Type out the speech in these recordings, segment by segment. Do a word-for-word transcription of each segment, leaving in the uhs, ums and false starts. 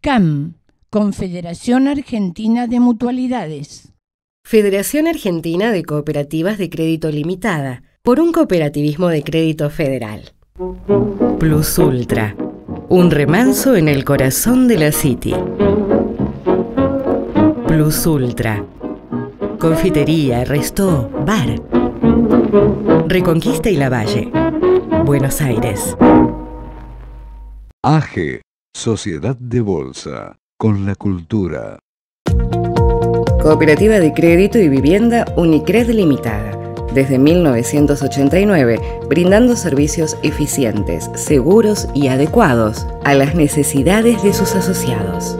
C A M, Confederación Argentina de Mutualidades. Federación Argentina de Cooperativas de Crédito Limitada, por un cooperativismo de crédito federal. Plus Ultra, un remanso en el corazón de la City. Plus Ultra, confitería, restó, bar. Reconquista y Lavalle, Buenos Aires. A G, Sociedad de Bolsa, con la cultura. Cooperativa de Crédito y Vivienda Unicred Limitada. Desde mil novecientos ochenta y nueve, brindando servicios eficientes, seguros y adecuados a las necesidades de sus asociados.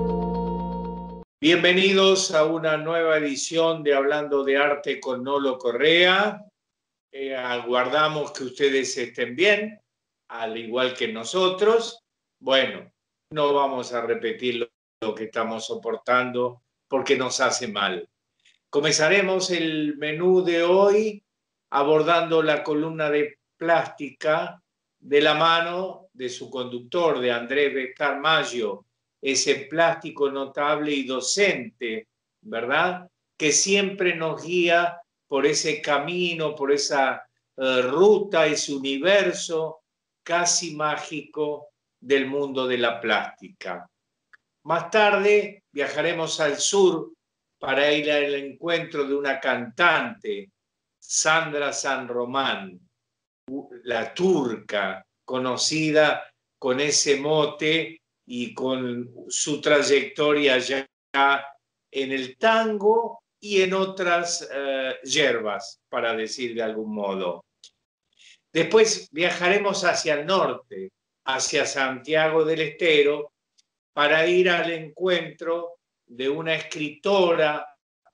Bienvenidos a una nueva edición de Hablando de Arte con Nolo Correa. Eh, aguardamos que ustedes estén bien, al igual que nosotros. Bueno, no vamos a repetir lo, lo que estamos soportando porque nos hace mal. Comenzaremos el menú de hoy abordando la columna de plástica de la mano de su conductor, de Andrés Bestar Maggio, ese plástico notable y docente, ¿verdad? Que siempre nos guía por ese camino, por esa uh, ruta, ese universo casi mágico del mundo de la plástica. Más tarde viajaremos al sur para ir al encuentro de una cantante, Sandra San Román, la turca, conocida con ese mote y con su trayectoria ya en el tango y en otras uh, yerbas, para decir de algún modo. Después viajaremos hacia el norte, hacia Santiago del Estero, para ir al encuentro de una escritora,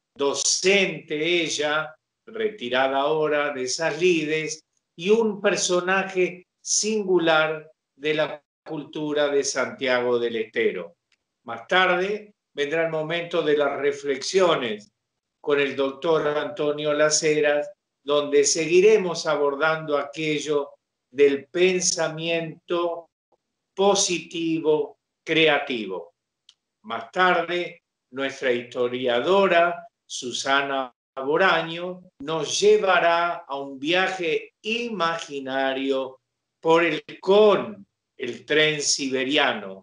docente ella, retirada ahora de esas lides, y un personaje singular de la cultura de Santiago del Estero. Más tarde vendrá el momento de las reflexiones con el doctor Antonio Las Heras, donde seguiremos abordando aquello del pensamiento positivo creativo. Más tarde, nuestra historiadora Susana Boraño nos llevará a un viaje imaginario por el con el tren siberiano,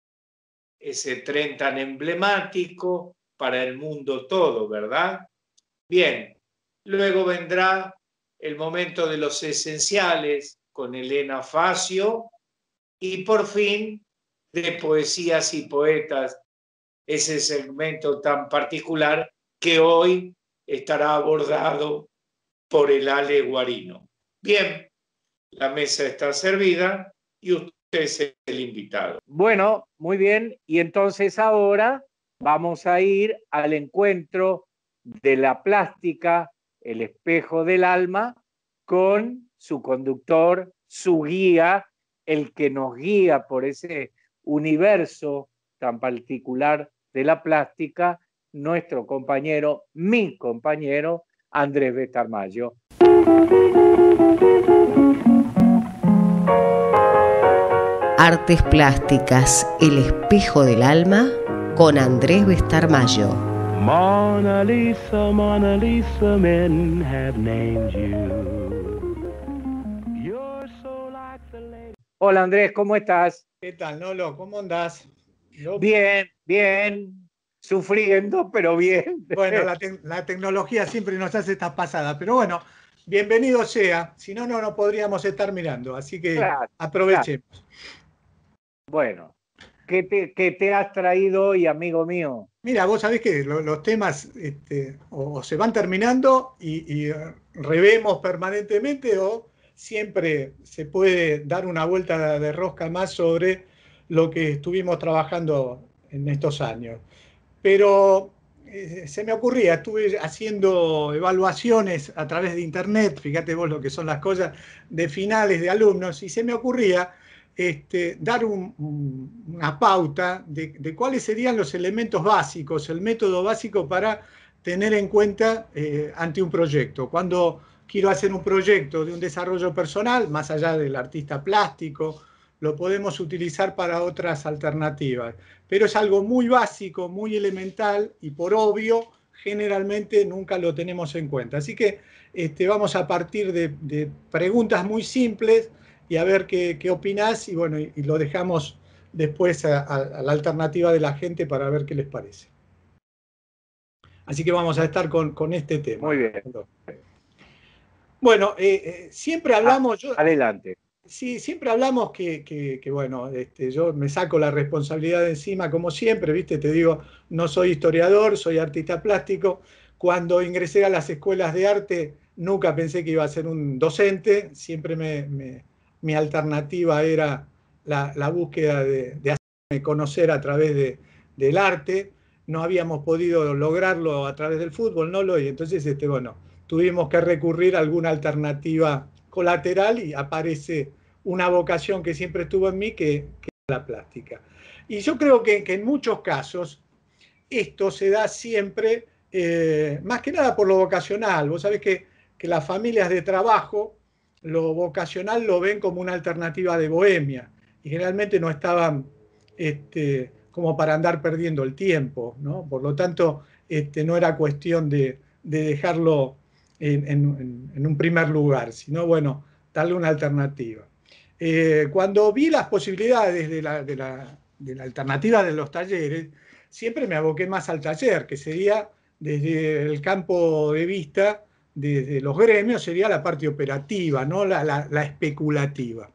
ese tren tan emblemático para el mundo todo, ¿verdad? Bien, luego vendrá el momento de los esenciales con Elena Facio y por fin de poesías y poetas, ese segmento tan particular que hoy estará abordado por el Ale Guarino. Bien, la mesa está servida y usted es el invitado. Bueno, muy bien, y entonces ahora vamos a ir al encuentro de la plástica, el espejo del alma, con su conductor, su guía, el que nos guía por ese universo tan particular de la plástica, nuestro compañero, mi compañero, Andrés Bestar Maggio. Artes plásticas, el espejo del alma, con Andrés Bestar Maggio. Mona Lisa, Mona Lisa, men have named you. You're so like the lady. Hola Andrés, ¿cómo estás? ¿Qué tal, Nolo? ¿Cómo andás? Yo... Bien, bien, sufriendo, pero bien. Bueno, la, te la tecnología siempre nos hace esta pasada, pero bueno, bienvenido sea, si no, no, no podríamos estar mirando, así que claro, aprovechemos. Claro. Bueno, ¿qué te, qué te has traído hoy, amigo mío? Mira, vos sabés que lo, los temas este, o, o se van terminando y, y revemos permanentemente o siempre se puede dar una vuelta de rosca más sobre lo que estuvimos trabajando en estos años. Pero eh, se me ocurría, estuve haciendo evaluaciones a través de internet, fíjate vos lo que son las cosas, de finales de alumnos, y se me ocurría este, dar un, un, una pauta de, de cuáles serían los elementos básicos, el método básico para tener en cuenta eh, ante un proyecto. Cuando quiero hacer un proyecto de un desarrollo personal, más allá del artista plástico, lo podemos utilizar para otras alternativas. Pero es algo muy básico, muy elemental y por obvio, generalmente nunca lo tenemos en cuenta. Así que este, vamos a partir de, de preguntas muy simples y a ver qué, qué opinás y bueno, y, y lo dejamos después a, a, a la alternativa de la gente para ver qué les parece. Así que vamos a estar con, con este tema. Muy bien. Bueno, eh, eh, siempre hablamos... Ah, yo, adelante. Sí, siempre hablamos que, que, que bueno, este, yo me saco la responsabilidad de encima, como siempre, ¿viste? Te digo, no soy historiador, soy artista plástico. Cuando ingresé a las escuelas de arte, nunca pensé que iba a ser un docente. Siempre me, me, mi alternativa era la, la búsqueda de, de hacerme conocer a través de, del arte. No habíamos podido lograrlo a través del fútbol, ¿no? Y entonces, este, bueno, tuvimos que recurrir a alguna alternativa colateral y aparece una vocación que siempre estuvo en mí, que, que es la plástica. Y yo creo que, que en muchos casos esto se da siempre, eh, más que nada por lo vocacional. Vos sabés que, que las familias de trabajo, lo vocacional lo ven como una alternativa de bohemia, y generalmente no estaban este, como para andar perdiendo el tiempo, ¿no? Por lo tanto, este, no era cuestión de, de dejarlo en, en, en un primer lugar, sino, bueno, darle una alternativa. Eh, cuando vi las posibilidades de la, de, la, de la alternativa de los talleres, siempre me aboqué más al taller, que sería desde el campo de vista, desde los gremios, sería la parte operativa, no la, la, la especulativa.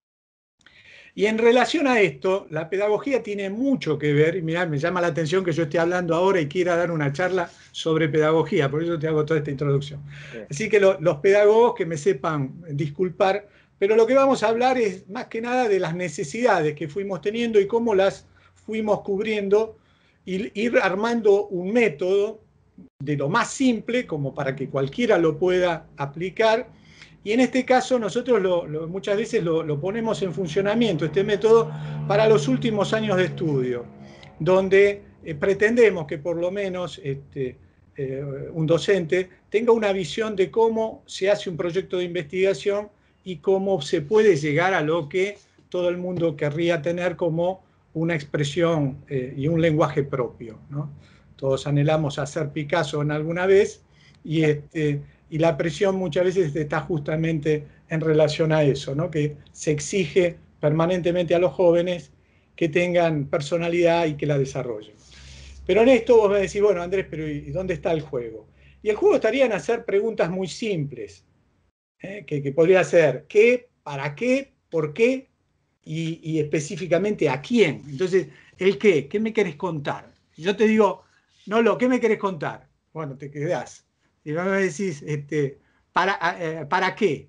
Y en relación a esto, la pedagogía tiene mucho que ver, y mirá, me llama la atención que yo esté hablando ahora y quiera dar una charla sobre pedagogía, por eso te hago toda esta introducción. Sí. Así que lo, los pedagogos que me sepan disculpar, pero lo que vamos a hablar es más que nada de las necesidades que fuimos teniendo y cómo las fuimos cubriendo, y ir armando un método de lo más simple, como para que cualquiera lo pueda aplicar. Y en este caso nosotros lo, lo, muchas veces lo, lo ponemos en funcionamiento, este método, para los últimos años de estudio, donde eh, pretendemos que por lo menos este, eh, un docente tenga una visión de cómo se hace un proyecto de investigación y cómo se puede llegar a lo que todo el mundo querría tener como una expresión eh, y un lenguaje propio, ¿no? Todos anhelamos a ser Picasso en alguna vez, y, este, y la presión muchas veces está justamente en relación a eso, ¿no? Que se exige permanentemente a los jóvenes que tengan personalidad y que la desarrollen. Pero en esto vos me decís, bueno, Andrés, pero ¿y dónde está el juego? Y el juego estaría en hacer preguntas muy simples, ¿eh? que, que podría ser ¿qué? ¿Para qué? ¿Por qué? Y, y específicamente ¿a quién? Entonces, ¿el qué? ¿Qué me querés contar? Si yo te digo, no, lo, ¿qué me querés contar? Bueno, te quedás. Y me decís, este, ¿para, eh, ¿para qué?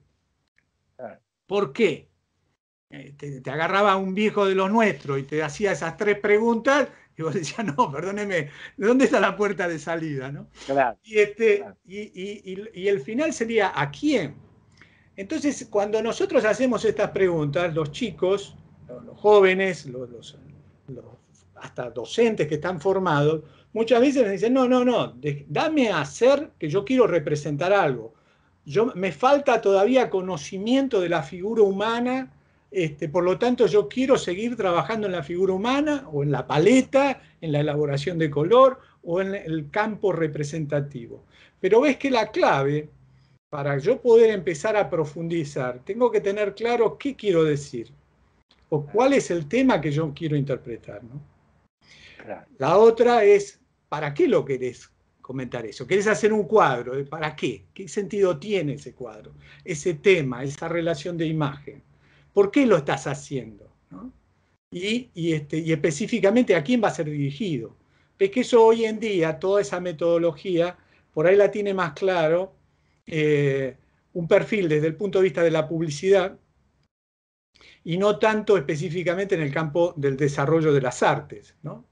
¿Por qué? Eh, te, te agarraba un viejo de los nuestros y te hacía esas tres preguntas y vos decías, no, perdóneme, ¿de dónde está la puerta de salida? ¿No? Claro, y, este, claro. Y, y, y, y el final sería ¿a quién? Entonces, cuando nosotros hacemos estas preguntas, los chicos, los jóvenes, los, los, los hasta docentes que están formados, muchas veces me dicen, no, no, no, de, dame a hacer que yo quiero representar algo. Yo, me falta todavía conocimiento de la figura humana, este, por lo tanto yo quiero seguir trabajando en la figura humana, o en la paleta, en la elaboración de color, o en el campo representativo. Pero ves que la clave, para yo poder empezar a profundizar, tengo que tener claro qué quiero decir, o cuál es el tema que yo quiero interpretar, ¿no? Claro. La otra es, ¿para qué lo querés comentar eso? ¿Querés hacer un cuadro? ¿Para qué? ¿Qué sentido tiene ese cuadro? Ese tema, esa relación de imagen. ¿Por qué lo estás haciendo? ¿No? Y, y, este, y específicamente, ¿a quién va a ser dirigido? Es que eso hoy en día, toda esa metodología, por ahí la tiene más claro eh, un perfil desde el punto de vista de la publicidad, y no tanto específicamente en el campo del desarrollo de las artes, ¿no?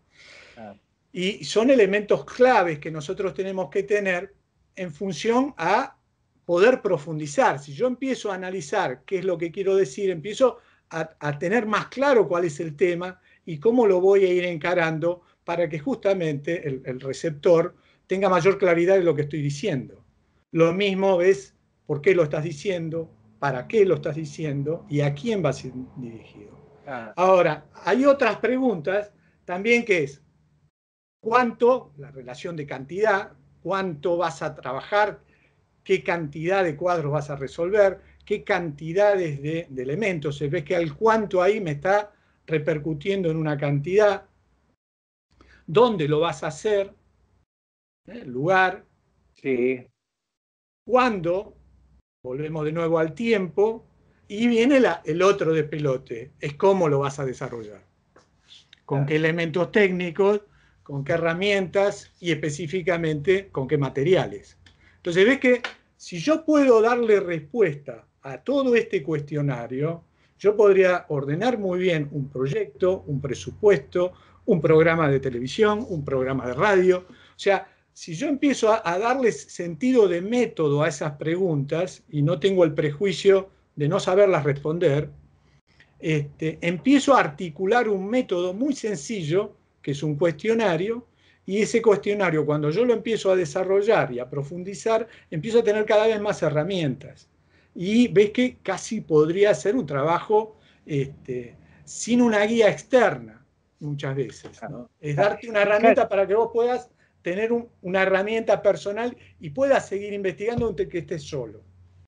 Y son elementos claves que nosotros tenemos que tener en función a poder profundizar. Si yo empiezo a analizar qué es lo que quiero decir, empiezo a, a tener más claro cuál es el tema y cómo lo voy a ir encarando para que justamente el, el receptor tenga mayor claridad de lo que estoy diciendo. Lo mismo es por qué lo estás diciendo, para qué lo estás diciendo y a quién va a ser dirigido. Ah. Ahora, hay otras preguntas también que es, ¿cuánto? La relación de cantidad, ¿cuánto vas a trabajar? ¿Qué cantidad de cuadros vas a resolver? ¿Qué cantidades de, de elementos? Se ve que el cuánto ahí me está repercutiendo en una cantidad. ¿Dónde lo vas a hacer? ¿Eh? El lugar. Sí. ¿Cuándo? Volvemos de nuevo al tiempo. Y viene la, el otro despelote. Es cómo lo vas a desarrollar. Con qué elementos técnicos, con qué herramientas y específicamente con qué materiales. Entonces ves que si yo puedo darle respuesta a todo este cuestionario, yo podría ordenar muy bien un proyecto, un presupuesto, un programa de televisión, un programa de radio. O sea, si yo empiezo a, a darles sentido de método a esas preguntas y no tengo el prejuicio de no saberlas responder, este, empiezo a articular un método muy sencillo, que es un cuestionario, y ese cuestionario, cuando yo lo empiezo a desarrollar y a profundizar, empiezo a tener cada vez más herramientas. Y ves que casi podría ser un trabajo este, sin una guía externa, muchas veces, ¿no? Es darte una herramienta para que vos puedas tener un, una herramienta personal y puedas seguir investigando aunque estés solo.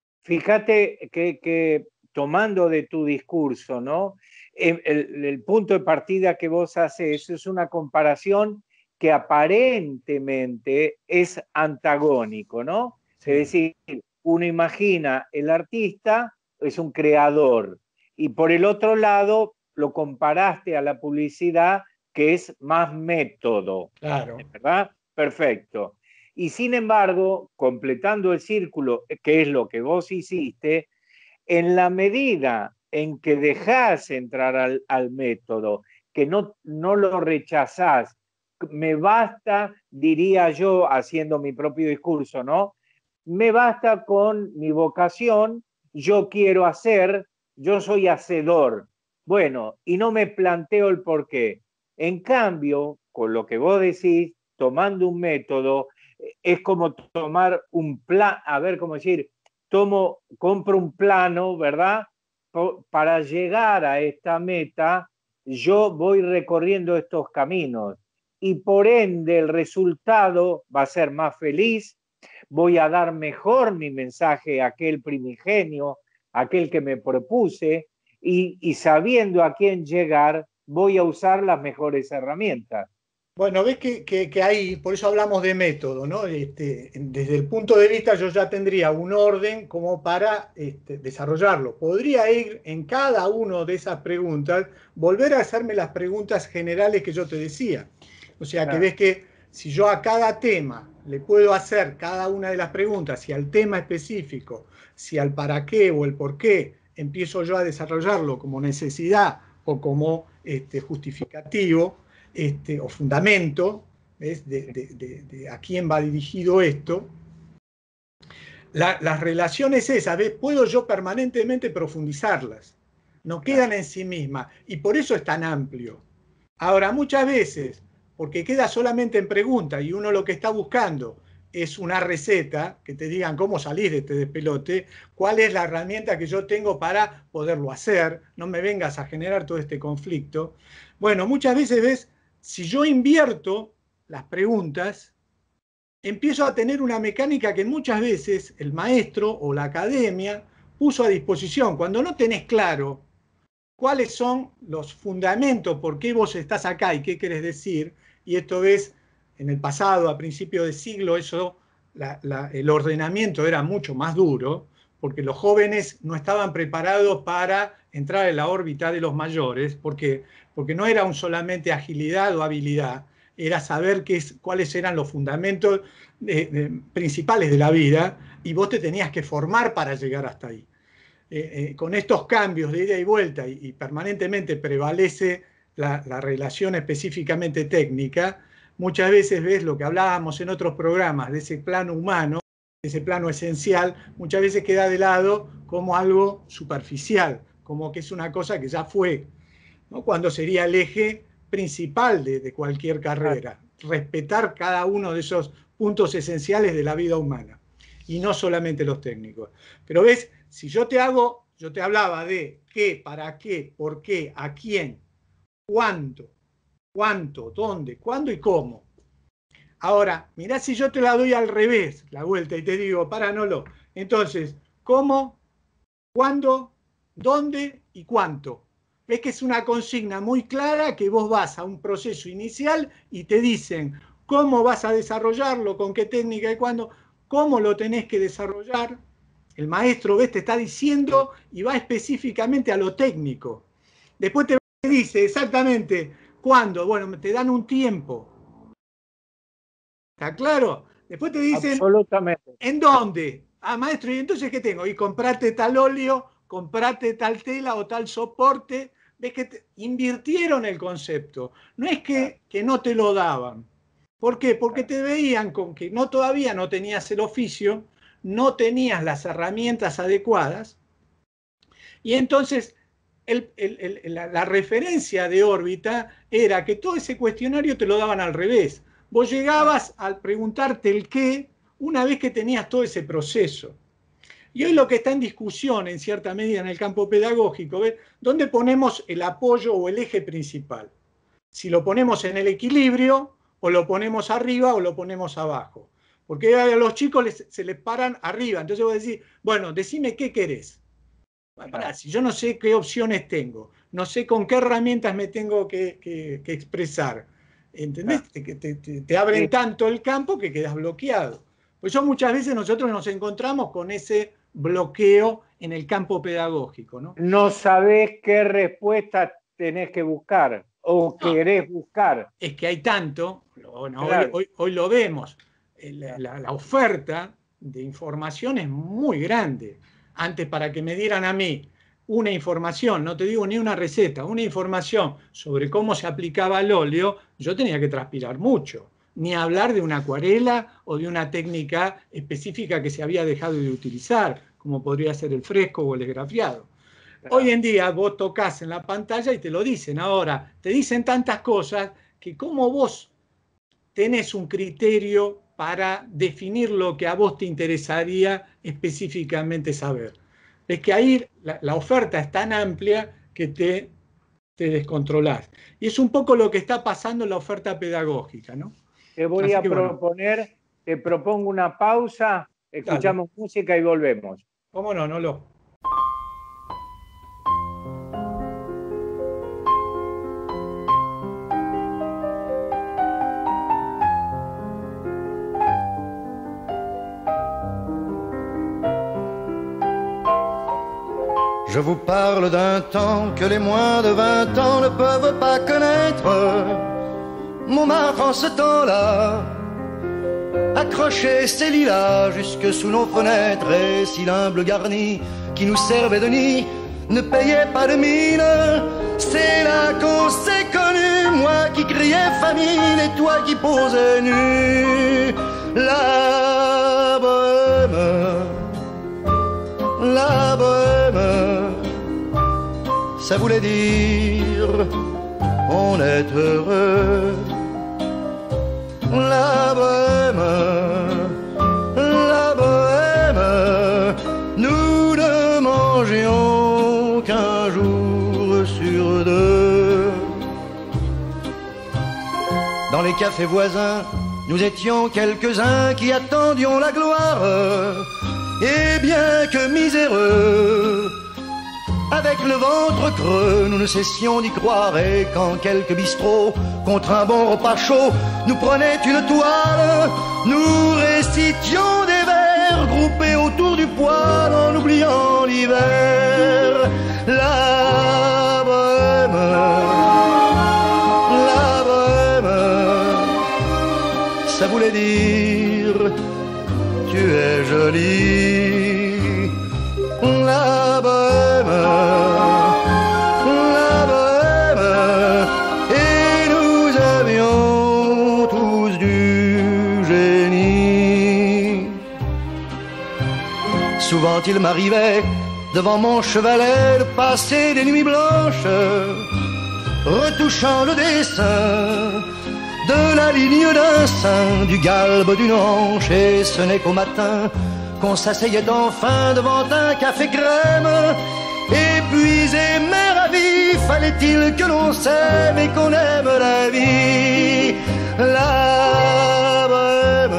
Fíjate que, que tomando de tu discurso, ¿no? El, el, el punto de partida que vos haces es una comparación que aparentemente es antagónico, ¿no? Sí. Es decir, uno imagina el artista es un creador y por el otro lado lo comparaste a la publicidad que es más método. Claro. ¿Verdad? Perfecto. Y sin embargo, completando el círculo, que es lo que vos hiciste, en la medida en que dejás entrar al, al método, que no, no lo rechazás, me basta, diría yo, haciendo mi propio discurso, ¿no? Me basta con mi vocación, yo quiero hacer, yo soy hacedor. Bueno, y no me planteo el por qué. En cambio, con lo que vos decís, tomando un método, es como tomar un plan, a ver cómo decir, tomo, compro un plano, ¿verdad? Para llegar a esta meta, yo voy recorriendo estos caminos y por ende el resultado va a ser más feliz, voy a dar mejor mi mensaje a aquel primigenio, aquel que me propuse y, y sabiendo a quién llegar, voy a usar las mejores herramientas. Bueno, ves que, que, que ahí, por eso hablamos de método, ¿no? Este, desde el punto de vista yo ya tendría un orden como para este, desarrollarlo. Podría ir en cada una de esas preguntas, volver a hacerme las preguntas generales que yo te decía. O sea, que ves que si yo a cada tema le puedo hacer cada una de las preguntas, si al tema específico, si al para qué o el por qué, empiezo yo a desarrollarlo como necesidad o como este, justificativo, Este, o fundamento, ¿ves? De, de, de, de a quién va dirigido esto, la, las relaciones esas, ¿ves? Puedo yo permanentemente profundizarlas, no quedan en sí mismas, y por eso es tan amplio. Ahora, muchas veces, porque queda solamente en pregunta, y uno lo que está buscando es una receta, que te digan cómo salir de este despelote, cuál es la herramienta que yo tengo para poderlo hacer, no me vengas a generar todo este conflicto. Bueno, muchas veces, ¿ves? Si yo invierto las preguntas, empiezo a tener una mecánica que muchas veces el maestro o la academia puso a disposición. Cuando no tenés claro cuáles son los fundamentos, por qué vos estás acá y qué querés decir, y esto es, en el pasado, a principios de siglo, eso, la, la, el ordenamiento era mucho más duro, porque los jóvenes no estaban preparados para entrar en la órbita de los mayores, porque, porque no era un solamente agilidad o habilidad, era saber qué es, cuáles eran los fundamentos de, de, principales de la vida, y vos te tenías que formar para llegar hasta ahí. Eh, eh, con estos cambios de ida y vuelta, y, y permanentemente prevalece la, la relación específicamente técnica, muchas veces ves lo que hablábamos en otros programas, de ese plano humano, ese plano esencial, muchas veces queda de lado como algo superficial, como que es una cosa que ya fue, ¿no? Cuando sería el eje principal de, de cualquier carrera, respetar cada uno de esos puntos esenciales de la vida humana, y no solamente los técnicos. Pero ves, si yo te hago Yo te hablaba de qué, para qué, por qué, a quién, cuánto, cuánto, dónde, cuándo y cómo. Ahora, mirá si yo te la doy al revés, la vuelta, y te digo, para, no lo. Entonces, ¿cómo, cuándo, dónde y cuánto? Ves que es una consigna muy clara que vos vas a un proceso inicial y te dicen cómo vas a desarrollarlo, con qué técnica y cuándo, cómo lo tenés que desarrollar. El maestro, ves, te está diciendo y va específicamente a lo técnico. Después te dice exactamente cuándo. Bueno, te dan un tiempo. ¿Está claro? Después te dicen, absolutamente, ¿en dónde? Ah, maestro, ¿y entonces qué tengo? Y comprate tal óleo, comprate tal tela o tal soporte. Ves que te invirtieron el concepto. No es que, que no te lo daban. ¿Por qué? Porque te veían con que no todavía no tenías el oficio, no tenías las herramientas adecuadas, y entonces el, el, el, la, la referencia de órbita era que todo ese cuestionario te lo daban al revés. Vos llegabas a preguntarte el qué una vez que tenías todo ese proceso. Y hoy lo que está en discusión en cierta medida en el campo pedagógico, ¿ves? ¿Dónde ponemos el apoyo o el eje principal? Si lo ponemos en el equilibrio, o lo ponemos arriba o lo ponemos abajo. Porque a los chicos les, se les paran arriba. Entonces voy a decir, bueno, decime qué querés. Pará, si yo no sé qué opciones tengo, no sé con qué herramientas me tengo que, que, que expresar. ¿Entendés? Te, te, te, te abren tanto el campo que quedas bloqueado. Por eso muchas veces nosotros nos encontramos con ese bloqueo en el campo pedagógico, ¿no? No sabés qué respuesta tenés que buscar o querés no, buscar. Es que hay tanto, bueno, claro. hoy, hoy, hoy lo vemos, la, la, la oferta de información es muy grande. Antes, para que me dieran a mí una información, no te digo ni una receta, una información sobre cómo se aplicaba el óleo, yo tenía que transpirar mucho. Ni hablar de una acuarela o de una técnica específica que se había dejado de utilizar, como podría ser el fresco o el esgrafiado. Claro. Hoy en día vos tocas en la pantalla y te lo dicen. Ahora, te dicen tantas cosas que como vos tenés un criterio para definir lo que a vos te interesaría específicamente saber. Es que ahí la, la oferta es tan amplia que te, te descontrolás. Y es un poco lo que está pasando en la oferta pedagógica, ¿no? Te voy Así a que, proponer, bueno, te propongo una pausa, escuchamos Dale. música y volvemos. ¿Cómo no, Nolo? Je vous parle d'un temps que les moins de vingt ans ne peuvent pas connaître. Montmartre en ce temps-là accrochait ses lilas jusque sous nos fenêtres, et si l'humble garni qui nous servait de nid ne payait pas de mine, c'est là qu'on s'est connus, moi qui criais famine et toi qui posais nu. La bohème, la bohème, ça voulait dire on est heureux. La bohème, la bohème, nous ne mangions qu'un jour sur deux. Dans les cafés voisins, nous étions quelques-uns qui attendions la gloire. Et bien que miséreux, avec le ventre creux, nous ne cessions d'y croire. Et quand quelques bistrots, contre un bon repas chaud, nous prenaient une toile, nous récitions des vers groupés autour du poêle en oubliant l'hiver. La bohème, la bohème, ça voulait dire tu es jolie. La bohème, la bohème, et nous avions tous du génie. Souvent il m'arrivait devant mon chevalet de passer des nuits blanches, retouchant le dessin de la ligne d'un sein, du galbe d'une hanche, et ce n'est qu'au matin qu'on s'asseyait enfin devant un café crème. Épuisé mais ravi, fallait-il que l'on s'aime et qu'on aime la vie. La bohème,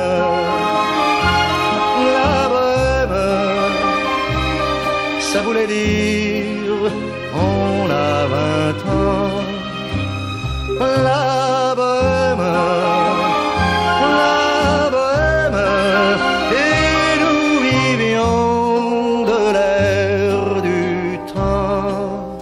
la bohème, ça voulait dire on a vingt ans. La bohème, la bohème, et nous vivions de l'air du temps.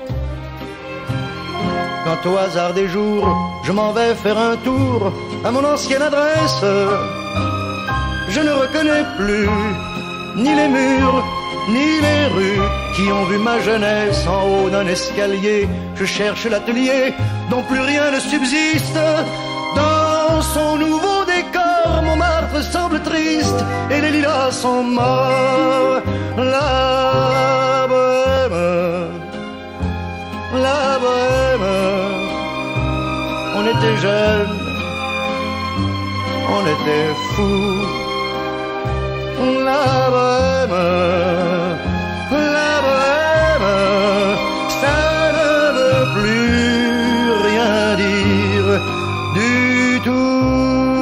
Quand au hasard des jours, je m'en vais faire un tour à mon ancienne adresse, je ne reconnais plus ni les murs, ni les rues qui ont vu ma jeunesse en haut d'un escalier. Je cherche l'atelier dont plus rien ne subsiste. Dans son nouveau décor, Montmartre semble triste et les lilas sont morts. La bohème, la bohème, on était jeunes, on était fous. La bohème, la bohème, ça ne veut plus rien dire du tout.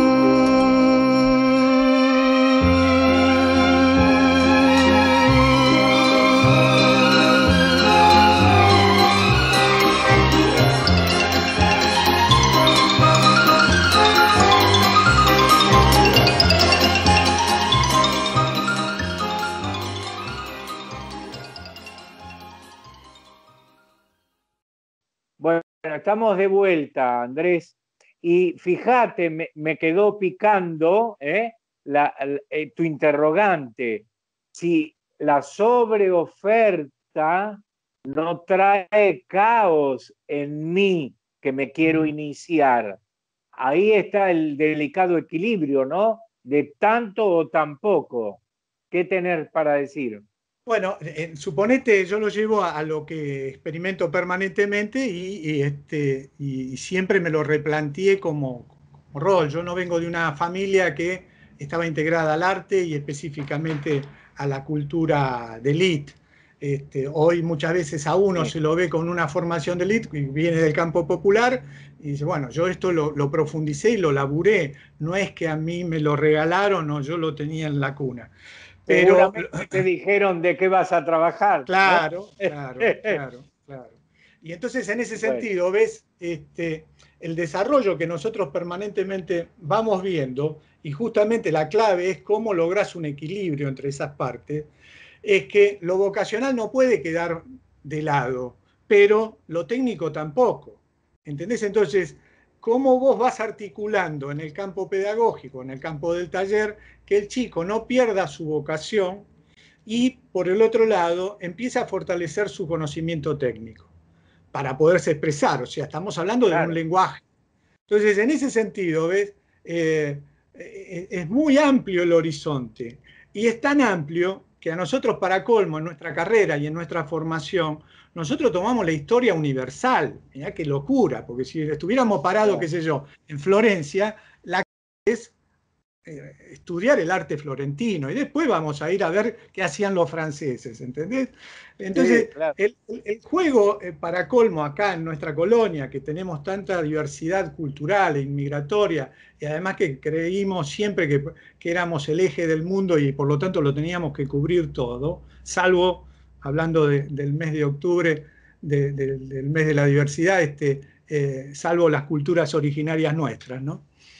Bueno, estamos de vuelta, Andrés. Y fíjate, me, me quedó picando ¿eh? la, la, eh, tu interrogante. Si la sobreoferta no trae caos en mí, que me quiero iniciar. Ahí está el delicado equilibrio, ¿no? De tanto o tan poco. ¿Qué tener para decir? Bueno, eh, suponete, yo lo llevo a, a lo que experimento permanentemente y, y, este, y, y siempre me lo replanteé como, como rol. Yo no vengo de una familia que estaba integrada al arte y específicamente a la cultura de élite. Este, hoy muchas veces a uno sí. se lo ve con una formación de élite, viene del campo popular y dice, bueno, yo esto lo, lo profundicé y lo laburé. No es que a mí me lo regalaron o yo lo tenía en la cuna. Pero seguramente te dijeron de qué vas a trabajar. Claro, ¿no? claro, claro, claro. Y entonces en ese sentido, bueno. ves, este, el desarrollo que nosotros permanentemente vamos viendo, y justamente la clave es cómo lográs un equilibrio entre esas partes, es que lo vocacional no puede quedar de lado, pero lo técnico tampoco. ¿Entendés? Entonces, ¿cómo vos vas articulando en el campo pedagógico, en el campo del taller, que el chico no pierda su vocación y, por el otro lado, empiece a fortalecer su conocimiento técnico para poderse expresar? O sea, estamos hablando claro. de un lenguaje. Entonces, en ese sentido, ¿ves? Eh, es muy amplio el horizonte y es tan amplio que a nosotros, para colmo, en nuestra carrera y en nuestra formación, nosotros tomamos la historia universal. Mirá qué locura, porque si estuviéramos parados, qué sé yo, en Florencia, la es eh, estudiar el arte florentino y después vamos a ir a ver qué hacían los franceses, ¿entendés? Entonces, sí, claro. el, el juego, eh, para colmo, acá en nuestra colonia, que tenemos tanta diversidad cultural e inmigratoria, y además que creímos siempre que, que éramos el eje del mundo y por lo tanto lo teníamos que cubrir todo, salvo, hablando de, del mes de octubre, de, de, del mes de la diversidad, este, eh, salvo las culturas originarias nuestras, ¿no?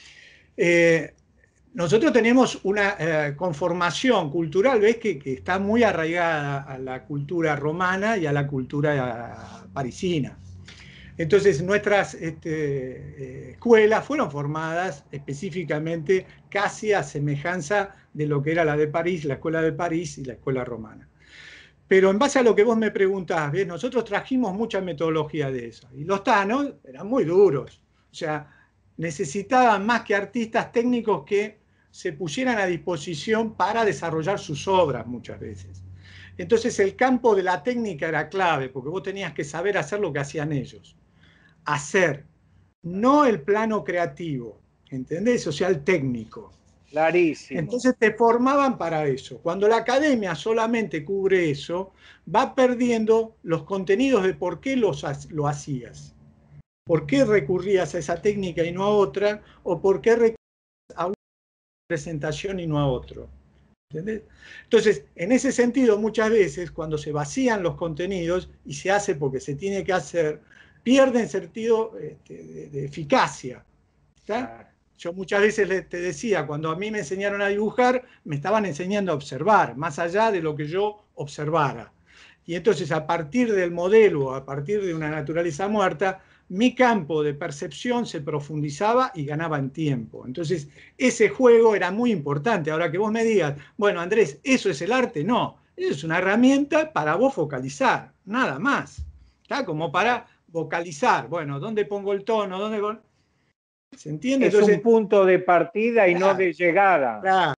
Eh, nosotros tenemos una eh, conformación cultural, ¿ves? Que, que está muy arraigada a la cultura romana y a la cultura parisina. Entonces nuestras este, eh, escuelas fueron formadas específicamente casi a semejanza de lo que era la de París, la escuela de París y la escuela romana. Pero en base a lo que vos me preguntás, ¿ves? Nosotros trajimos mucha metodología de eso. Y los tanos eran muy duros. O sea, necesitaban más que artistas técnicos que se pusieran a disposición para desarrollar sus obras muchas veces. Entonces el campo de la técnica era clave, porque vos tenías que saber hacer lo que hacían ellos. Hacer, no el plano creativo, ¿entendés? O sea, el técnico. Clarísimo. Entonces te formaban para eso. Cuando la academia solamente cubre eso, va perdiendo los contenidos de por qué los, lo hacías. ¿Por qué recurrías a esa técnica y no a otra? ¿O por qué recurrías a una presentación y no a otro? ¿Entendés? Entonces, en ese sentido, muchas veces, cuando se vacían los contenidos, y se hace porque se tiene que hacer, pierden sentido este, de, de eficacia. ¿Está? Yo muchas veces te decía, cuando a mí me enseñaron a dibujar, me estaban enseñando a observar, más allá de lo que yo observara. Y entonces, a partir del modelo, a partir de una naturaleza muerta, mi campo de percepción se profundizaba y ganaba en tiempo. Entonces, ese juego era muy importante. Ahora que vos me digas, bueno, Andrés, ¿eso es el arte? No, eso es una herramienta para vos focalizar, nada más. ¿Está? Como para vocalizar. Bueno, ¿dónde pongo el tono? ¿Dónde... ¿Se entiende? Es Entonces, un punto de partida y claro, no de llegada. Claro.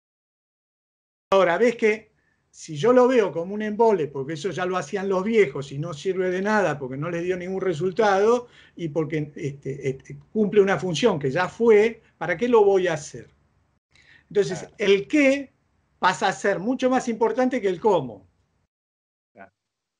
Ahora, ves que si yo lo veo como un embole, porque eso ya lo hacían los viejos y no sirve de nada porque no les dio ningún resultado y porque este, este, cumple una función que ya fue, ¿para qué lo voy a hacer? Entonces, claro, el qué pasa a ser mucho más importante que el cómo. Claro.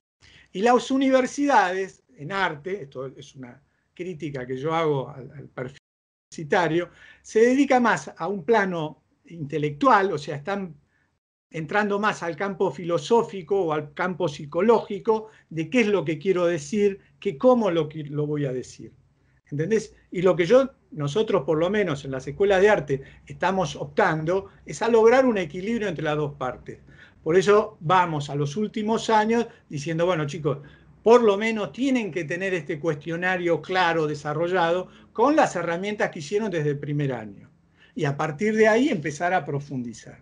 Y las universidades en arte, esto es una crítica que yo hago al, al perfil universitario, se dedica más a un plano intelectual, o sea, están entrando más al campo filosófico o al campo psicológico de qué es lo que quiero decir, que cómo lo, lo voy a decir. ¿Entendés? Y lo que yo, nosotros por lo menos en las escuelas de arte estamos optando es a lograr un equilibrio entre las dos partes. Por eso vamos a los últimos años diciendo, bueno chicos, por lo menos tienen que tener este cuestionario claro, desarrollado, con las herramientas que hicieron desde el primer año. Y a partir de ahí empezar a profundizar.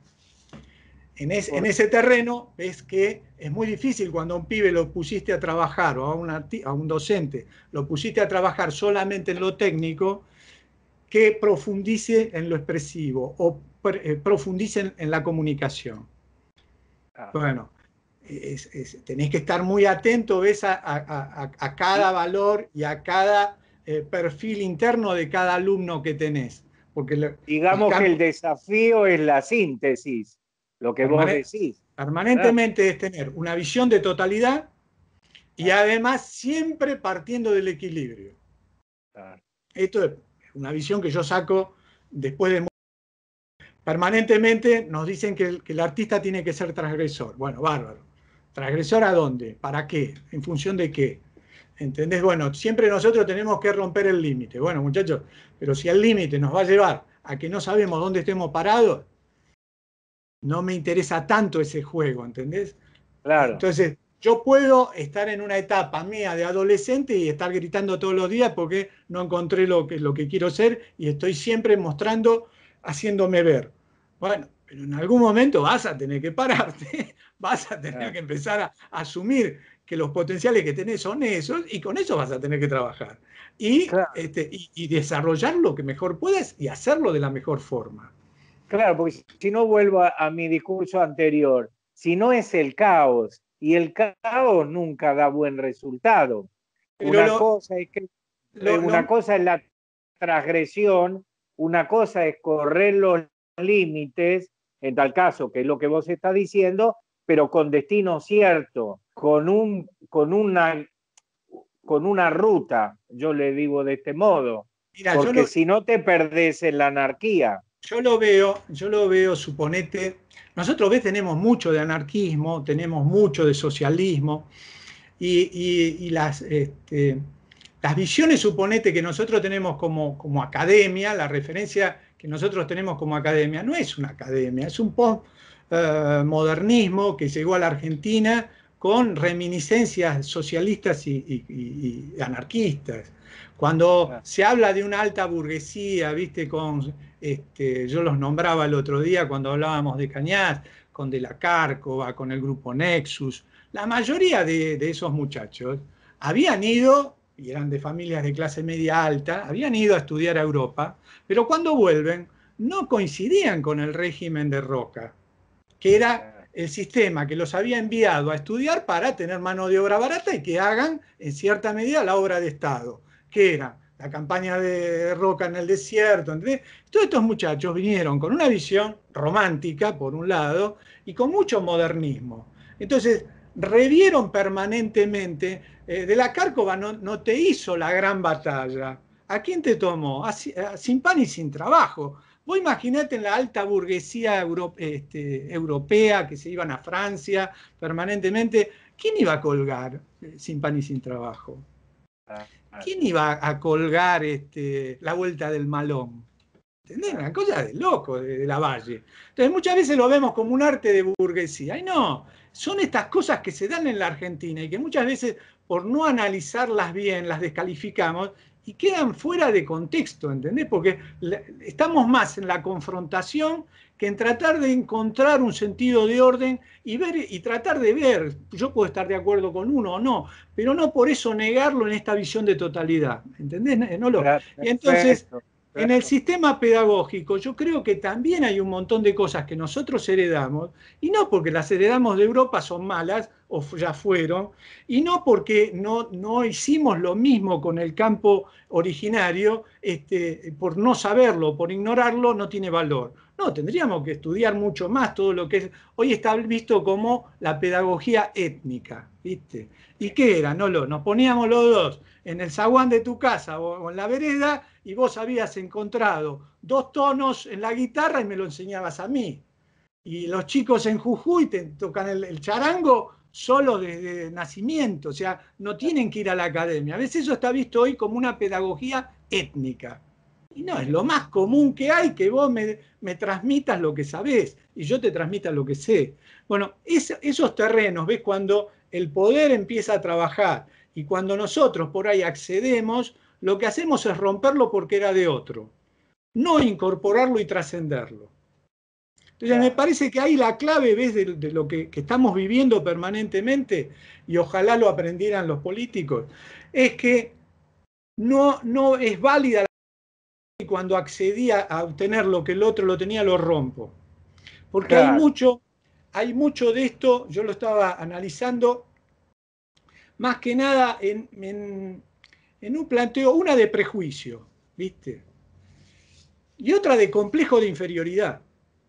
En, es, en ese terreno ves que es muy difícil cuando a un pibe lo pusiste a trabajar, o a, una, a un docente lo pusiste a trabajar solamente en lo técnico, que profundice en lo expresivo o eh, profundice en, en la comunicación. Ah. Bueno, es, es, tenés que estar muy atento, ves, a, a, a, a cada valor y a cada eh, perfil interno de cada alumno que tenés. Porque le, Digamos el que el desafío es la síntesis. Lo que vos decís. Permanentemente ¿verdad? Es tener una visión de totalidad y además siempre partiendo del equilibrio. Claro. Esto es una visión que yo saco después de... Permanentemente nos dicen que el, que el artista tiene que ser transgresor. Bueno, bárbaro. ¿Transgresor a dónde? ¿Para qué? ¿En función de qué? ¿Entendés? Bueno, siempre nosotros tenemos que romper el límite. Bueno, muchachos, pero si el límite nos va a llevar a que no sabemos dónde estemos parados, no me interesa tanto ese juego, ¿entendés? Claro. Entonces, yo puedo estar en una etapa mía de adolescente y estar gritando todos los días porque no encontré lo que, lo que quiero ser y estoy siempre mostrando, haciéndome ver. Bueno, pero en algún momento vas a tener que pararte, vas a tener claro. que empezar a, a asumir que los potenciales que tenés son esos y con eso vas a tener que trabajar. Y, claro. este, y, y desarrollar lo que mejor puedas y hacerlo de la mejor forma. Claro, porque si no vuelvo a, a mi discurso anterior, si no es el caos, y el caos nunca da buen resultado. Pero una lo, cosa es que lo, una lo, cosa es la transgresión, una cosa es correr los límites, en tal caso, que es lo que vos estás diciendo, pero con destino cierto, con un, con una, con una ruta, yo le digo de este modo, Mira, porque lo, si no te perdés en la anarquía. Yo lo veo, yo lo veo, suponete, nosotros ves, tenemos mucho de anarquismo, tenemos mucho de socialismo, y, y, y las, este, las visiones, suponete, que nosotros tenemos como, como academia, la referencia que nosotros tenemos como academia, no es una academia, es un postmodernismo uh, que llegó a la Argentina con reminiscencias socialistas y, y, y, y anarquistas. Cuando claro. se habla de una alta burguesía, viste, con, este, yo los nombraba el otro día cuando hablábamos de Cañas, con De la Cárcova, con el grupo Nexus, la mayoría de, de esos muchachos habían ido, y eran de familias de clase media alta, habían ido a estudiar a Europa, pero cuando vuelven no coincidían con el régimen de Roca, que era el sistema que los había enviado a estudiar para tener mano de obra barata y que hagan, en cierta medida, la obra de Estado. Que era la campaña de Roca en el desierto, ¿entendés? Todos estos muchachos vinieron con una visión romántica, por un lado, y con mucho modernismo. Entonces, revieron permanentemente, eh, de la Cárcova no, no te hizo la gran batalla. ¿A quién te tomó? A, a, sin pan y sin trabajo. Vos imaginate en la alta burguesía euro, este, europea, que se iban a Francia permanentemente, ¿quién iba a colgar eh, sin pan y sin trabajo? ¿Quién iba a colgar este, la vuelta del malón? ¿Entendés? Una cosa de loco, de, de Lavalle. Entonces muchas veces lo vemos como un arte de burguesía. Y no, son estas cosas que se dan en la Argentina y que muchas veces por no analizarlas bien las descalificamos y quedan fuera de contexto, ¿entendés? Porque estamos más en la confrontación que en tratar de encontrar un sentido de orden y ver y tratar de ver. Yo puedo estar de acuerdo con uno o no, pero no por eso negarlo en esta visión de totalidad, ¿entendés? No lo. Y entonces, en el sistema pedagógico, yo creo que también hay un montón de cosas que nosotros heredamos, y no porque las heredamos de Europa son malas, o ya fueron, y no porque no, no hicimos lo mismo con el campo originario, este, por no saberlo, por ignorarlo, no tiene valor. No, tendríamos que estudiar mucho más todo lo que es, hoy está visto como la pedagogía étnica, ¿viste? ¿Y qué era? No, lo, nos poníamos los dos en el zaguán de tu casa o en la vereda y vos habías encontrado dos tonos en la guitarra y me lo enseñabas a mí. Y los chicos en Jujuy te tocan el, el charango solo desde nacimiento, o sea, no tienen que ir a la academia. A veces eso está visto hoy como una pedagogía étnica. Y no, es lo más común que hay, que vos me, me transmitas lo que sabés y yo te transmita lo que sé. Bueno, es, esos terrenos, ¿ves? Cuando el poder empieza a trabajar y cuando nosotros por ahí accedemos, lo que hacemos es romperlo porque era de otro, no incorporarlo y trascenderlo. Entonces me parece que ahí la clave, ¿ves? De, de lo que, que estamos viviendo permanentemente, y ojalá lo aprendieran los políticos, es que no, no es válida la y cuando accedía a obtener lo que el otro lo tenía, lo rompo. Porque claro. hay, mucho, hay mucho de esto, yo lo estaba analizando, más que nada en, en, en un planteo, una de prejuicio, ¿viste? Y otra de complejo de inferioridad.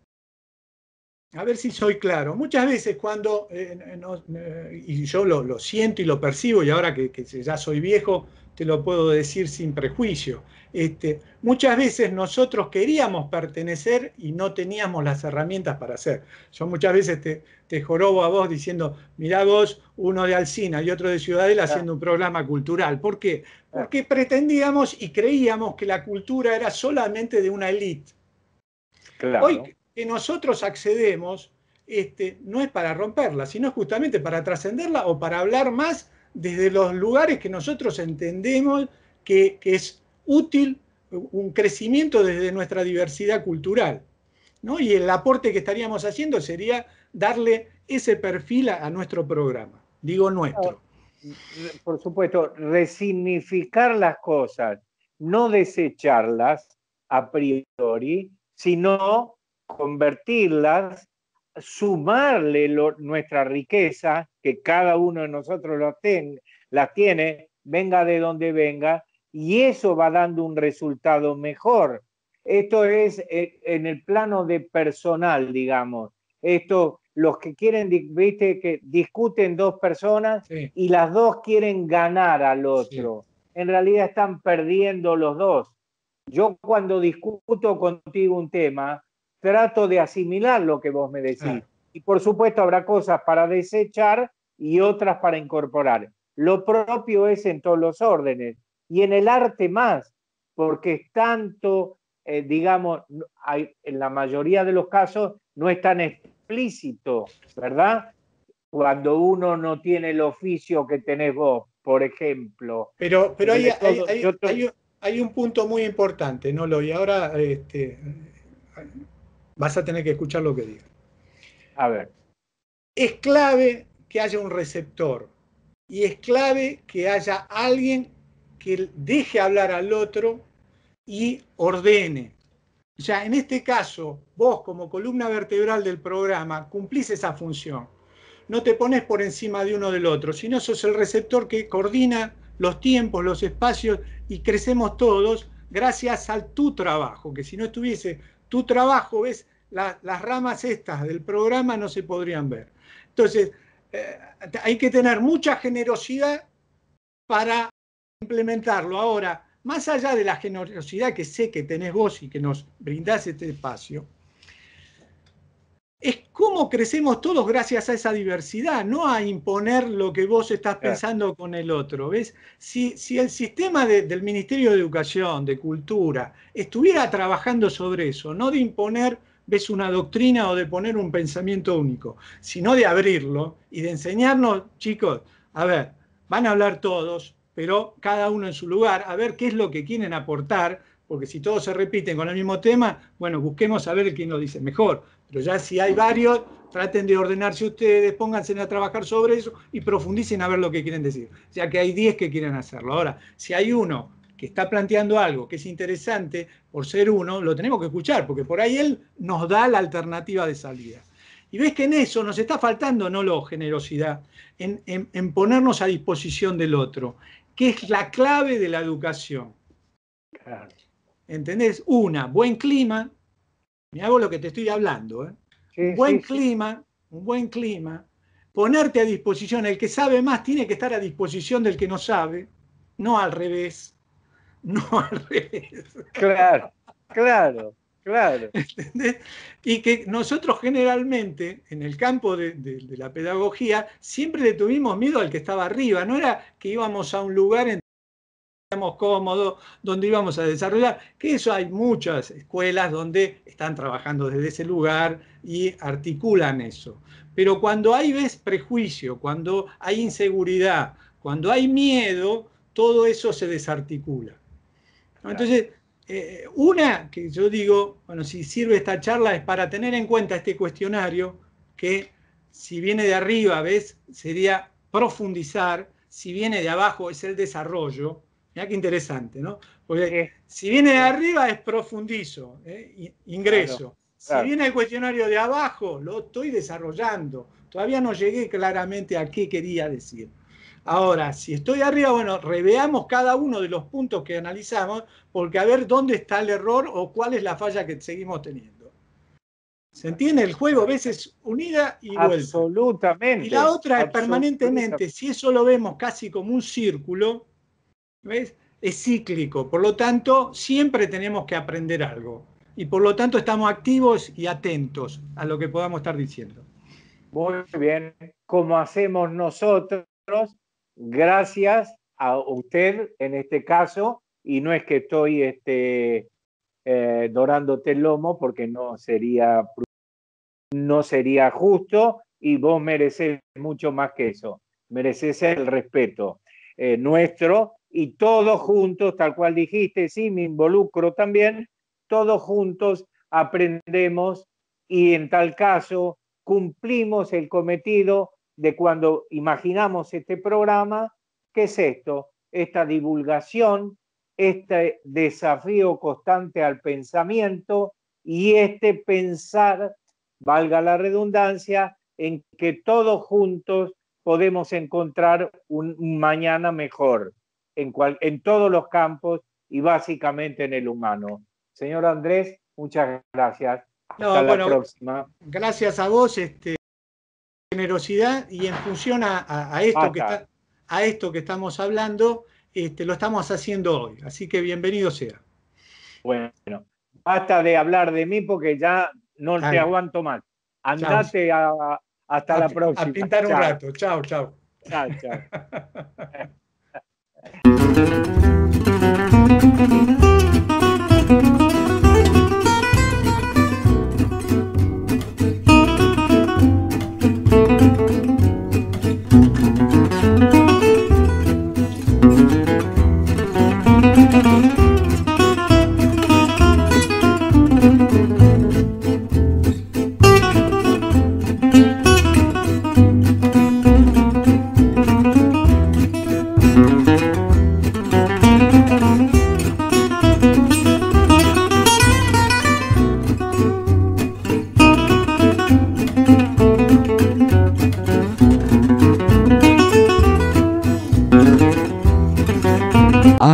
A ver si soy claro. Muchas veces cuando, eh, no, eh, y yo lo, lo siento y lo percibo, y ahora que, que ya soy viejo, te lo puedo decir sin prejuicio. Este, muchas veces nosotros queríamos pertenecer y no teníamos las herramientas para hacer. Yo muchas veces te, te jorobo a vos diciendo, mirá vos, uno de Alsina y otro de Ciudadela haciendo un programa cultural. ¿Por qué? Porque pretendíamos y creíamos que la cultura era solamente de una élite. Claro. Hoy que nosotros accedemos, este, no es para romperla, sino justamente para trascenderla o para hablar más desde los lugares que nosotros entendemos que, que es útil un crecimiento desde nuestra diversidad cultural, ¿no? Y el aporte que estaríamos haciendo sería darle ese perfil a, a nuestro programa, digo nuestro. Por supuesto, resignificar las cosas, no desecharlas a priori, sino convertirlas, sumarle lo, nuestra riqueza, que cada uno de nosotros lo ten, las tiene, venga de donde venga, y eso va dando un resultado mejor. Esto es eh, en el plano de personal, digamos. Esto, los que quieren, viste, que discuten dos personas sí. y las dos quieren ganar al otro. Sí. En realidad están perdiendo los dos. Yo cuando discuto contigo un tema, trato de asimilar lo que vos me decís. Ah. Y por supuesto habrá cosas para desechar y otras para incorporar. Lo propio es en todos los órdenes. Y en el arte más, porque es tanto, eh, digamos, hay, en la mayoría de los casos no es tan explícito, ¿verdad? Cuando uno no tiene el oficio que tenés vos, por ejemplo. Pero, pero hay, hay, hay, hay, hay un punto muy importante, ¿no? Lo, y ahora este, vas a tener que escuchar lo que digo. A ver. Es clave que haya un receptor y es clave que haya alguien que deje hablar al otro y ordene. O sea, en este caso, vos como columna vertebral del programa cumplís esa función. No te pones por encima de uno del otro, sino sos el receptor que coordina los tiempos, los espacios, y crecemos todos gracias al tu trabajo, que si no estuviese tu trabajo, ves, la, las ramas estas del programa no se podrían ver. Entonces, eh, hay que tener mucha generosidad para implementarlo. Ahora, más allá de la generosidad que sé que tenés vos y que nos brindás este espacio, es cómo crecemos todos gracias a esa diversidad, no a imponer lo que vos estás pensando con el otro. ¿Ves? Si, si el sistema de, del Ministerio de Educación, de Cultura, estuviera trabajando sobre eso, no de imponer, ves, una doctrina o de poner un pensamiento único, sino de abrirlo y de enseñarnos, chicos, a ver, van a hablar todos, pero cada uno en su lugar, a ver qué es lo que quieren aportar, porque si todos se repiten con el mismo tema, bueno, busquemos a ver quién lo dice mejor. Pero ya si hay varios, traten de ordenarse ustedes, pónganse a trabajar sobre eso y profundicen a ver lo que quieren decir. O sea que hay diez que quieren hacerlo. Ahora, si hay uno que está planteando algo que es interesante, por ser uno, lo tenemos que escuchar, porque por ahí él nos da la alternativa de salida. Y ves que en eso nos está faltando no la generosidad, en, en, en ponernos a disposición del otro, que es la clave de la educación. Claro. ¿ ¿Entendés? Una, buen clima. Me hago lo que te estoy hablando, ¿eh? Sí, un buen sí, clima, sí. un buen clima, ponerte a disposición. El que sabe más tiene que estar a disposición del que no sabe, no al revés, no al revés. Claro, claro, claro. ¿Entendés? Y que nosotros generalmente, en el campo de, de, de la pedagogía, siempre le tuvimos miedo al que estaba arriba. No era que íbamos a un lugar en cómodos, donde íbamos a desarrollar, que eso hay muchas escuelas donde están trabajando desde ese lugar y articulan eso. Pero cuando hay, ves, prejuicio, cuando hay inseguridad, cuando hay miedo, todo eso se desarticula. ¿No? Entonces, eh, una que yo digo, bueno, si sirve esta charla es para tener en cuenta este cuestionario, que si viene de arriba, ves, sería profundizar, si viene de abajo es el desarrollo. Mirá qué interesante, ¿no? Porque eh, si viene de arriba es profundizo, ¿eh? ingreso. Claro, claro. Si viene el cuestionario de abajo, lo estoy desarrollando. Todavía no llegué claramente a qué quería decir. Ahora, si estoy arriba, bueno, reveamos cada uno de los puntos que analizamos, porque a ver dónde está el error o cuál es la falla que seguimos teniendo. ¿Se entiende? El juego a veces unida y vuelta. Absolutamente. Y la otra es permanentemente, si eso lo vemos casi como un círculo, ¿ves? Es cíclico, por lo tanto siempre tenemos que aprender algo y por lo tanto estamos activos y atentos a lo que podamos estar diciendo. Muy bien, como hacemos nosotros, gracias a usted en este caso, y no es que estoy este, eh, dorándote el lomo porque no sería, no sería justo y vos mereces mucho más que eso, mereces el respeto eh, nuestro. Y todos juntos, tal cual dijiste, sí, me involucro también, todos juntos aprendemos y en tal caso cumplimos el cometido de cuando imaginamos este programa, ¿qué es esto? Esta divulgación, este desafío constante al pensamiento y este pensar, valga la redundancia, en que todos juntos podemos encontrar un, un mañana mejor. En, cual, en todos los campos y básicamente en el humano. Señor Andrés, muchas gracias. Hasta no, la bueno, próxima. Gracias a vos, este, generosidad, y en función a, a, a, esto, que está, a esto que estamos hablando, este, lo estamos haciendo hoy. Así que bienvenido sea. Bueno, basta de hablar de mí porque ya no Dale. te aguanto más. Andate a, hasta a, la próxima. A pintar un chao. rato. Chao, chao. Chao, chao.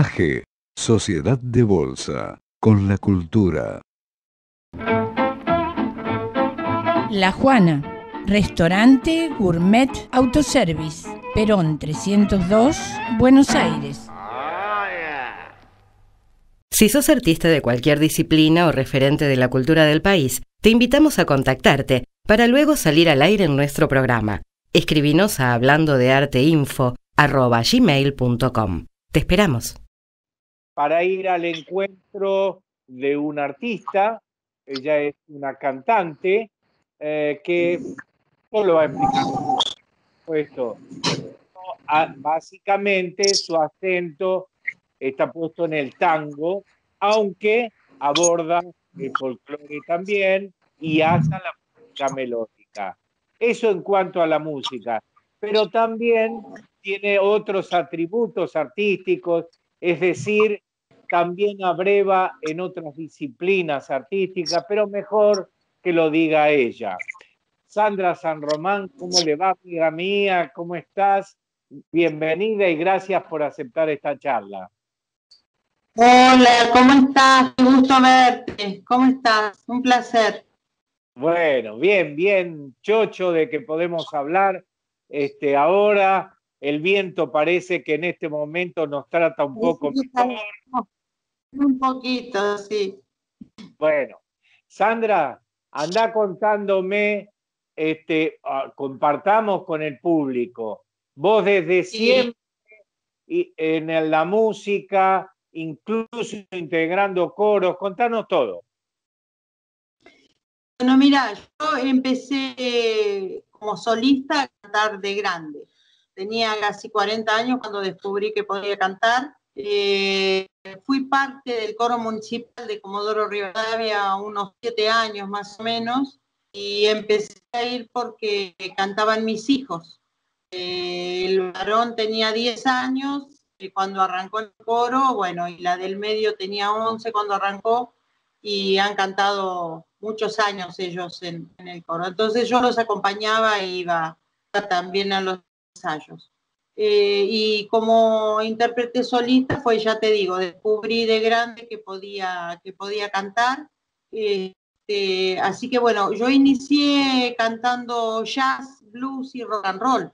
A G, Sociedad de Bolsa, con la cultura. La Juana, restaurante gourmet autoservice, Perón trescientos dos, Buenos Aires. Si sos artista de cualquier disciplina o referente de la cultura del país, te invitamos a contactarte para luego salir al aire en nuestro programa. Escribinos a hablando de arte info arroba gmail punto com. Te esperamos. Para ir al encuentro de un artista, ella es una cantante eh, que no lo va a explicar esto. Básicamente su acento está puesto en el tango, aunque aborda el folclore también y hace la música melódica. Eso en cuanto a la música, pero también tiene otros atributos artísticos, es decir, también abreva en otras disciplinas artísticas, pero mejor que lo diga ella. Sandra San Román, ¿cómo le va, amiga mía? ¿Cómo estás? Bienvenida y gracias por aceptar esta charla. Hola, ¿cómo estás? Qué gusto verte. ¿Cómo estás? Un placer. Bueno, bien, bien, chocho de que podemos hablar. Este, ahora el viento parece que en este momento nos trata un poco mejor. Un poquito, sí. Bueno, Sandra, anda contándome, este, uh, compartamos con el público. Vos desde Sí. siempre y en la música, incluso integrando coros, contanos todo. Bueno, mira, yo empecé como solista a cantar de grande. Tenía casi cuarenta años cuando descubrí que podía cantar. Eh, fui parte del coro municipal de Comodoro Rivadavia unos siete años más o menos y empecé a ir porque cantaban mis hijos. Eh, el varón tenía diez años y cuando arrancó el coro, bueno, y la del medio tenía once cuando arrancó y han cantado muchos años ellos en, en el coro. Entonces yo los acompañaba e iba también a los ensayos. Eh, y como intérprete solista, pues ya te digo, descubrí de grande que podía, que podía cantar. Este, así que bueno, yo inicié cantando jazz, blues y rock and roll.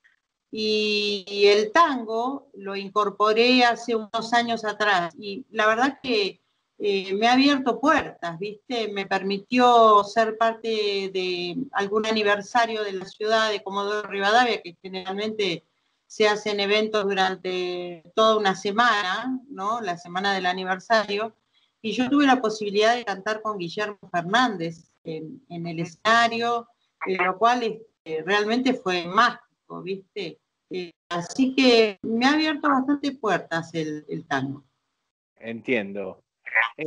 Y, y el tango lo incorporé hace unos años atrás. Y la verdad que eh, me ha abierto puertas, ¿viste? Me permitió ser parte de algún aniversario de la ciudad de Comodoro Rivadavia, que generalmente se hacen eventos durante toda una semana, ¿no? La semana del aniversario, y yo tuve la posibilidad de cantar con Guillermo Fernández en, en el escenario, eh, lo cual este, realmente fue mágico, ¿viste? Eh, así que me ha abierto bastante puertas el, el tango. Entiendo. Eh,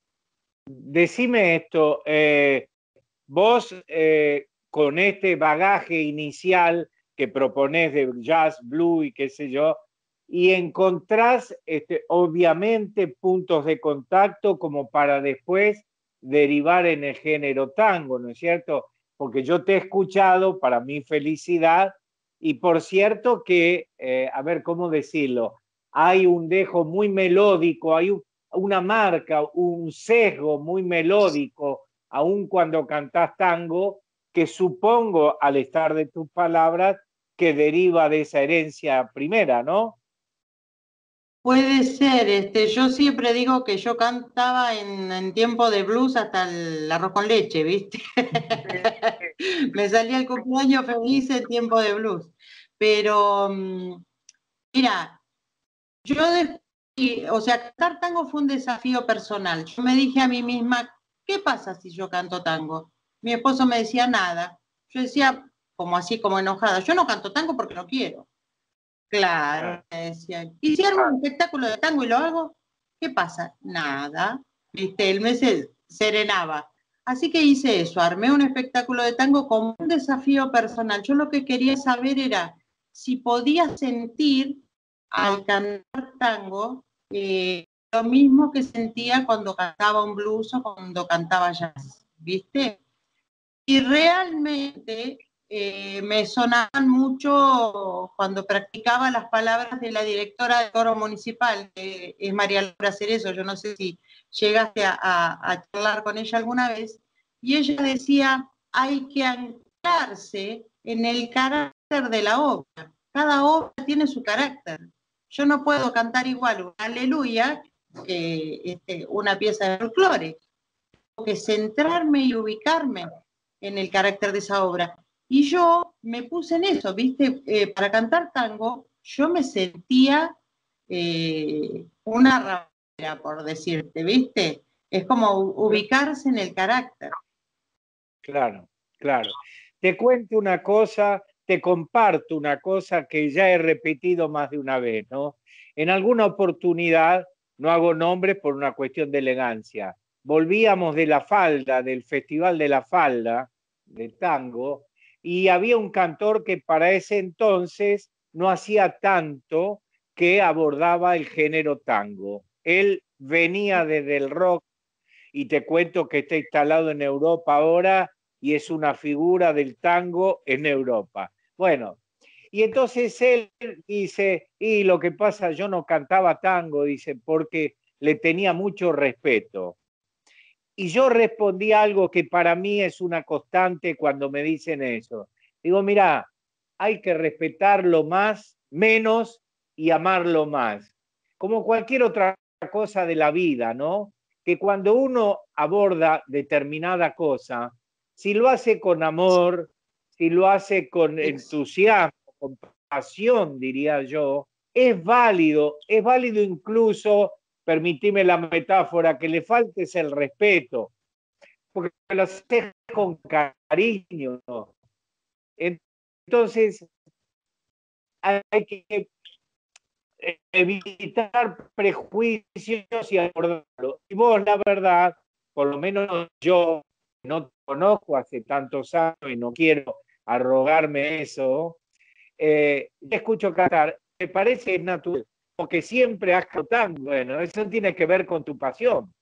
decime esto, eh, vos eh, con este bagaje inicial que proponés de jazz, blues y qué sé yo, y encontrás este, obviamente puntos de contacto como para después derivar en el género tango, ¿no es cierto? Porque yo te he escuchado, para mi felicidad, y por cierto que, eh, a ver cómo decirlo, hay un dejo muy melódico, hay un, una marca, un sesgo muy melódico, aun cuando cantás tango, que supongo, al estar de tus palabras, que deriva de esa herencia primera, ¿no? Puede ser, este, yo siempre digo que yo cantaba en, en tiempo de blues hasta el arroz con leche, ¿viste? Me salía el cumpleaños feliz en tiempo de blues. Pero, mira, yo, de, o sea, cantar tango fue un desafío personal. Yo me dije a mí misma, ¿qué pasa si yo canto tango? Mi esposo me decía nada. Yo decía, como así, como enojada, yo no canto tango porque no quiero. Claro, me decían. ¿Y si armo un espectáculo de tango y lo hago? ¿Qué pasa? Nada. ¿Viste? Él me serenaba. Así que hice eso, armé un espectáculo de tango como un desafío personal. Yo lo que quería saber era si podía sentir al cantar tango eh, lo mismo que sentía cuando cantaba un blues o cuando cantaba jazz, ¿viste? Y realmente eh, me sonaban mucho cuando practicaba las palabras de la directora del coro municipal, que es María Laura Cerezo. Yo no sé si llegaste a, a, a charlar con ella alguna vez, y ella decía, hay que anclarse en el carácter de la obra. Cada obra tiene su carácter. Yo no puedo cantar igual un aleluya que este, una pieza de folclore. Tengo que centrarme y ubicarme en el carácter de esa obra. Y yo me puse en eso, ¿viste? Eh, para cantar tango, yo me sentía eh, una ramera, por decirte, ¿viste? Es como ubicarse en el carácter. Claro, claro. Te cuento una cosa, te comparto una cosa que ya he repetido más de una vez, ¿no? En alguna oportunidad, no hago nombres por una cuestión de elegancia, volvíamos de la falda, del Festival de la Falda, de tango, y había un cantor que para ese entonces no hacía tanto que abordaba el género tango. Él venía desde el rock, y te cuento que está instalado en Europa ahora y es una figura del tango en Europa. Bueno, y entonces él dice, y lo que pasa, yo no cantaba tango, dice, porque le tenía mucho respeto. Y yo respondí algo que para mí es una constante cuando me dicen eso. Digo, mira, hay que respetarlo más, menos y amarlo más. Como cualquier otra cosa de la vida, ¿no? Que cuando uno aborda determinada cosa, si lo hace con amor, si lo hace con entusiasmo, con pasión, diría yo, es válido, es válido incluso, permitime la metáfora, que le faltes el respeto, porque lo haces con cariño. Entonces, hay que evitar prejuicios y abordarlo. Y vos, la verdad, por lo menos yo no te conozco hace tantos años y no quiero arrogarme eso, eh, te escucho cantar, me parece natural, porque siempre has cantado. Bueno, eso tiene que ver con tu pasión.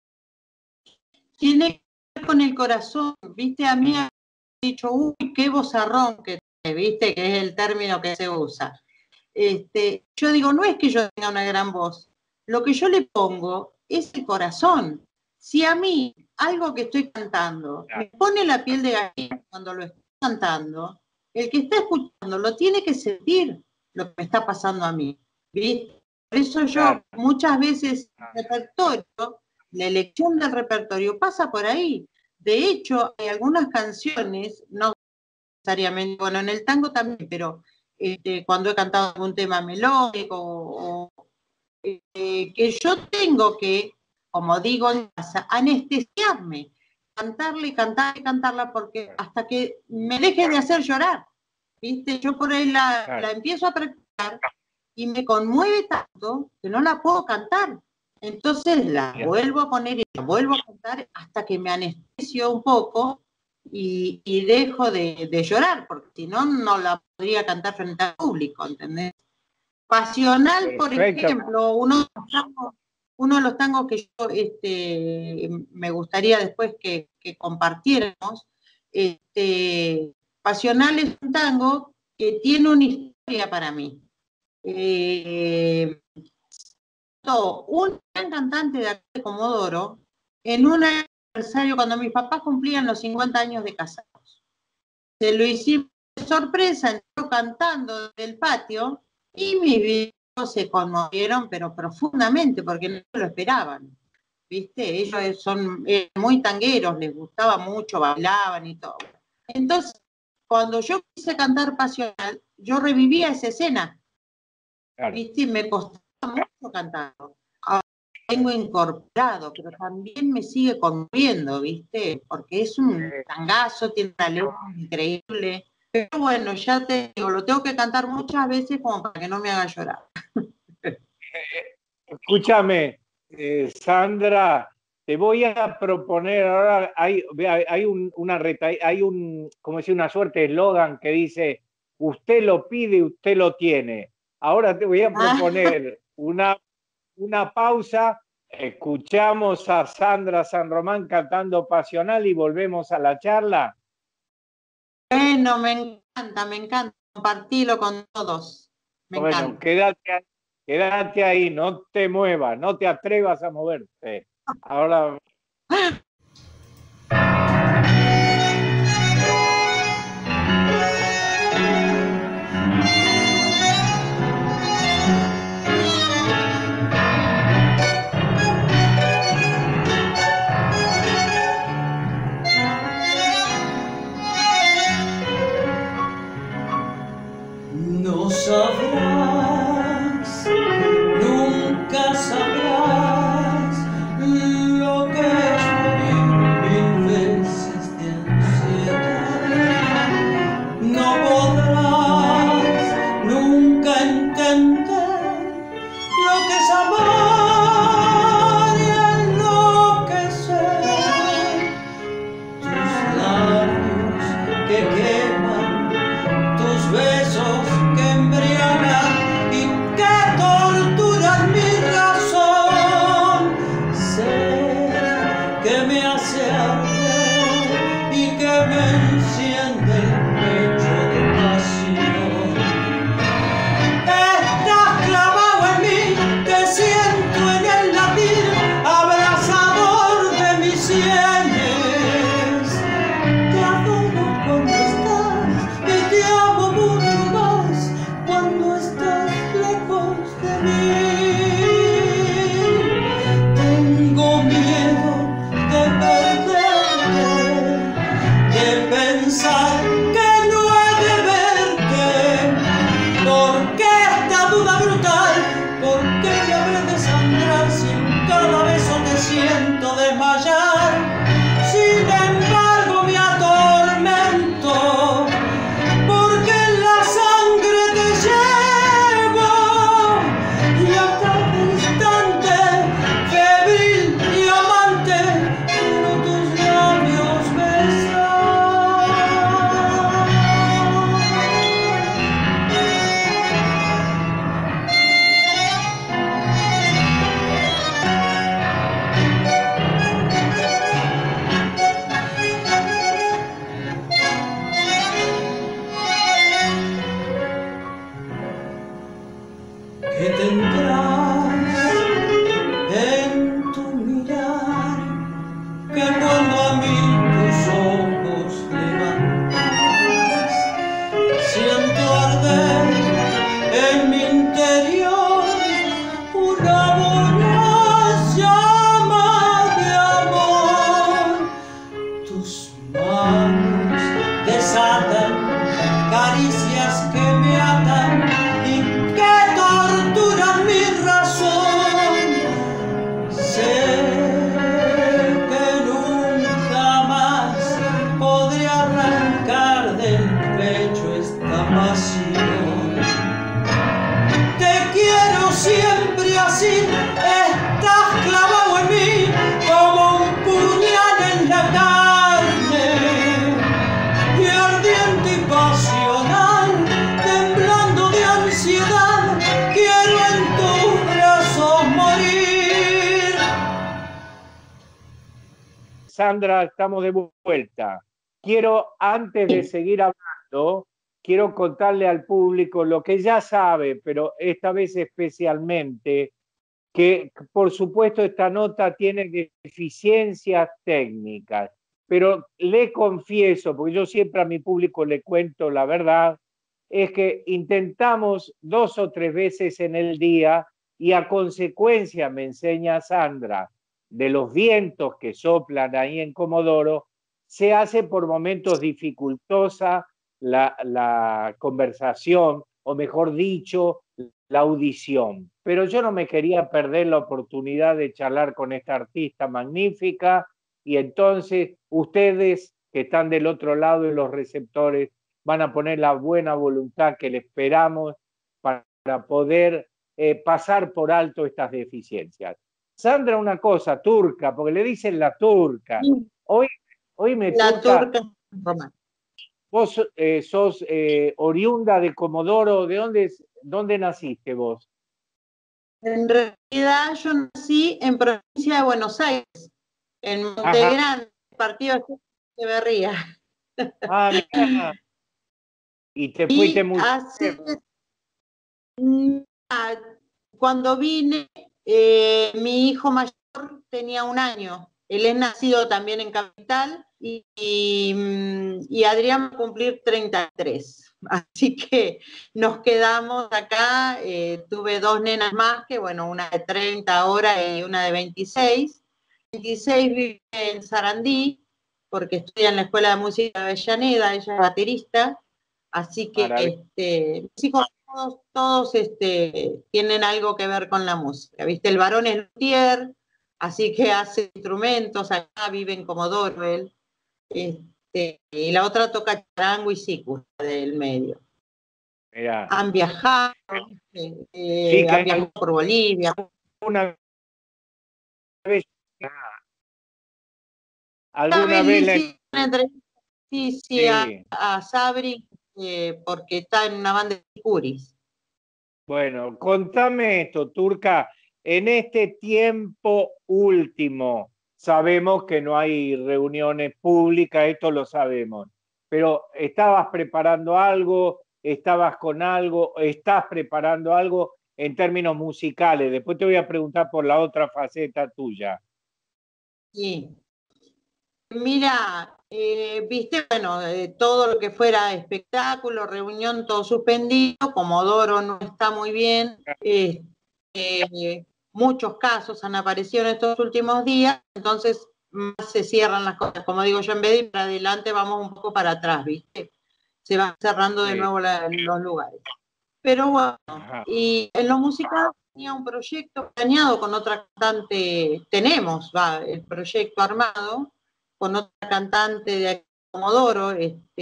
Tiene que ver con el corazón, ¿viste? A mí me han dicho, uy, qué vozarrón que tiene, ¿viste? Que es el término que se usa. Este, yo digo, no es que yo tenga una gran voz, lo que yo le pongo es el corazón. Si a mí algo que estoy cantando me pone la piel de gallina cuando lo estoy cantando, el que está escuchando lo tiene que sentir lo que me está pasando a mí, ¿viste? Por eso yo muchas veces el repertorio, la elección del repertorio pasa por ahí. De hecho, hay algunas canciones, no necesariamente, bueno, en el tango también, pero Este, cuando he cantado algún tema melódico, o, eh, que yo tengo que, como digo en casa, anestesiarme, cantarla y cantarla y cantarla, porque hasta que me deje de hacer llorar, ¿viste? Yo por ahí la, claro. la empiezo a practicar y me conmueve tanto que no la puedo cantar. Entonces la Bien. vuelvo a poner y la vuelvo a cantar hasta que me anestesio un poco y, y dejo de, de llorar, porque si no, no la podría cantar frente al público, ¿entendés? Pasional, por Perfecto. ejemplo, uno de los tangos, uno de los tangos que yo este, me gustaría después que, que compartiéramos, este, Pasional es un tango que tiene una historia para mí. Eh, un gran cantante de acá de Comodoro, en un aniversario, cuando mis papás cumplían los cincuenta años de casados. Se lo hicimos de sorpresa, entró cantando desde el patio y mis viejos se conmovieron, pero profundamente, porque no lo esperaban. ¿Viste? Ellos son muy tangueros, les gustaba mucho, bailaban y todo. Entonces, cuando yo quise cantar Pasional, yo revivía esa escena. Claro. ¿Viste? Me costaba mucho cantarlo. Ahora tengo incorporado, pero también me sigue conmoviendo, ¿viste? Porque es un tangazo, tiene una letra increíble. Pero bueno, ya te digo, lo tengo que cantar muchas veces como para que no me haga llorar. Escúchame, eh, Sandra, te voy a proponer ahora, hay, hay, un, una reta, hay un, como decir, una suerte de eslogan que dice, usted lo pide, usted lo tiene. Ahora te voy a proponer ah. una, una pausa, escuchamos a Sandra San Román cantando Pasional y volvemos a la charla. bueno, me encanta, me encanta compartirlo con todos. Me bueno, encanta. Quédate, quédate ahí, no te muevas, no te atrevas a moverte. Ahora... No sabrás, nunca sabrás lo que es morir mil veces de ansiedad. No podrás nunca entender lo que es amar y enloquecer. Tus labios que queman, tus besos que embriagan y que torturan mi razón. Sé que me hace arder y que me enciende el pecho de pasión. Estás clavado en mí, te siento en el latir abrazador de mis sienes. Te adoro cuando estás y te amo mucho más cuando estás lejos de mí. Tengo miedo de perderte, de pensar que no he de verte. ¿Por qué esta duda brutal? ¿Por qué me habré de sangrar si en cada beso te siento desmayar? Sin embargo me atormento, porque en la sangre te llevo y a cada instante, febril y amante, quiero tus labios besar. Que tendrás en tu mirar, que cuando a mí tus ojos levantas, siento arder en mi interior una voraz llama de amor. Tus manos desatan caricias que me atan y que torturan mi razón. Sé que nunca más podré arrancar del pecho esta pasión. Te quiero siempre así, estás clavado en mí como un puñal en la carne, y ardiente y pasional, temblando de ansiedad, quiero en tus brazos morir. Sandra, estamos de vuelta. Quiero, antes de seguir hablando, quiero contarle al público lo que ya sabe, pero esta vez especialmente, que por supuesto esta nota tiene deficiencias técnicas, pero le confieso, porque yo siempre a mi público le cuento la verdad, es que intentamos dos o tres veces en el día y a consecuencia, me enseña Sandra, de los vientos que soplan ahí en Comodoro, se hace por momentos dificultosa la, la conversación, o mejor dicho, la audición. Pero yo no me quería perder la oportunidad de charlar con esta artista magnífica, y entonces ustedes que están del otro lado de los receptores van a poner la buena voluntad que le esperamos para poder eh, pasar por alto estas deficiencias. Sandra, una cosa, turca, porque le dicen la turca. Hoy, hoy me La toca... turca romana. Vos eh, sos eh, oriunda de Comodoro. ¿De dónde, dónde naciste vos? En realidad yo nací en provincia de Buenos Aires, en Montegrande, partido de Echeverría. Ah, mirá. y te fuiste Y muy... hace, ah, cuando vine, eh, mi hijo mayor tenía un año. Él es nacido también en Capital y, y, y Adrián va a cumplir treinta y tres. Así que nos quedamos acá. Eh, tuve dos nenas más, que bueno, una de treinta ahora y una de veintiséis. veintiséis vive en Sarandí, porque estudia en la Escuela de Música de Avellaneda, ella es baterista. Así que este, mis hijos todos, todos este, tienen algo que ver con la música. ¿Viste? El varón es luthier, así que hace instrumentos, acá vive en Comodoro él. Este, y la otra toca charango y sicu del medio. Mirá. Han viajado, eh, Sí, que han viajado por Bolivia. Una vez, alguna vez la... Sí, sí, sí, a, a Sabri, eh, porque está en una banda de curis. Bueno, contame esto, Turca. En este tiempo último, sabemos que no hay reuniones públicas, esto lo sabemos, pero ¿estabas preparando algo? ¿Estabas con algo? ¿Estás preparando algo en términos musicales? Después te voy a preguntar por la otra faceta tuya. Sí. Mira, eh, viste, bueno, eh, todo lo que fuera espectáculo, reunión, todo suspendido. Comodoro no está muy bien. Eh, eh, muchos casos han aparecido en estos últimos días, entonces más se cierran las cosas. Como digo yo, en vez de ir para adelante, vamos un poco para atrás, ¿viste? Se van cerrando de nuevo la, los lugares. Pero bueno, y en lo musical tenía un proyecto planeado con otra cantante, tenemos, va, el proyecto armado, con otra cantante de aquí, Comodoro,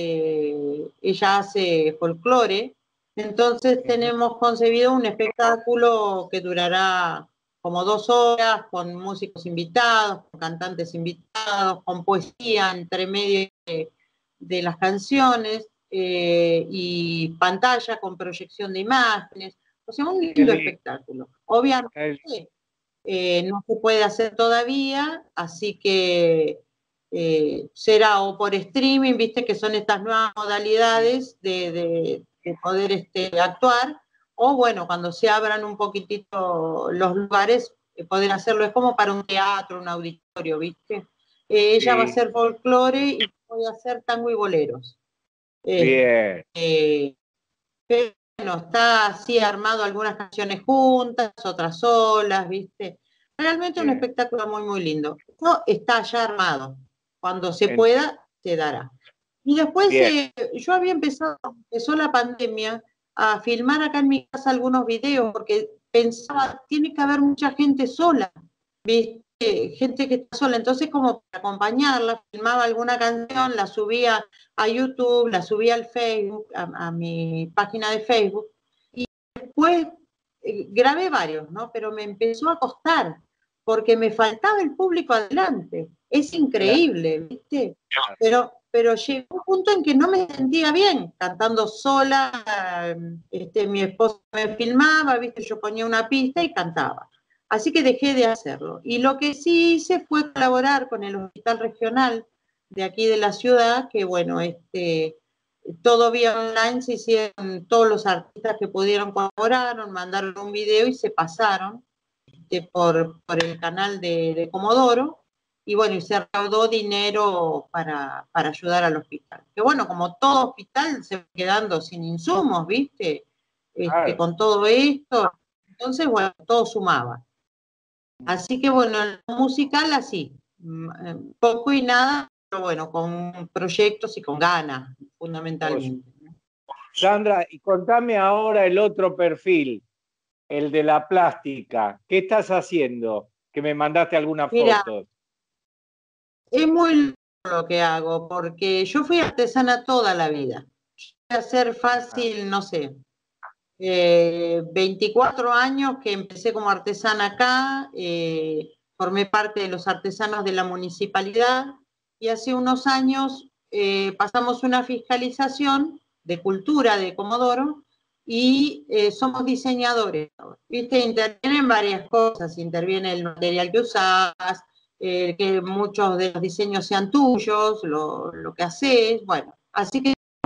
este, ella hace folclore, entonces tenemos concebido un espectáculo que durará como dos horas, con músicos invitados, con cantantes invitados, con poesía entre medio de, de las canciones, eh, y pantalla con proyección de imágenes, o sea, un lindo espectáculo. Obviamente eh, no se puede hacer todavía, así que eh, será o por streaming, viste que son estas nuevas modalidades de, de, de poder este, actuar, o bueno, cuando se abran un poquitito los lugares, eh, poder hacerlo, es como para un teatro, un auditorio, viste. Eh, ella Sí. va a hacer folclore y voy a hacer tango y boleros. Bien. Eh, pero bueno, está así armado algunas canciones juntas, otras solas, ¿viste? Realmente un espectáculo muy, muy lindo. Esto está ya armado. Cuando se pueda, se dará. Y después eh, yo había empezado, empezó la pandemia, a filmar acá en mi casa algunos videos, porque pensaba, tiene que haber mucha gente sola, ¿viste? Gente que está sola, entonces como para acompañarla, filmaba alguna canción, la subía a YouTube, la subía al Facebook, a, a mi página de Facebook, y después eh, grabé varios, ¿no? Pero me empezó a costar, porque me faltaba el público adelante. Es increíble, ¿viste? Pero, pero llegó un punto en que no me sentía bien, cantando sola, este, mi esposo me filmaba, ¿viste? Yo ponía una pista y cantaba. Así que dejé de hacerlo. Y lo que sí hice fue colaborar con el hospital regional de aquí de la ciudad, que bueno, este, todo vía online, se hicieron, todos los artistas que pudieron colaboraron, mandaron un video y se pasaron este, por, por el canal de, de Comodoro, y bueno, y se recaudó dinero para, para ayudar al hospital. Que bueno, como todo hospital se va quedando sin insumos, ¿viste? Este, claro. Con todo esto, entonces bueno, todo sumaba. Así que bueno, lo musical así, poco y nada, pero bueno, con proyectos y con ganas, fundamentalmente. Sandra, y contame ahora el otro perfil, el de la plástica. ¿Qué estás haciendo? Que me mandaste algunas Mira, fotos. Es muy lindo lo que hago, porque yo fui artesana toda la vida. Voy a hacer fácil, no sé, eh, veinticuatro años que empecé como artesana acá, eh, formé parte de los artesanos de la municipalidad y hace unos años eh, pasamos una fiscalización de cultura de Comodoro y eh, somos diseñadores. ¿Viste? Intervienen varias cosas, interviene el material que usás, eh, que muchos de los diseños sean tuyos, lo, lo que haces, bueno, así que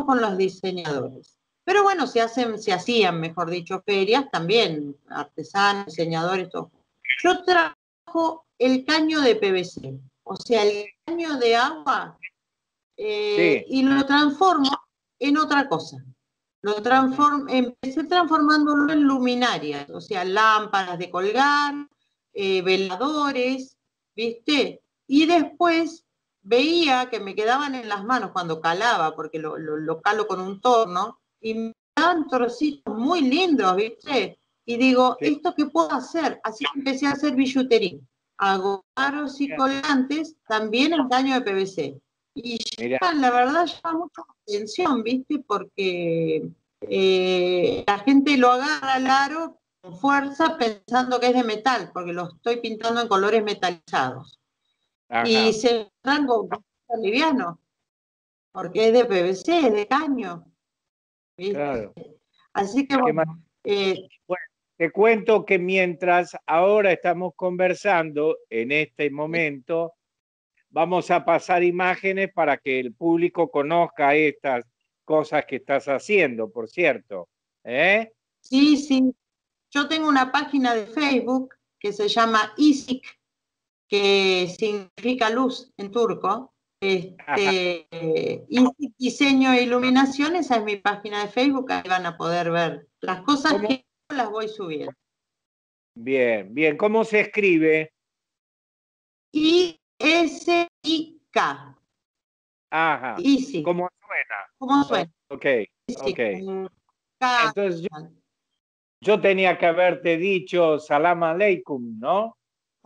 con los diseñadores. Pero bueno, se hacen, se hacían, mejor dicho, ferias también, artesanos, diseñadores, todo. Yo trabajo el caño de P V C, o sea, el caño de agua, eh, Sí. y lo transformo en otra cosa. Lo transform, empecé transformándolo en luminarias, o sea, lámparas de colgar, eh, veladores, ¿viste? Y después veía que me quedaban en las manos cuando calaba, porque lo, lo, lo calo con un torno, y me daban trocitos muy lindos, ¿viste? Y digo, Sí. ¿esto qué puedo hacer? Así que empecé a hacer billutería. Hago aros y colgantes, también en caño de P V C. Y Mirá. ya, la verdad, llama mucho la atención, ¿viste? Porque eh, la gente lo agarra al aro con fuerza pensando que es de metal, porque lo estoy pintando en colores metalizados. Ajá. Y se rango liviano, porque es de P V C, es de caño. ¿Viste? Claro. Así que ¿Qué bueno, más? eh, Bueno, te cuento que mientras ahora estamos conversando, en este momento, vamos a pasar imágenes para que el público conozca estas cosas que estás haciendo, por cierto. ¿Eh? sí, sí. Yo tengo una página de Facebook que se llama ISIC, que significa luz en turco. Este, ISIC Diseño e Iluminación, esa es mi página de Facebook, ahí van a poder ver las cosas ¿Cómo? que yo las voy subiendo. Bien, bien. ¿Cómo se escribe? I S I K. Ajá. ISIC. ¿Cómo suena? ¿Cómo suena? Ok, ISIC, ok. con K. Entonces yo, yo tenía que haberte dicho salam aleikum, ¿no?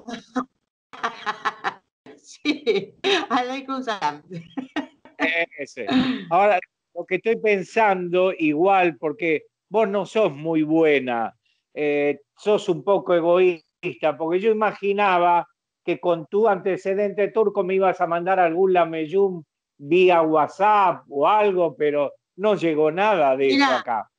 Sí, aleikum salam. Ese. Ahora, lo que estoy pensando, igual, porque vos no sos muy buena, eh, sos un poco egoísta, porque yo imaginaba que con tu antecedente turco me ibas a mandar algún lameyum vía WhatsApp o algo, pero no llegó nada de eso Mirá, acá.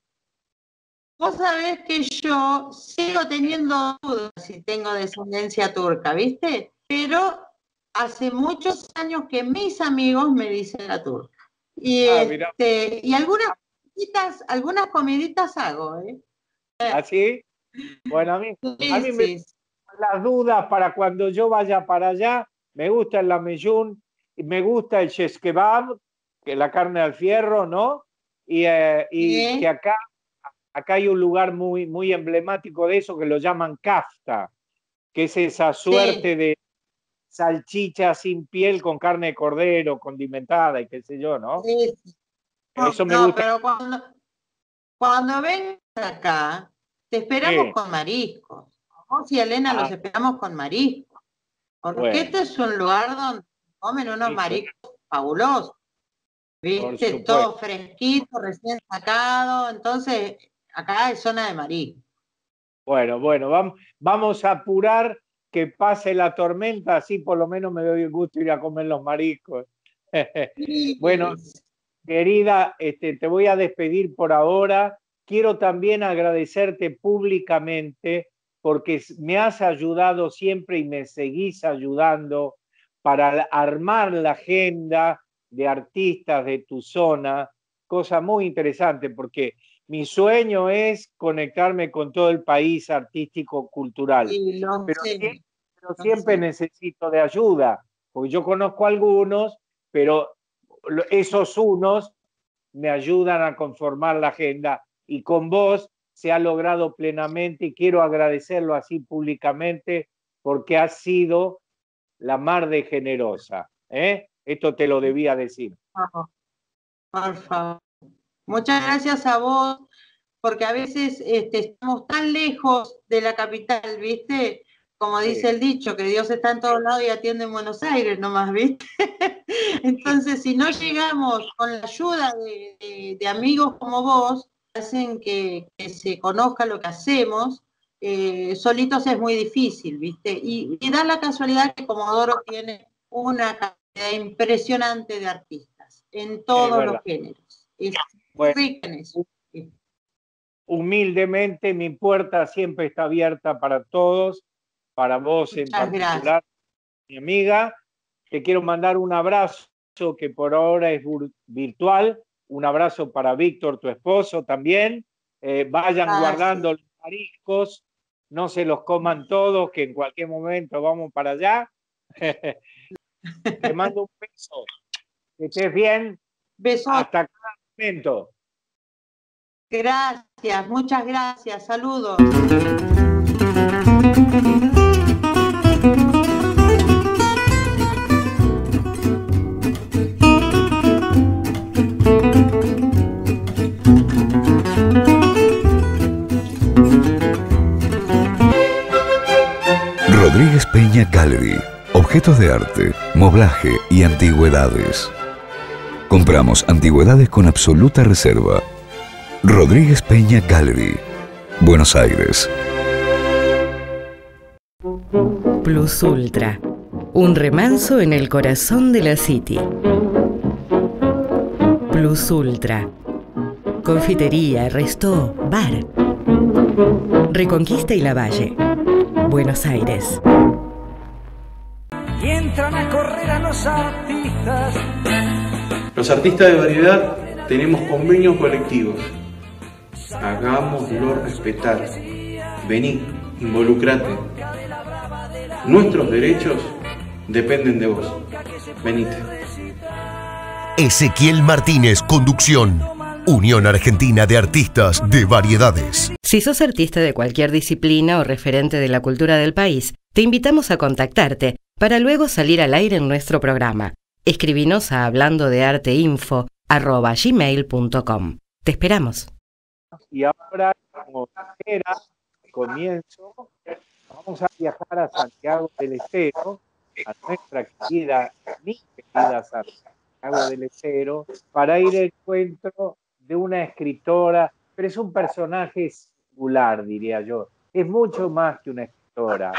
vos sabés que yo sigo teniendo dudas si tengo descendencia turca, ¿viste? Pero hace muchos años que mis amigos me dicen la turca. Y, Ah, mirá. este, y algunas comiditas, algunas comiditas hago, ¿eh? ¿Así? Bueno, a mí, a mí me Sí, sí. las dudas para cuando yo vaya para allá. Me gusta el lameyún, me gusta el shesh kebab, que es la carne al fierro, ¿no? Y, eh, y ¿Eh? que acá, acá hay un lugar muy, muy emblemático de eso que lo llaman kafta, que es esa suerte Sí. de salchicha sin piel con carne de cordero, condimentada y qué sé yo, ¿no? Sí, sí. No, Eso me no, gusta. pero cuando, cuando vengas acá, te esperamos Sí. con mariscos. Vos y Elena Ah, los esperamos con mariscos. Porque bueno, este es un lugar donde comen unos sí, mariscos fabulosos. por ¿Viste? supuesto. Todo fresquito, recién sacado. Entonces, acá es zona de marisco. Bueno, bueno, vamos, vamos a apurar que pase la tormenta, así por lo menos me doy el gusto de ir a comer los mariscos. Bueno, querida, este, te voy a despedir por ahora. Quiero también agradecerte públicamente porque me has ayudado siempre y me seguís ayudando para armar la agenda de artistas de tu zona, cosa muy interesante porque mi sueño es conectarme con todo el país artístico-cultural, Sí, lo pero, sé, siempre, pero lo siempre sé. necesito de ayuda, porque yo conozco algunos, pero esos unos me ayudan a conformar la agenda y con vos se ha logrado plenamente y quiero agradecerlo así públicamente porque has sido la mar de generosa. ¿eh? Esto te lo debía decir. Por favor. Muchas gracias a vos, porque a veces este, estamos tan lejos de la capital, ¿viste? Como dice Sí. el dicho, que Dios está en todos lados y atiende en Buenos Aires nomás, ¿viste? Entonces, si no llegamos con la ayuda de, de, de amigos como vos, que hacen que, que se conozca lo que hacemos, eh, solitos es muy difícil, ¿viste? Y, y da la casualidad que Comodoro tiene una cantidad impresionante de artistas en todos los géneros. Es Bueno, rica en eso. humildemente mi puerta siempre está abierta para todos, para vos en Muchas particular, gracias. mi amiga. Te quiero mandar un abrazo que por ahora es virtual Un abrazo para Víctor, tu esposo también. Eh, vayan Ah, guardando los mariscos, no se los coman todos, que en cualquier momento vamos para allá. Te mando un beso. Que estés bien. Besos. Hasta cada momento. Gracias, muchas gracias. Saludos. Rodríguez Peña Gallery. Objetos de arte, moblaje y antigüedades. Compramos antigüedades con absoluta reserva. Rodríguez Peña Gallery, Buenos Aires. Plus Ultra. Un remanso en el corazón de la City. Plus Ultra. Confitería, restó, bar. Reconquista y Lavalle. Buenos Aires. Y entran a correr a los artistas. Los artistas de variedad tenemos convenios colectivos. Hagámoslo respetar. Vení, involucrate. Nuestros derechos dependen de vos. Venite. Ezequiel Martínez, conducción. Unión Argentina de Artistas de Variedades. Si sos artista de cualquier disciplina o referente de la cultura del país, te invitamos a contactarte para luego salir al aire en nuestro programa. Escribinos a hablando de arte info arroba gmail punto com. Te esperamos. Y ahora, como era comienzo, vamos a viajar a Santiago del Estero, a nuestra querida, mi querida Santiago del Estero, para ir al encuentro de una escritora, pero es un personaje singular, diría yo. Es mucho más que una escritora.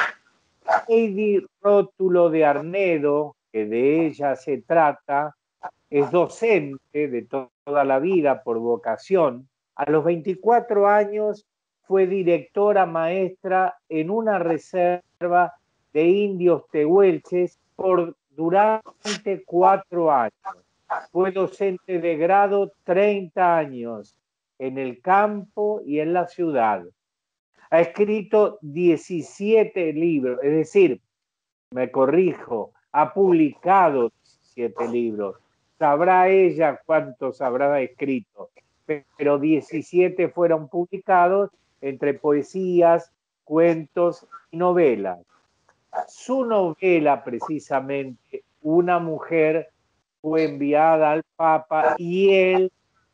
Heidi Rótulo de Arnedo, que de ella se trata, es docente de to- toda la vida por vocación. A los veinticuatro años fue directora maestra en una reserva de indios tehuelches por durante cuatro años. Fue docente de grado treinta años en el campo y en la ciudad. Ha escrito diecisiete libros, es decir, me corrijo, ha publicado diecisiete libros. Sabrá ella cuántos habrá escrito, pero diecisiete fueron publicados entre poesías, cuentos y novelas. Su novela, precisamente, Una mujer, fue enviada al Papa y él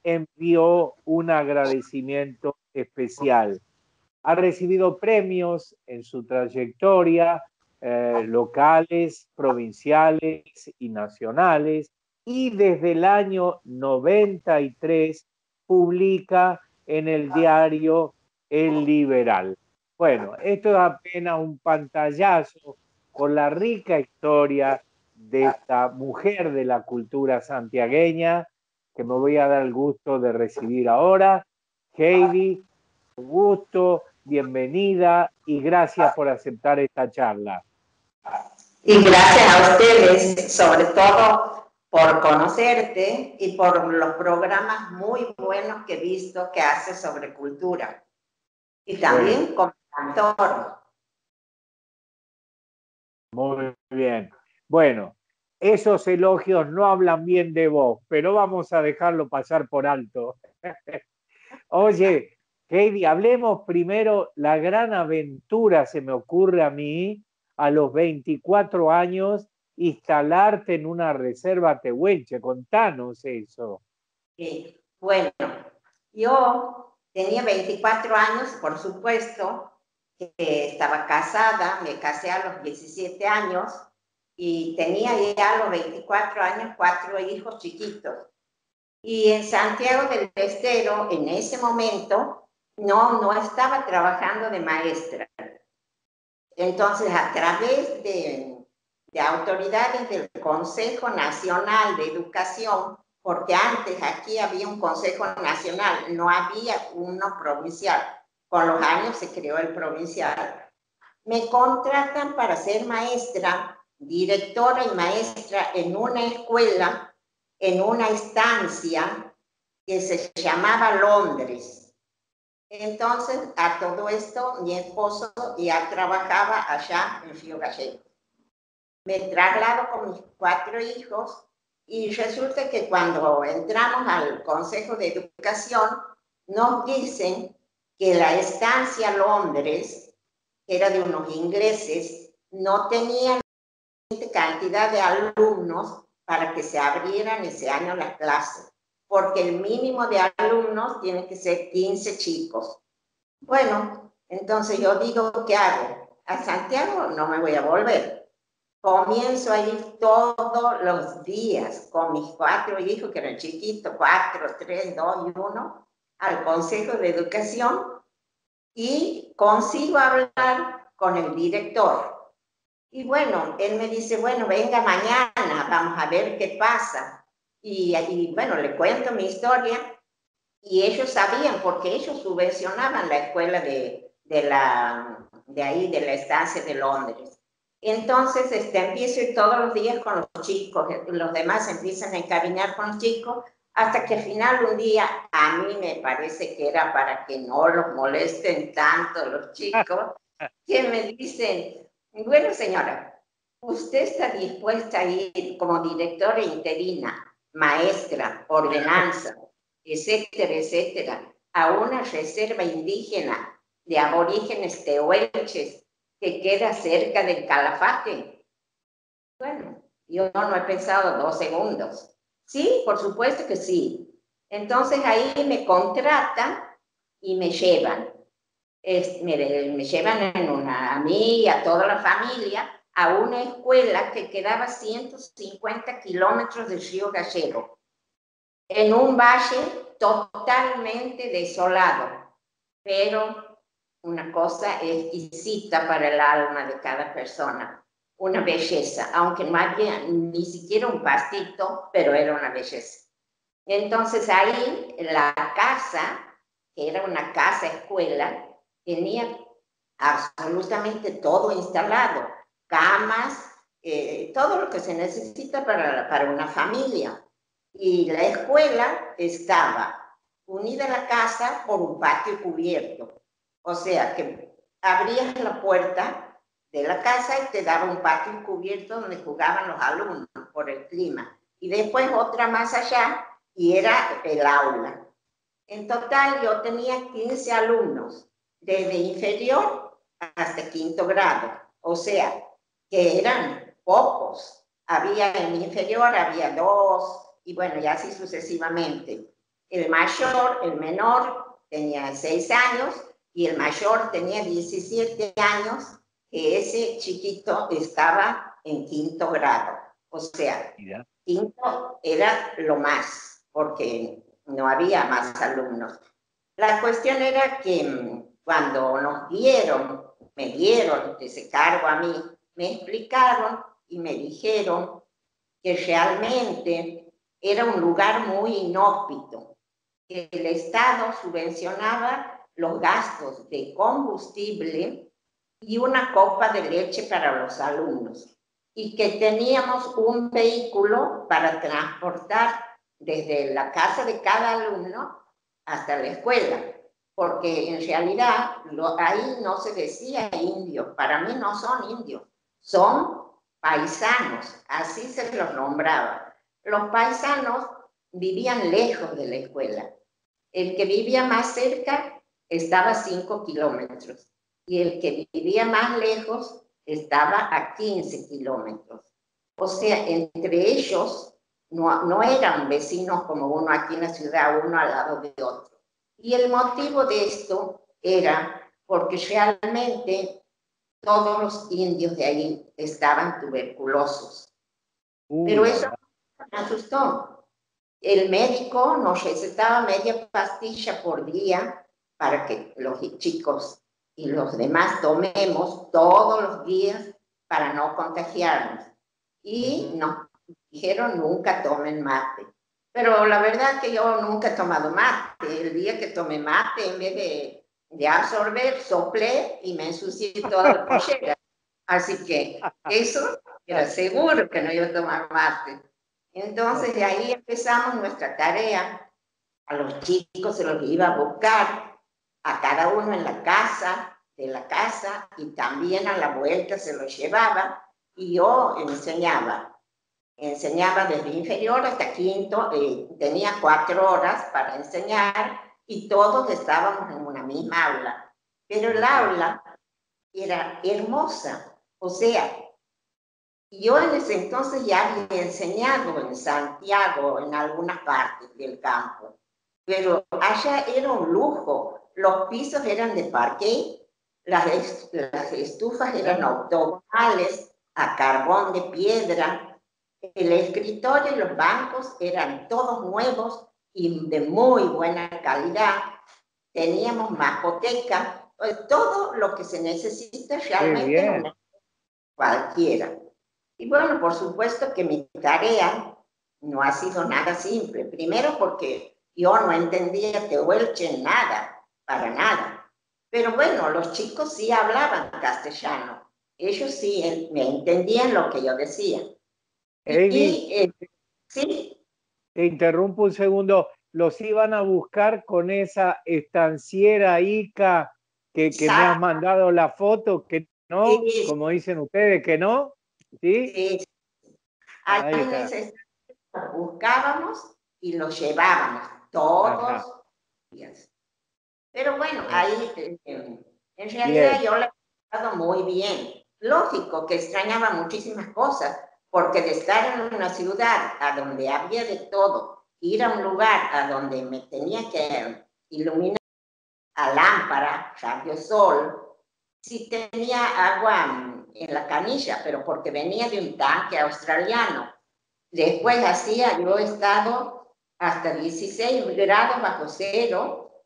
envió un agradecimiento especial. Ha recibido premios en su trayectoria, eh, locales, provinciales y nacionales, y desde el año noventa y tres publica en el diario El Liberal. Bueno, esto es apenas un pantallazo por la rica historia de esta mujer de la cultura santiagueña que me voy a dar el gusto de recibir ahora. Heidi, gusto, bienvenida y gracias por aceptar esta charla. Y gracias a ustedes, sobre todo por conocerte y por los programas muy buenos que he visto que haces sobre cultura. Y también como cantor. Muy bien. Bueno, esos elogios no hablan bien de vos, pero vamos a dejarlo pasar por alto. Oye, Heidi, hablemos primero la gran aventura, se me ocurre a mí, a los veinticuatro años, instalarte en una reserva tehuelche. Contanos eso. Sí. Bueno, yo tenía veinticuatro años, por supuesto, que estaba casada, me casé a los diecisiete años y tenía ya a los veinticuatro años cuatro hijos chiquitos. Y en Santiago del Estero, en ese momento, no, no estaba trabajando de maestra. Entonces, a través de, de autoridades del Consejo Nacional de Educación, porque antes aquí había un Consejo Nacional, no había uno provincial. Con los años se creó el provincial. Me contratan para ser maestra, directora y maestra en una escuela, en una estancia que se llamaba Londres. Entonces, a todo esto, mi esposo ya trabajaba allá en Río Gallegos. Me traslado con mis cuatro hijos y resulta que cuando entramos al Consejo de Educación, nos dicen que la estancia Londres, que era de unos ingleses, no tenía cantidad de alumnos para que se abrieran ese año las clases, porque el mínimo de alumnos tiene que ser quince chicos. Bueno, entonces yo digo, ¿qué hago? A Santiago no me voy a volver. Comienzo a ir todos los días con mis cuatro hijos, que eran chiquitos, cuatro, tres, dos y uno, al Consejo de Educación y consigo hablar con el director. Y bueno, él me dice, bueno, venga mañana, vamos a ver qué pasa. Y, y bueno, le cuento mi historia y ellos sabían, porque ellos subvencionaban la escuela de, de, la, de ahí, de la estancia de Londres. Entonces, este, empiezo ir todos los días con los chicos, los demás empiezan a encariñar con los chicos, hasta que al final un día, a mí me parece que era para que no los molesten tanto los chicos, que me dicen, bueno señora, usted está dispuesta a ir como directora interina, maestra, ordenanza, etcétera, etcétera, a una reserva indígena de aborígenes tehuelches que queda cerca del Calafate. Bueno, yo no he pensado dos segundos. Sí, por supuesto que sí. Entonces ahí me contratan y me llevan. Es, me, me llevan en una, a mí y a toda la familia a una escuela que quedaba ciento cincuenta kilómetros del Río Gallego, en un valle totalmente desolado, pero una cosa exquisita para el alma de cada persona, una belleza, aunque no había ni siquiera un pastito, pero era una belleza. Entonces ahí la casa, que era una casa escuela, tenía absolutamente todo instalado, camas, eh, todo lo que se necesita para, para una familia. Y la escuela estaba unida a la casa por un patio cubierto. O sea que abrías la puerta de la casa y te daba un patio cubierto donde jugaban los alumnos por el clima. Y después otra más allá y era el aula. En total yo tenía quince alumnos, desde inferior hasta quinto grado. O sea que eran pocos. Había en inferior, había dos, y bueno, y así sucesivamente. El mayor, el menor, tenía seis años, y el mayor tenía diecisiete años, que ese chiquito estaba en quinto grado. O sea, quinto era lo más, porque no había más alumnos. La cuestión era que cuando nos dieron, me dieron ese cargo a mí, me explicaron y me dijeron que realmente era un lugar muy inhóspito, que el Estado subvencionaba los gastos de combustible y una copa de leche para los alumnos, y que teníamos un vehículo para transportar desde la casa de cada alumno hasta la escuela, porque en realidad lo, ahí no se decía indios, para mí no son indios, son paisanos, así se los nombraba. Los paisanos vivían lejos de la escuela. El que vivía más cerca estaba a cinco kilómetros y el que vivía más lejos estaba a quince kilómetros. O sea, entre ellos no, no eran vecinos como uno aquí en la ciudad, uno al lado de otro. Y el motivo de esto era porque realmente todos los indios de ahí estaban tuberculosos. Uh, Pero eso me asustó. El médico nos recetaba media pastilla por día para que los chicos y los demás tomemos todos los días para no contagiarnos. Y nos dijeron nunca tomen mate. Pero la verdad que yo nunca he tomado mate. El día que tomé mate, en vez de, de absorber, soplé y me ensucié toda la pollera. Así que eso era seguro que no iba a tomar mate. Entonces de ahí empezamos nuestra tarea A los chicos se los iba a buscar, a cada uno en la casa, de la casa, y también a la vuelta se los llevaba, y yo enseñaba. Enseñaba desde inferior hasta quinto, eh, tenía cuatro horas para enseñar, y todos estábamos en una misma aula. Pero el aula era hermosa, o sea, yo en ese entonces ya había enseñado en Santiago, en algunas partes del campo, pero allá era un lujo. Los pisos eran de parqué, las, est las estufas eran octogonales, a carbón de piedra, el escritorio y los bancos eran todos nuevos y de muy buena calidad. Teníamos mascoteca, todo lo que se necesita realmente en una cualquiera. Y bueno, por supuesto que mi tarea no ha sido nada simple. Primero porque yo no entendía tehuelche nada, para nada. Pero bueno, los chicos sí hablaban castellano. Ellos sí me entendían lo que yo decía. Heidi, y, eh, ¿sí? Te interrumpo un segundo. ¿Los iban a buscar con esa estanciera Ica que, que me has mandado la foto? Que no, sí, como dicen ustedes, que no. ¿Sí? Sí. Ahí en ese los buscábamos y los llevábamos todos los días. Pero bueno, ahí eh, en realidad bien. Yo la he pasado muy bien. Lógico que extrañaba muchísimas cosas, porque de estar en una ciudad a donde había de todo, ir a un lugar a donde me tenía que iluminar a lámpara, radiosol, sí tenía agua en la canilla, pero porque venía de un tanque australiano. Después hacía, yo he estado hasta dieciséis grados bajo cero,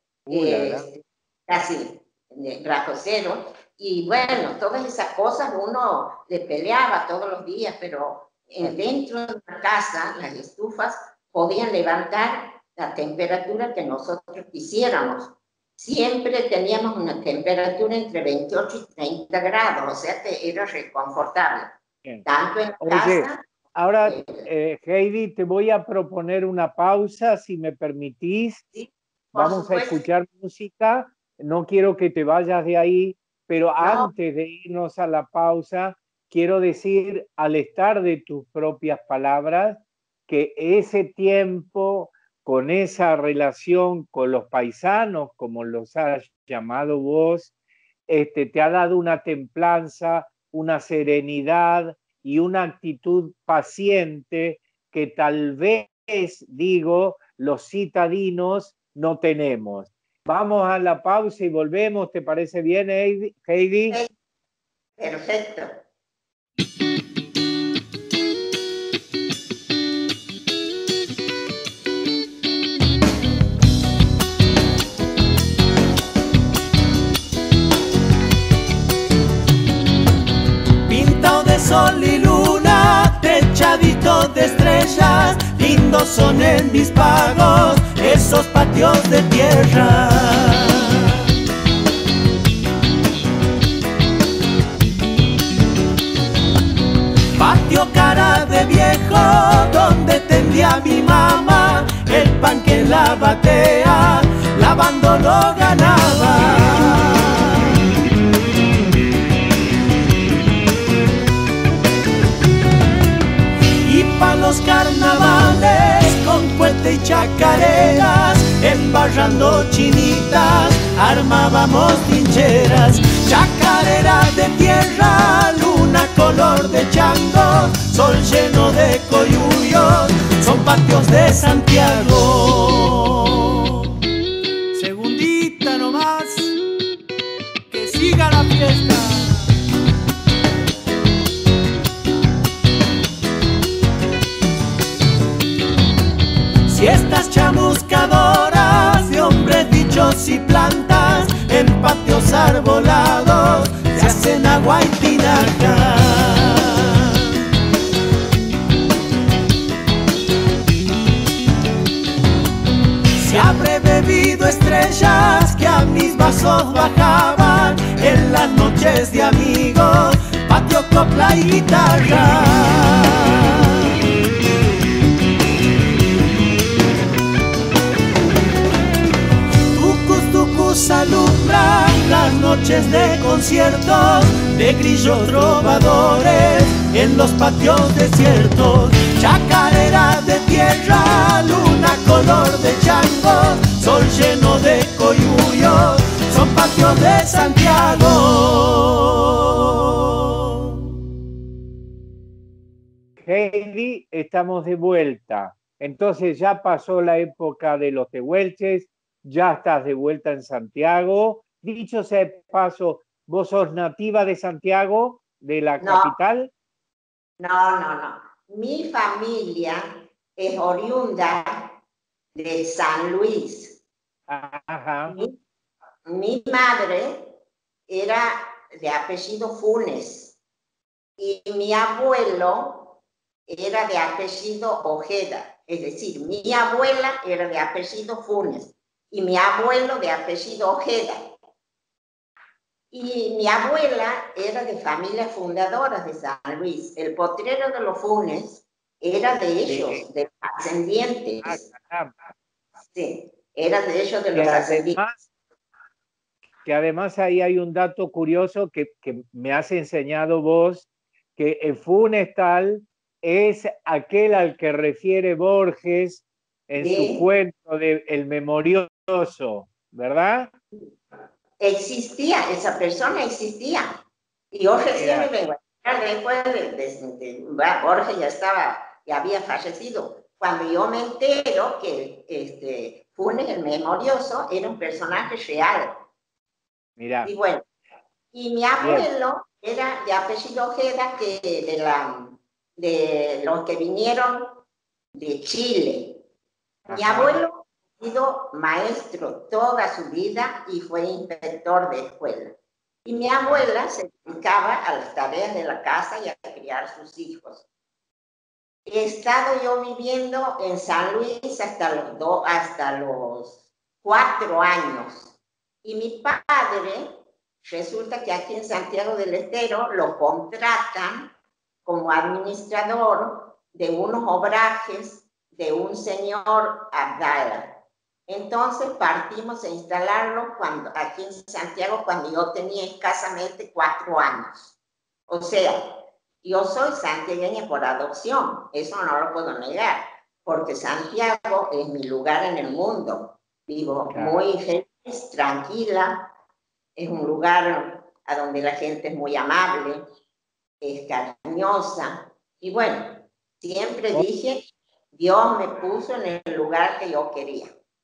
eh, casi bajo cero, y bueno, todas esas cosas uno le peleaba todos los días, pero eh, dentro de la casa, las estufas podían levantar la temperatura que nosotros quisiéramos. Siempre teníamos una temperatura entre veintiocho y treinta grados, o sea que era reconfortable. Bien. Tanto en Oye, casa... Ahora, eh, Heidi, te voy a proponer una pausa, si me permitís. Sí, vamos supuesto. a escuchar música. No quiero que te vayas de ahí, pero no. antes de irnos a la pausa, quiero decir, al estar de tus propias palabras, que ese tiempo, con esa relación con los paisanos, como los has llamado vos, este, te ha dado una templanza, una serenidad y una actitud paciente que tal vez, digo, los citadinos no tenemos. Vamos a la pausa y volvemos. ¿Te parece bien, Heidi? Perfecto. Sol y luna, techadito de estrellas, lindos son en mis pagos esos patios de tierra. Patio cara de viejo, donde tendría mi mamá, el pan que en la batea, lavando lo ganaba. Pa' los carnavales con puente y chacareras, embarrando chinitas, armábamos trincheras. Chacarera de tierra, luna color de chango, sol lleno de coyullos, son patios de Santiago. Segundita nomás, que siga la fiesta. Si estas chamuscadoras de hombres, bichos y plantas en patios arbolados se hacen agua y tinaja. Se habré bebido estrellas que a mis vasos bajaban en las noches de amigos, patio, copla y guitarra. alumbran las noches de conciertos de grillos trovadores en los patios desiertos. Chacarera de tierra, luna color de chango, sol lleno de coyullos, son patios de Santiago. Heidi, estamos de vuelta. Entonces ya pasó la época de los tehuelches, ya estás de vuelta en Santiago. Dicho sea de paso, ¿vos sos nativa de Santiago, de la No. capital? No, no, no. Mi familia es oriunda de San Luis. Ajá. Mi, mi madre era de apellido Funes y mi abuelo era de apellido Ojeda. Es decir, mi abuela era de apellido Funes y mi abuelo de apellido Ojeda. Y mi abuela era de familias fundadoras de San Luis. El potrero de los Funes era de ellos, sí, de los ascendientes. Ah, sí, era de ellos, de que los además, ascendientes. Que además ahí hay un dato curioso que, que me has enseñado vos, que el funestal es aquel al que refiere Borges en sí. su cuento de El Memorioso, ¿verdad? Existía, esa persona existía. Y yo recién me vengo a enterar después de, de, de, de Borges ya estaba, ya había fallecido. Cuando yo me entero que este, Funes el Memorioso era un personaje real. Mirá. Y bueno, y mi abuelo Bien. era de apellido Ojeda, que de, la, de los que vinieron de Chile. Ajá. Mi abuelo ha sido maestro toda su vida y fue inspector de escuela. Y mi abuela se dedicaba a las tareas de la casa y a criar sus hijos. He estado yo viviendo en San Luis hasta los, do, hasta los cuatro años. Y mi padre, resulta que aquí en Santiago del Estero lo contratan como administrador de unos obrajes de un señor Abdala. Entonces partimos a instalarlo cuando, aquí en Santiago cuando yo tenía escasamente cuatro años. O sea, yo soy santiagueña por adopción, eso no lo puedo negar, porque Santiago es mi lugar en el mundo. Vivo claro. muy feliz, tranquila, es un lugar a donde la gente es muy amable, es cariñosa. Y bueno, siempre dije, Dios me puso en el lugar que yo quería.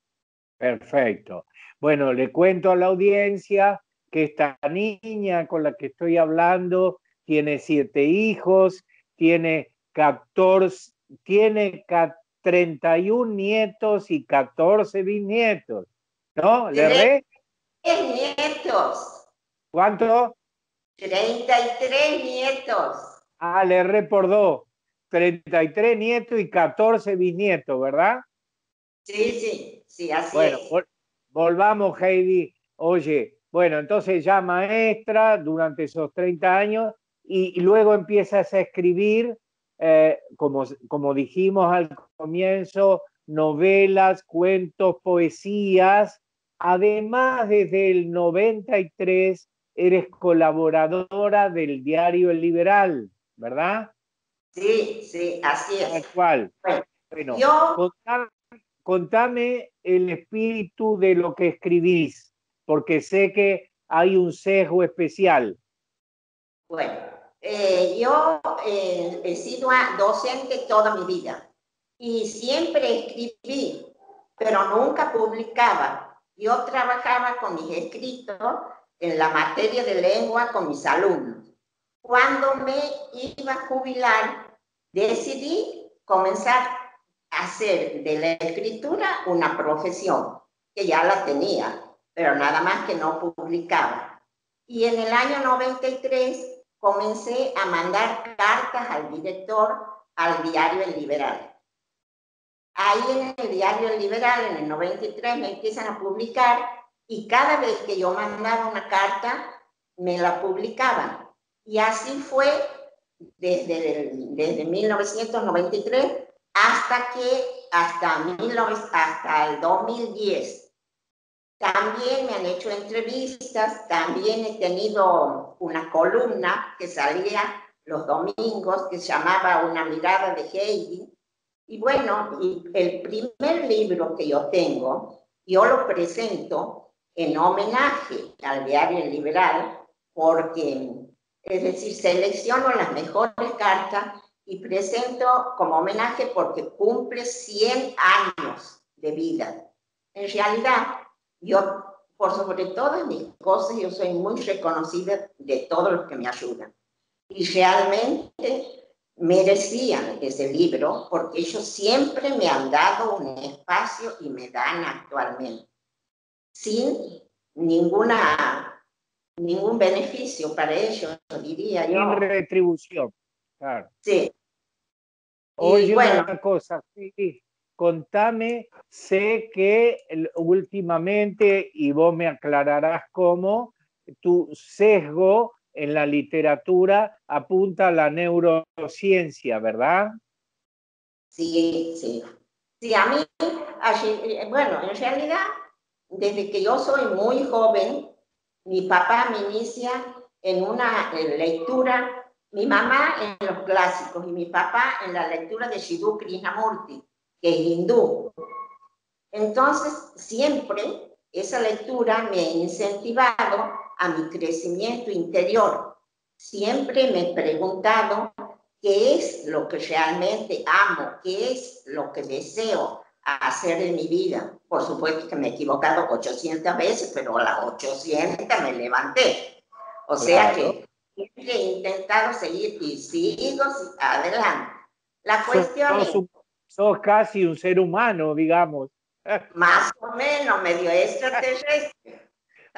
Perfecto. Bueno, le cuento a la audiencia que esta niña con la que estoy hablando tiene siete hijos, tiene catorce, tiene treinta y un nietos y catorce bisnietos, ¿no? ¿Le re? Tres nietos. ¿Cuánto? treinta y tres nietos. Ah, le re por dos. treinta y tres nietos y catorce bisnietos, ¿verdad? Sí, sí, sí, así bueno, es. Vol volvamos, Heidi. Oye, bueno, entonces ya maestra durante esos treinta años y, y luego empiezas a escribir, eh, como, como dijimos al comienzo, novelas, cuentos, poesías. Además, desde el noventa y tres eres colaboradora del diario El Liberal, ¿verdad? Sí, sí, así es. Tal cual. Bueno, bueno yo... contame, contame el espíritu de lo que escribís, porque sé que hay un sesgo especial. Bueno, eh, yo eh, he sido docente toda mi vida y siempre escribí, pero nunca publicaba. Yo trabajaba con mis escritos en la materia de lengua con mis alumnos. Cuando me iba a jubilar, decidí comenzar a hacer de la escritura una profesión, que ya la tenía, pero nada más que no publicaba. Y en el año noventa y tres comencé a mandar cartas al director al diario El Liberal. Ahí en el diario El Liberal, en el noventa y tres, me empiezan a publicar y cada vez que yo mandaba una carta, me la publicaban. Y así fue desde, el, desde mil novecientos noventa y tres hasta, que, hasta, mil, hasta el dos mil diez. También me han hecho entrevistas, también he tenido una columna que salía los domingos que se llamaba Una mirada de Heidi. Y bueno, y el primer libro que yo tengo, yo lo presento en homenaje al Diario El Liberal, porque, es decir, selecciono las mejores cartas y presento como homenaje porque cumple cien años de vida. En realidad, yo, por sobre todas mis cosas, yo soy muy reconocida de todos los que me ayudan. Y realmente merecían ese libro porque ellos siempre me han dado un espacio y me dan actualmente, sin ninguna, ningún beneficio para ellos, diría yo. Sin retribución, claro. Sí. Oye, Y bueno, una cosa, sí, contame, sé que últimamente, y vos me aclararás cómo, tu sesgo en la literatura apunta a la neurociencia, ¿verdad? Sí, sí. Sí, a mí, allí, bueno, en realidad, desde que yo soy muy joven, mi papá me inicia en una en lectura, mi mamá en los clásicos y mi papá en la lectura de Sidhu Krishnamurti, que es hindú. Entonces, siempre esa lectura me ha incentivado a mi crecimiento interior. Siempre me he preguntado qué es lo que realmente amo, qué es lo que deseo hacer en mi vida. Por supuesto que me he equivocado ochocientas veces, pero a las ochocientas me levanté. O sea Claro. que siempre he intentado seguir y sigo adelante. La cuestión sos, es... un, sos casi un ser humano, digamos. Más o menos, medio extraterrestre.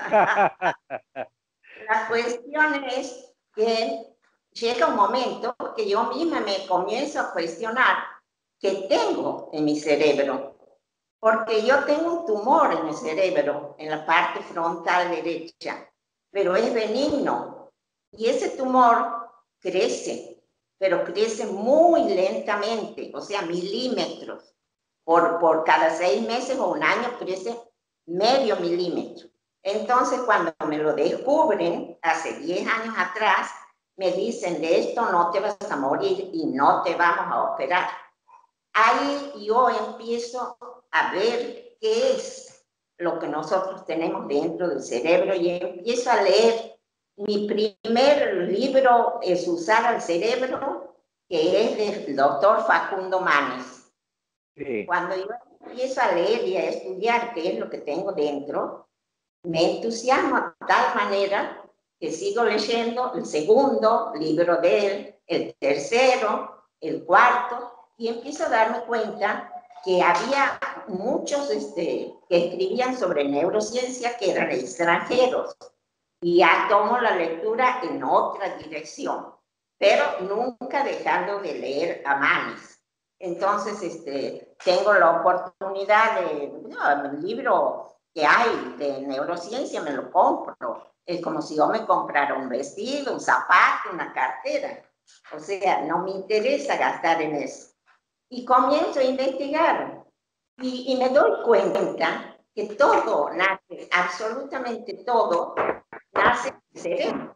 La cuestión es que llega un momento que yo misma me comienzo a cuestionar qué tengo en mi cerebro. Porque yo tengo un tumor en el cerebro, en la parte frontal derecha, pero es benigno. Y ese tumor crece, pero crece muy lentamente, o sea, milímetros. Por, por cada seis meses o un año crece medio milímetro. Entonces, cuando me lo descubren, hace diez años atrás, me dicen, de esto no te vas a morir y no te vamos a operar. Ahí yo empiezo a ver qué es lo que nosotros tenemos dentro del cerebro y empiezo a leer. Mi primer libro es Usar al cerebro, que es del doctor Facundo Manes. Sí. Cuando yo empiezo a leer y a estudiar qué es lo que tengo dentro, me entusiasmo de tal manera que sigo leyendo el segundo libro de él, el tercero, el cuarto, y empiezo a darme cuenta que había muchos este, que escribían sobre neurociencia que eran extranjeros. Y ya tomo la lectura en otra dirección, pero nunca dejando de leer a Manes. Entonces, este, tengo la oportunidad de, no, el libro que hay de neurociencia me lo compro. Es como si yo me comprara un vestido, un zapato, una cartera. O sea, no me interesa gastar en eso. Y comienzo a investigar. Y, y me doy cuenta que todo nace, absolutamente todo, nace en el cerebro.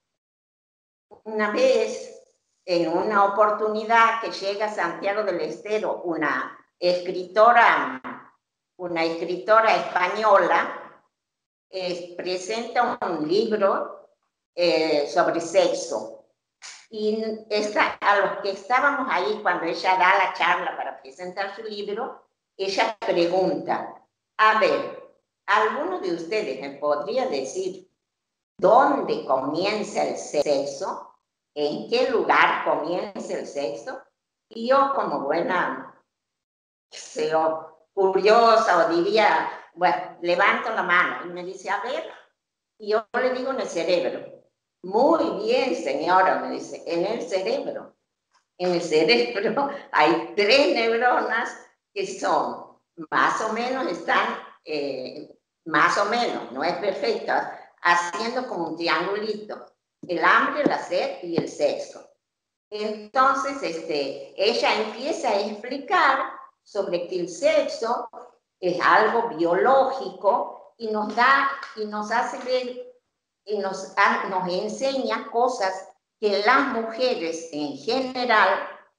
Una vez, en una oportunidad que llega a Santiago del Estero, una escritora, una escritora española, eh, presenta un libro eh, sobre sexo. Y está, a los que estábamos ahí cuando ella da la charla para presentar su libro, ella pregunta, a ver, ¿alguno de ustedes me podría decir dónde comienza el sexo? ¿En qué lugar comienza el sexo? Y yo, como buena, sé yo, curiosa, o diría, bueno, levanto la mano y me dice, a ver, y yo le digo en el cerebro. Muy bien, señora, me dice, en el cerebro. En el cerebro hay tres neuronas que son, más o menos, están, eh, más o menos, no es perfecta, haciendo como un triangulito. El hambre, la sed y el sexo. Entonces, este, ella empieza a explicar sobre que el sexo es algo biológico y nos da y nos hace ver y nos, nos enseña cosas que las mujeres en general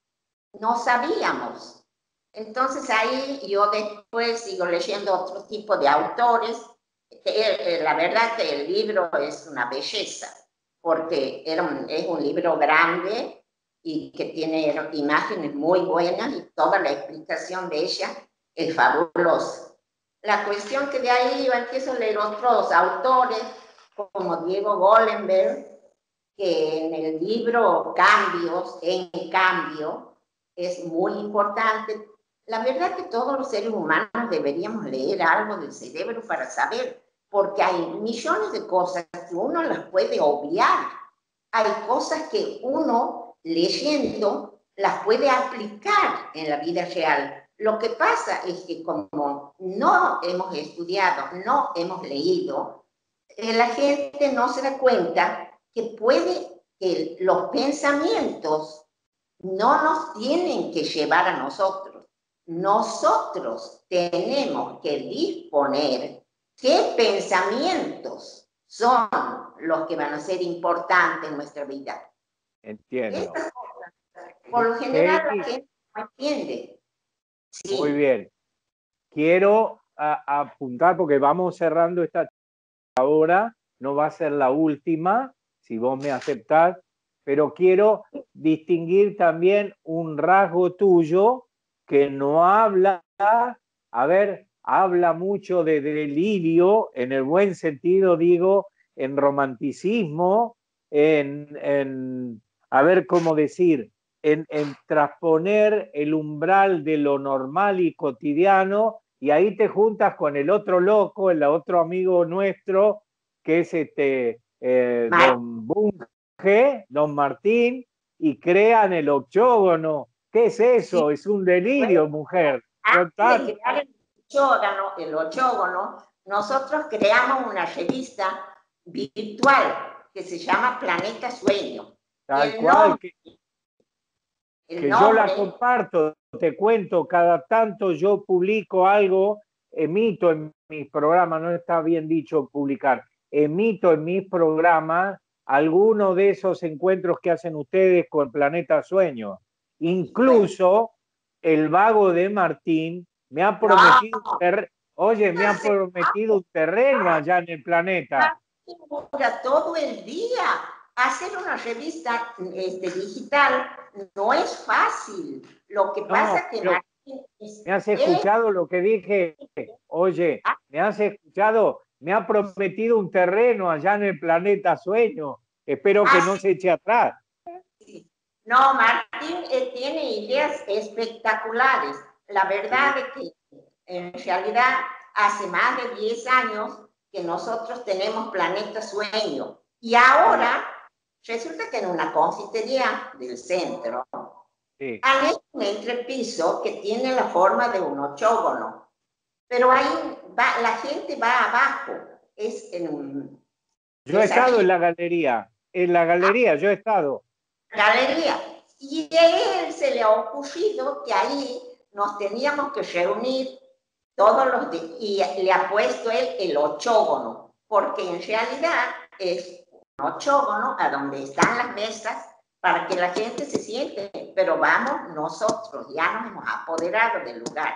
no sabíamos. Entonces ahí yo después sigo leyendo otro tipo de autores. Que, la verdad que el libro es una belleza, porque era un, es un libro grande y que tiene imágenes muy buenas y toda la explicación de ella es fabulosa. La cuestión que de ahí yo empiezo a leer otros autores, como Diego Gollenberg, que en el libro Cambios, en cambio, es muy importante. La verdad que todos los seres humanos deberíamos leer algo del cerebro para saber, porque hay millones de cosas que uno las puede obviar. Hay cosas que uno, leyendo, las puede aplicar en la vida real. Lo que pasa es que como no hemos estudiado, no hemos leído, eh, la gente no se da cuenta que puede, que los pensamientos no nos tienen que llevar a nosotros. Nosotros tenemos que disponer qué pensamientos son los que van a ser importantes en nuestra vida. Entiendo. Estas cosas, por lo general, Hey, la gente no entiende. Sí. Muy bien. Quiero a, apuntar, porque vamos cerrando esta ahora, no va a ser la última, si vos me aceptás, pero quiero distinguir también un rasgo tuyo que no habla, a ver, habla mucho de delirio, en el buen sentido digo, en romanticismo, en, en a ver cómo decir, en, en trasponer el umbral de lo normal y cotidiano, y ahí te juntas con el otro loco, el otro amigo nuestro, que es este eh, don Bunge, don Martín, y crean el octógono. ¿Qué es eso? Sí. Es un delirio, mujer. Antes de crear el octógono, el octógono, nosotros creamos una revista virtual que se llama Planeta Sueño. Tal cual, que, que yo la comparto, te cuento, cada tanto yo publico algo, emito en mis programas, no está bien dicho publicar, emito en mis programas algunos de esos encuentros que hacen ustedes con Planeta Sueño. Incluso el vago de Martín me ha prometido, no. ter... oye, me ha prometido un terreno allá en el planeta. Todo el día. Hacer una revista este, digital no es fácil. Lo que pasa es que Martín es, me has escuchado lo que dije. Oye, me has escuchado. Me ha prometido un terreno allá en el planeta Sueño. Espero que no se eche atrás. No, Martín eh, tiene ideas espectaculares. La verdad es que en realidad hace más de diez años que nosotros tenemos Planeta Sueño. Y ahora resulta que en una confitería del centro sí. han hecho un entrepiso que tiene la forma de un octógono. Pero ahí va, la gente va abajo. Es en un, yo he estado aquí. en la galería. En la galería, ah, yo he estado. Galería. Y a él se le ha ocurrido que ahí nos teníamos que reunir todos los días. Y le ha puesto él el octógono. Porque en realidad es un octógono a donde están las mesas para que la gente se siente. Pero vamos, nosotros ya nos hemos apoderado del lugar.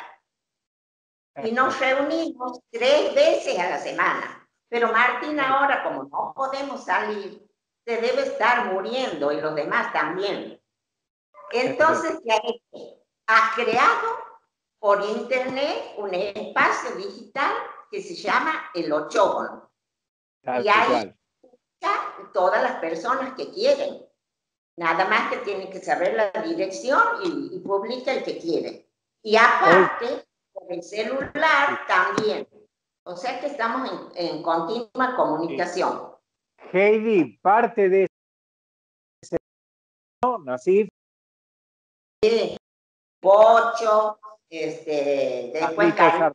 Y nos reunimos tres veces a la semana. Pero Martín ahora, como no podemos salir, se debe estar muriendo y los demás también. Entonces, ¿qué ha hecho? Ha creado por internet un espacio digital que se llama el octógono. Y ahí están todas las personas que quieren. Nada más que tienen que saber la dirección y, y publica el que quiere. Y aparte, con el celular también. O sea que estamos en, en continua comunicación. Heidi, parte de ese... ¿no? Nasif. Sí. Pocho, este, después Carlos,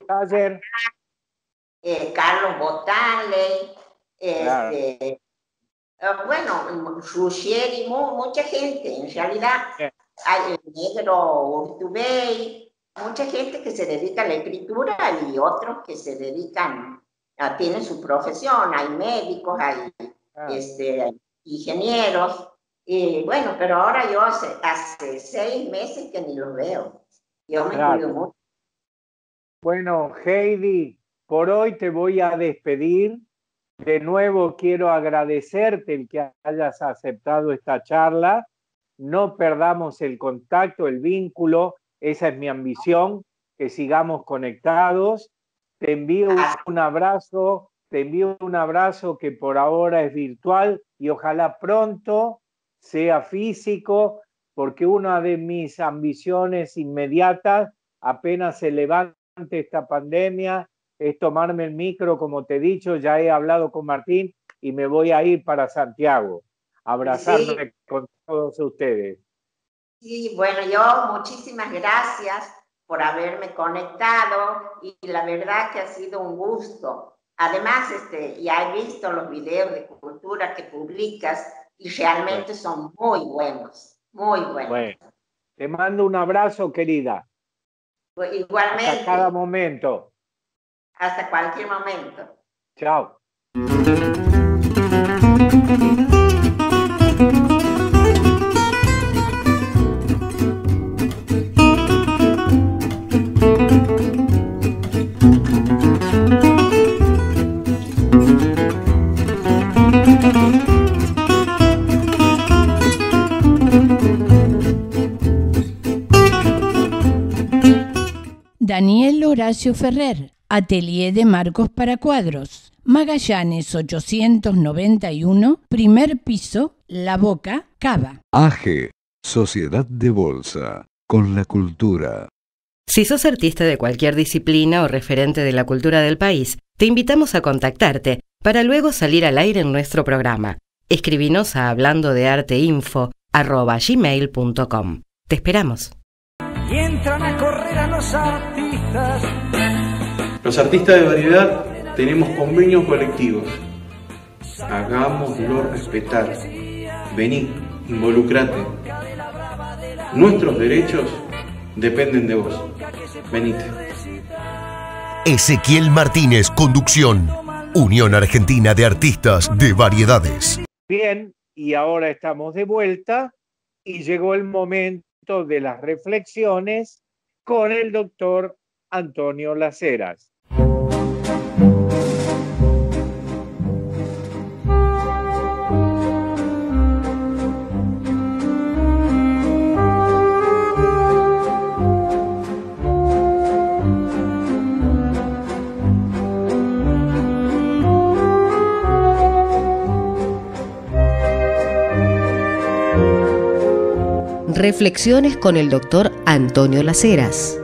eh, Carlos Botanley, este, claro. uh, bueno, Ruggeri, mucha gente, en realidad. Yeah. Hay el negro Urtubey, mucha gente que se dedica a la escritura y otros que se dedican ah, tienen su profesión, hay médicos, hay Ah, este, ingenieros, y bueno, pero ahora yo hace, hace seis meses que ni los veo. Yo me claro. cuido mucho. Bueno, Heidi, por hoy te voy a despedir. De nuevo quiero agradecerte el que hayas aceptado esta charla. No perdamos el contacto, el vínculo. Esa es mi ambición, que sigamos conectados. Te envío un abrazo, te envío un abrazo que por ahora es virtual y ojalá pronto sea físico, porque una de mis ambiciones inmediatas, apenas se levante esta pandemia, es tomarme el micro, como te he dicho, ya he hablado con Martín y me voy a ir para Santiago, a abrazarme Sí. con todos ustedes. Sí, bueno, yo muchísimas gracias por haberme conectado y la verdad que ha sido un gusto. Además, este, ya he visto los videos de cultura que publicas y realmente Bueno. son muy buenos, muy buenos. Bueno, te mando un abrazo, querida. Igualmente. Hasta cada momento. Hasta cualquier momento. Chao. Daniel Horacio Ferrer, Atelier de Marcos para Cuadros, Magallanes ochocientos noventa y uno, primer piso, La Boca, Cava. A G, Sociedad de Bolsa, con la cultura. Si sos artista de cualquier disciplina o referente de la cultura del país, te invitamos a contactarte para luego salir al aire en nuestro programa. Escribinos a hablando de arte info arroba gmail punto com. Te esperamos. Y entran a correr a los artistas. Los artistas de variedad tenemos convenios colectivos. Hagámoslo respetar. Vení, involucrate. Nuestros derechos dependen de vos. Venite. Ezequiel Martínez, conducción. Unión Argentina de Artistas de Variedades. Bien, y ahora estamos de vuelta y llegó el momento de las reflexiones con el doctor Antonio Las Heras. Reflexiones con el doctor Antonio Las Heras.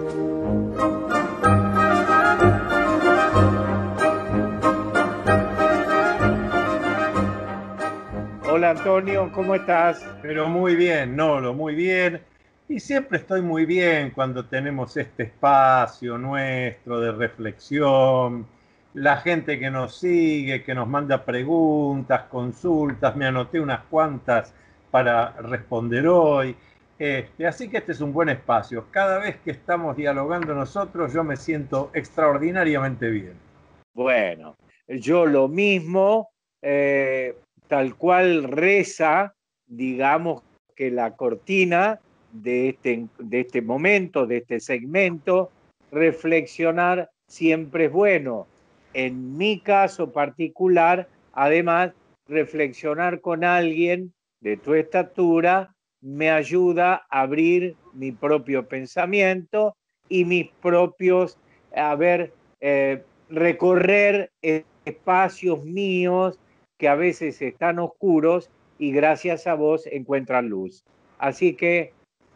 Hola Antonio, ¿cómo estás? Pero muy bien, Nolo, muy bien. Y siempre estoy muy bien cuando tenemos este espacio nuestro de reflexión. La gente que nos sigue, que nos manda preguntas, consultas, me anoté unas cuantas para responder hoy. Este, así que este es un buen espacio. Cada vez que estamos dialogando nosotros, yo me siento extraordinariamente bien. Bueno, yo lo mismo, eh, tal cual reza, digamos que la cortina de este, de este momento, de este segmento, reflexionar siempre es bueno. En mi caso particular, además, reflexionar con alguien de tu estatura me ayuda a abrir mi propio pensamiento y mis propios, a ver, eh, recorrer espacios míos que a veces están oscuros y gracias a vos encuentran luz. Así que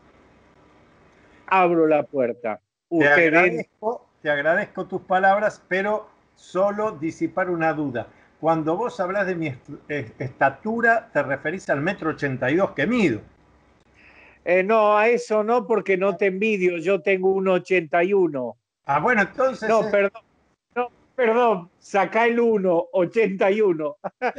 abro la puerta. Te Usted agradezco, te agradezco tus palabras, pero solo disipar una duda. Cuando vos hablas de mi est estatura, te referís al metro ochenta y dos que mido. Eh, no, a eso no, porque no te envidio. Yo tengo un ochenta y uno. Ah, bueno, entonces... No, es... perdón. No, perdón. Sacá el uno, ochenta y uno.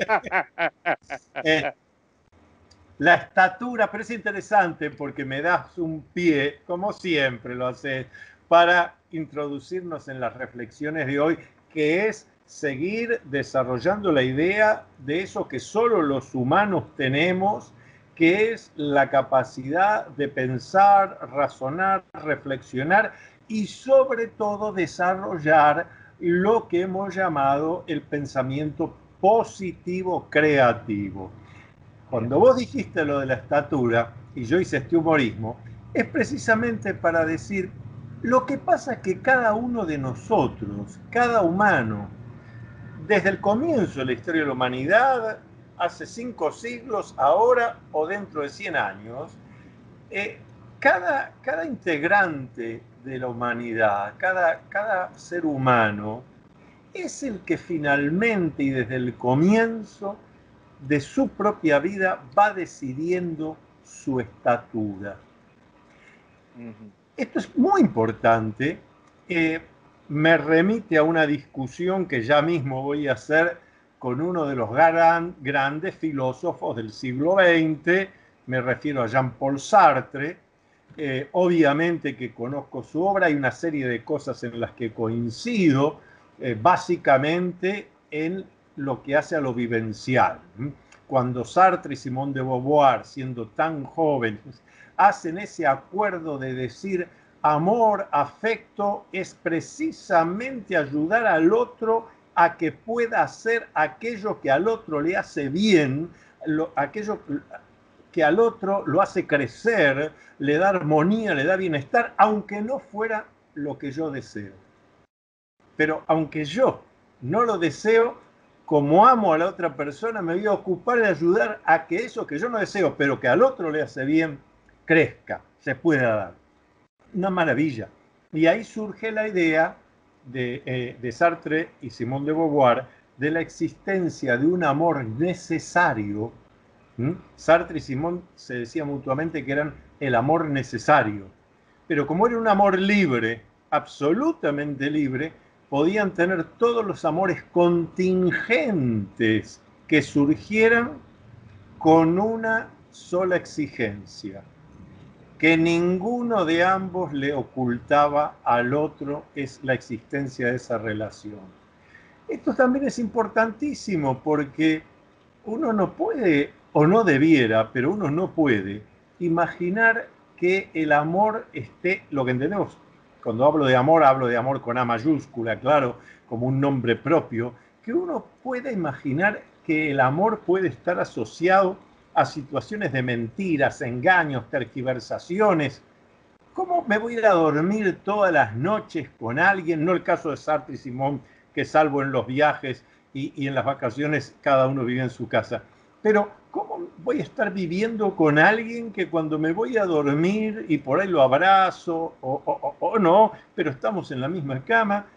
eh, la estatura, pero es interesante porque me das un pie, como siempre lo haces, para introducirnos en las reflexiones de hoy, que es seguir desarrollando la idea de eso que solo los humanos tenemos, que es la capacidad de pensar, razonar, reflexionar y sobre todo desarrollar lo que hemos llamado el pensamiento positivo creativo. Cuando vos dijiste lo de la estatura, y yo hice este humorismo, es precisamente para decir, lo que pasa es que cada uno de nosotros, cada humano, desde el comienzo de la historia de la humanidad, hace cinco siglos, ahora o dentro de cien años, eh, cada, cada integrante de la humanidad, cada, cada ser humano, es el que finalmente y desde el comienzo de su propia vida va decidiendo su estatura. Uh-huh. Esto es muy importante. Eh, me remite a una discusión que ya mismo voy a hacer con uno de los gran, grandes filósofos del siglo veinte, me refiero a Jean-Paul Sartre. Eh, obviamente que conozco su obra, hay una serie de cosas en las que coincido, eh, básicamente en lo que hace a lo vivencial. Cuando Sartre y Simone de Beauvoir, siendo tan jóvenes, hacen ese acuerdo de decir amor, afecto, es precisamente ayudar al otro a que pueda hacer aquello que al otro le hace bien, lo, aquello que al otro lo hace crecer, le da armonía, le da bienestar, aunque no fuera lo que yo deseo. Pero aunque yo no lo deseo, como amo a la otra persona, me voy a ocupar de ayudar a que eso que yo no deseo, pero que al otro le hace bien, crezca, se pueda dar. Una maravilla. Y ahí surge la idea de, eh, de Sartre y Simone de Beauvoir de la existencia de un amor necesario. ¿Mm? Sartre y Simone se decían mutuamente que eran el amor necesario. Pero como era un amor libre, absolutamente libre, podían tener todos los amores contingentes que surgieran con una sola exigencia: que ninguno de ambos le ocultaba al otro es la existencia de esa relación. Esto también es importantísimo porque uno no puede, o no debiera, pero uno no puede imaginar que el amor esté, lo que entendemos, cuando hablo de amor, hablo de amor con A mayúscula, claro, como un nombre propio, que uno pueda imaginar que el amor puede estar asociado a situaciones de mentiras, engaños, tergiversaciones. ¿Cómo me voy a ir a dormir todas las noches con alguien? No el caso de Sartre y Simone, que salvo en los viajes y, y en las vacaciones cada uno vive en su casa. Pero ¿cómo voy a estar viviendo con alguien que cuando me voy a dormir y por ahí lo abrazo o, o, o no, pero estamos en la misma cama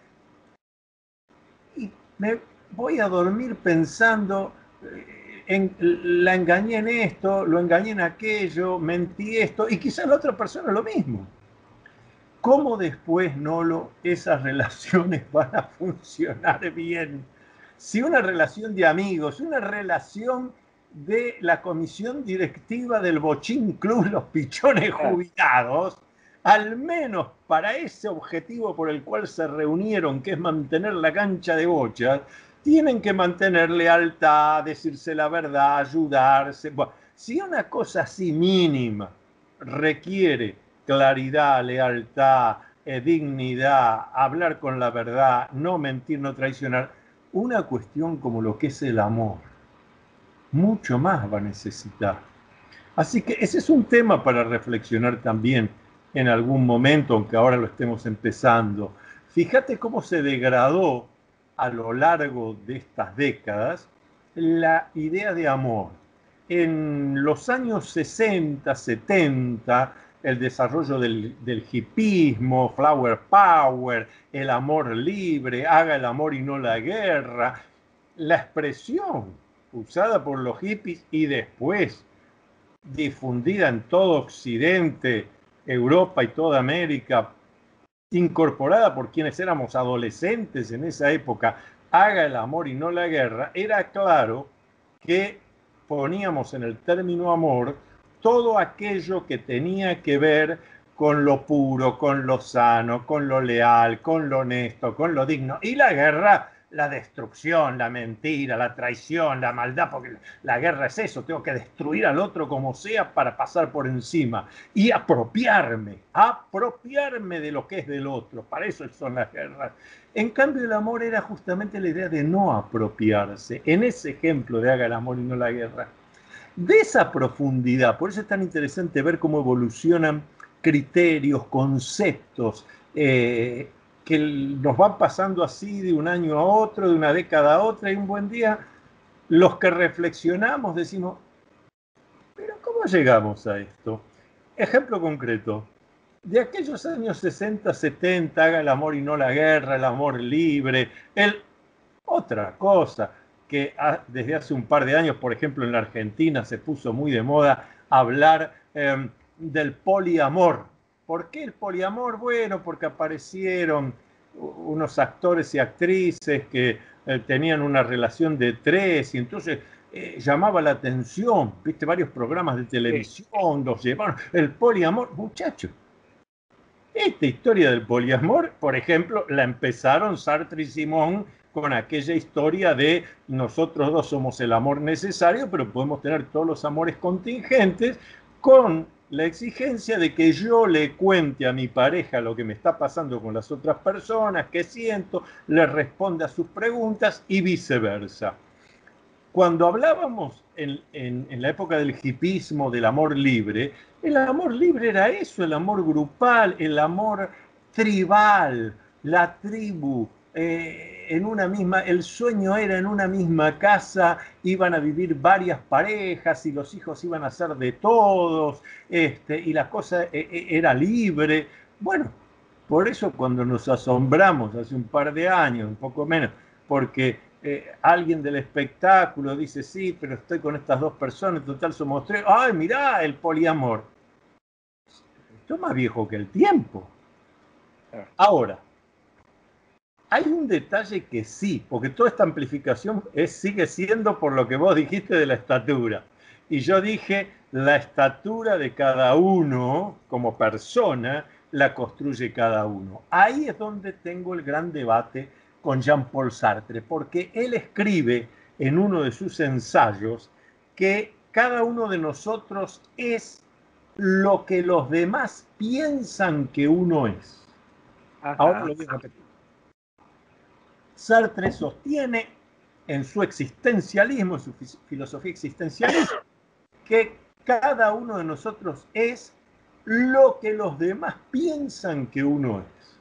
y me voy a dormir pensando... En, la engañé en esto, lo engañé en aquello, mentí esto, y quizás la otra persona lo mismo? ¿Cómo después, Nolo, esas relaciones van a funcionar bien? Si una relación de amigos, una relación de la comisión directiva del Bochín Club Los Pichones Jubilados, al menos para ese objetivo por el cual se reunieron, que es mantener la cancha de bochas, tienen que mantener lealtad, decirse la verdad, ayudarse. Bueno, si una cosa así mínima requiere claridad, lealtad, eh, dignidad, hablar con la verdad, no mentir, no traicionar, una cuestión como lo que es el amor, mucho más va a necesitar. Así que ese es un tema para reflexionar también en algún momento, aunque ahora lo estemos empezando. Fíjate cómo se degradó a lo largo de estas décadas la idea de amor. En los años sesenta, setenta, el desarrollo del, del hipismo, flower power, el amor libre, haga el amor y no la guerra, la expresión usada por los hippies y después difundida en todo Occidente, Europa y toda América, incorporada por quienes éramos adolescentes en esa época, haga el amor y no la guerra, era claro que poníamos en el término amor todo aquello que tenía que ver con lo puro, con lo sano, con lo leal, con lo honesto, con lo digno. Y la guerra la destrucción, la mentira, la traición, la maldad, porque la guerra es eso, tengo que destruir al otro como sea para pasar por encima y apropiarme, apropiarme de lo que es del otro, para eso son las guerras. En cambio el amor era justamente la idea de no apropiarse, en ese ejemplo de haga el amor y no la guerra. De esa profundidad, por eso es tan interesante ver cómo evolucionan criterios, conceptos, eh, que nos van pasando así de un año a otro, de una década a otra, y un buen día los que reflexionamos decimos, pero ¿cómo llegamos a esto? Ejemplo concreto, de aquellos años sesenta, setenta, haga el amor y no la guerra, el amor libre, el... otra cosa, que desde hace un par de años, por ejemplo, en la Argentina se puso muy de moda hablar eh, del poliamor. ¿Por qué el poliamor? Bueno, porque aparecieron unos actores y actrices que eh, tenían una relación de tres y entonces eh, llamaba la atención, viste, varios programas de televisión los llevaron, el poliamor, muchachos. Esta historia del poliamor, por ejemplo, la empezaron Sartre y Simón con aquella historia de nosotros dos somos el amor necesario, pero podemos tener todos los amores contingentes, con la exigencia de que yo le cuente a mi pareja lo que me está pasando con las otras personas, qué siento, le responda a sus preguntas y viceversa. Cuando hablábamos en, en, en la época del hipismo, del amor libre, el amor libre era eso, el amor grupal, el amor tribal, la tribu, eh, en una misma, el sueño era en una misma casa, iban a vivir varias parejas y los hijos iban a ser de todos, este, y la cosa era libre. Bueno, por eso cuando nos asombramos hace un par de años, un poco menos, porque eh, alguien del espectáculo dice, sí, pero estoy con estas dos personas, en total somos tres, ¡ay, mirá, el poliamor! Esto es más viejo que el tiempo. Ahora, hay un detalle que sí, porque toda esta amplificación es, sigue siendo por lo que vos dijiste de la estatura. Y yo dije, la estatura de cada uno como persona la construye cada uno. Ahí es donde tengo el gran debate con Jean-Paul Sartre, porque él escribe en uno de sus ensayos que cada uno de nosotros es lo que los demás piensan que uno es. Ajá. Ahora lo voy a repetir. Sartre sostiene en su existencialismo, en su filosofía existencialista, que cada uno de nosotros es lo que los demás piensan que uno es.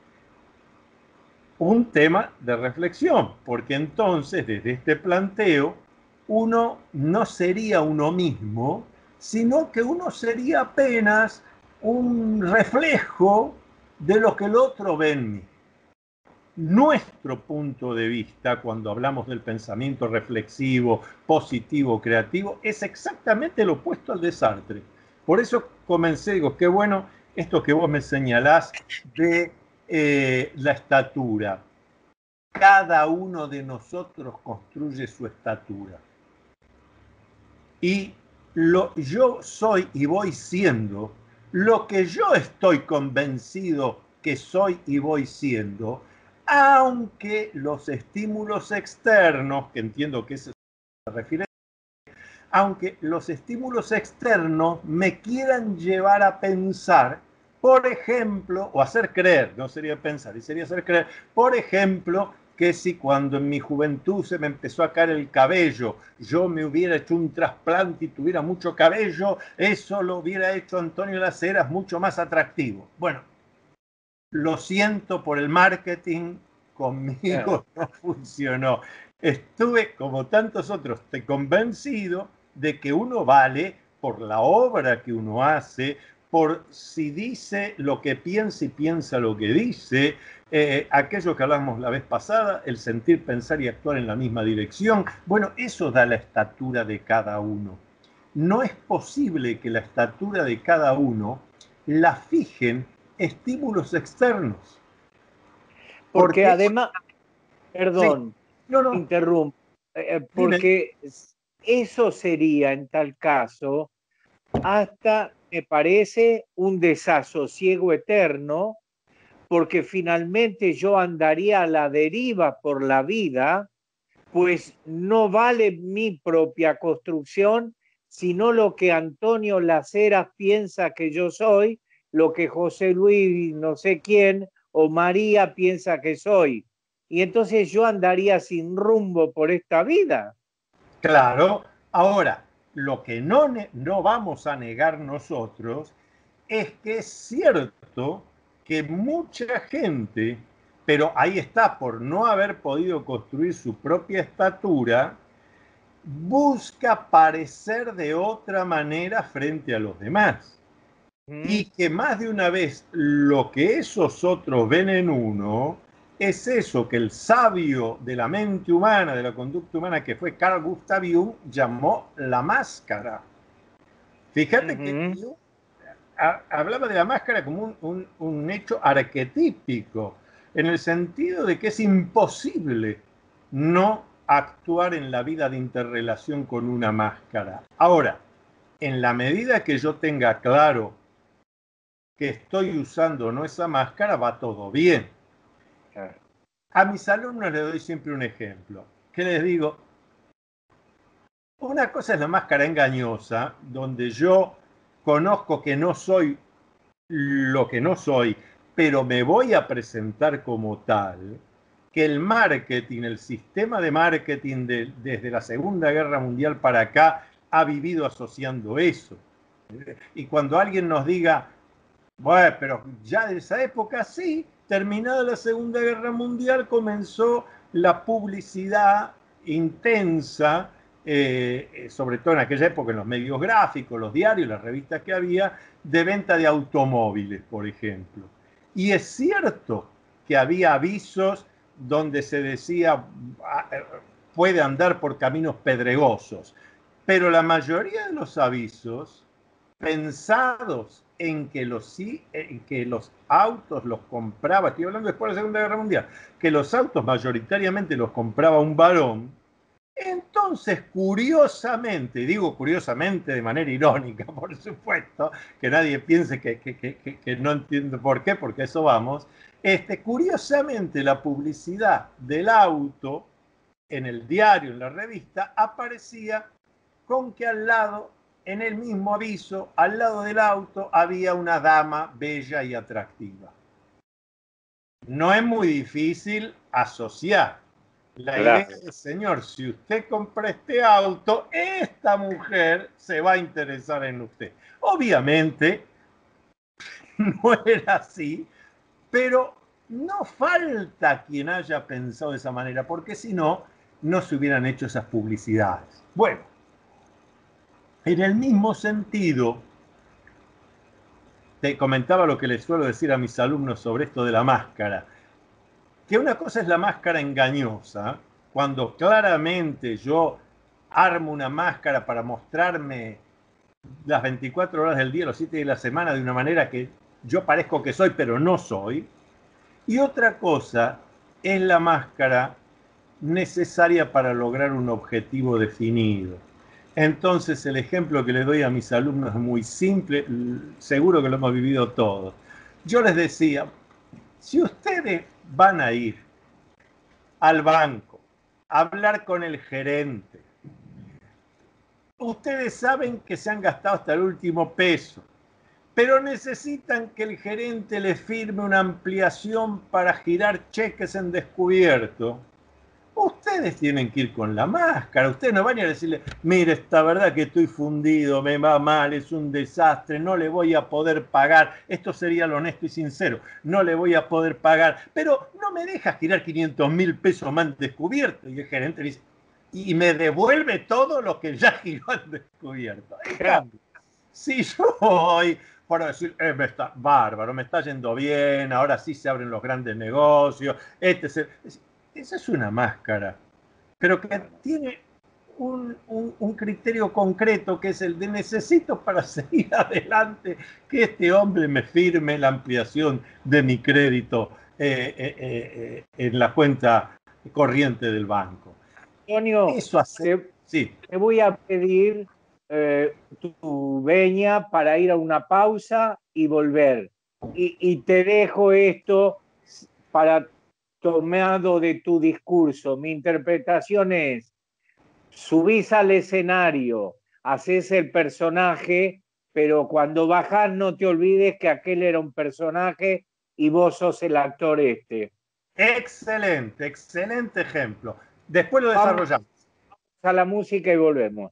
Un tema de reflexión, porque entonces desde este planteo uno no sería uno mismo, sino que uno sería apenas un reflejo de lo que el otro ve en mí. Nuestro punto de vista, cuando hablamos del pensamiento reflexivo, positivo, creativo, es exactamente lo opuesto al de Sartre. Por eso comencé, digo, qué bueno esto que vos me señalás de eh, la estatura. Cada uno de nosotros construye su estatura. Y lo, yo soy y voy siendo lo que yo estoy convencido que soy y voy siendo, aunque los estímulos externos, que entiendo que eso se refiere, aunque los estímulos externos me quieran llevar a pensar, por ejemplo, o hacer creer, no sería pensar, y sería hacer creer, por ejemplo, que si cuando en mi juventud se me empezó a caer el cabello, yo me hubiera hecho un trasplante y tuviera mucho cabello, eso lo hubiera hecho Antonio Las Heras mucho más atractivo. Bueno, lo siento por el marketing, conmigo no funcionó. Estuve, como tantos otros, convencido de que uno vale por la obra que uno hace, por si dice lo que piensa y piensa lo que dice, eh, aquello que hablamos la vez pasada, el sentir, pensar y actuar en la misma dirección. Bueno, eso da la estatura de cada uno. No es posible que la estatura de cada uno la fijen estímulos externos. Porque, porque además, perdón, sí, no, no. interrumpo, eh, porque Dime. Eso sería en tal caso hasta, me parece, un desasosiego eterno, porque finalmente yo andaría a la deriva por la vida, pues no vale mi propia construcción, sino lo que Antonio Las Heras piensa que yo soy, lo que José Luis no sé quién o María piensa que soy. Y entonces yo andaría sin rumbo por esta vida. Claro. Ahora, lo que no, no vamos a negar nosotros es que es cierto que mucha gente, pero ahí está, por no haber podido construir su propia estatura, busca parecer de otra manera frente a los demás. Mm. Y que más de una vez lo que esos otros ven en uno es eso que el sabio de la mente humana, de la conducta humana, que fue Carl Gustav Jung, llamó la máscara. Fíjate uh-huh. que yo a, hablaba de la máscara como un, un, un hecho arquetípico, en el sentido de que es imposible no actuar en la vida de interrelación con una máscara. Ahora, en la medida que yo tenga claro que estoy usando no esa máscara, va todo bien. A mis alumnos les doy siempre un ejemplo, que les digo, una cosa es la máscara engañosa, donde yo conozco que no soy lo que no soy, pero me voy a presentar como tal, que el marketing, el sistema de marketing de, desde la Segunda Guerra Mundial para acá ha vivido asociando eso. Y cuando alguien nos diga, bueno, pero ya de esa época sí, terminada la Segunda Guerra Mundial comenzó la publicidad intensa, eh, sobre todo en aquella época en los medios gráficos, los diarios, las revistas que había, de venta de automóviles, por ejemplo. Y es cierto que había avisos donde se decía puede andar por caminos pedregosos, pero la mayoría de los avisos pensados en que los, en que los autos los compraba, estoy hablando después de la Segunda Guerra Mundial, que los autos mayoritariamente los compraba un varón, entonces curiosamente, digo curiosamente de manera irónica, por supuesto, que nadie piense que, que, que, que no entiendo por qué, porque a eso vamos, este, curiosamente la publicidad del auto en el diario, en la revista, aparecía con que al lado, en el mismo aviso, al lado del auto, había una dama bella y atractiva. No es muy difícil asociar. La claro. idea es, señor, si usted compra este auto, esta mujer se va a interesar en usted. Obviamente, no era así, pero no falta quien haya pensado de esa manera, porque si no, no se hubieran hecho esas publicidades. Bueno, en el mismo sentido, te comentaba lo que les suelo decir a mis alumnos sobre esto de la máscara, que una cosa es la máscara engañosa, cuando claramente yo armo una máscara para mostrarme las veinticuatro horas del día, los siete días de la semana, de una manera que yo parezco que soy, pero no soy. Y otra cosa es la máscara necesaria para lograr un objetivo definido. Entonces, el ejemplo que le doy a mis alumnos es muy simple, seguro que lo hemos vivido todos. Yo les decía, si ustedes van a ir al banco a hablar con el gerente, ustedes saben que se han gastado hasta el último peso, pero necesitan que el gerente les firme una ampliación para girar cheques en descubierto. Ustedes tienen que ir con la máscara. Ustedes no van a ir a decirle, mire, esta verdad que estoy fundido, me va mal, es un desastre, no le voy a poder pagar. Esto sería lo honesto y sincero. No le voy a poder pagar, pero no me dejas girar quinientos mil pesos más en descubierto. Y el gerente dice, y me devuelve todo lo que ya giró en descubierto. En cambio, si yo voy para decir, eh, me está bárbaro, me está yendo bien, ahora sí se abren los grandes negocios, este es el... Esa es una máscara, pero que tiene un, un, un criterio concreto, que es el de necesito para seguir adelante que este hombre me firme la ampliación de mi crédito eh, eh, eh, en la cuenta corriente del banco. Antonio, Eso hace, te, sí. te voy a pedir eh, tu veña para ir a una pausa y volver. Y, y te dejo esto para tomado de tu discurso, mi interpretación es, subís al escenario, haces el personaje, pero cuando bajás no te olvides que aquel era un personaje y vos sos el actor este. Excelente, excelente ejemplo. Después lo desarrollamos. Vamos a la música y volvemos.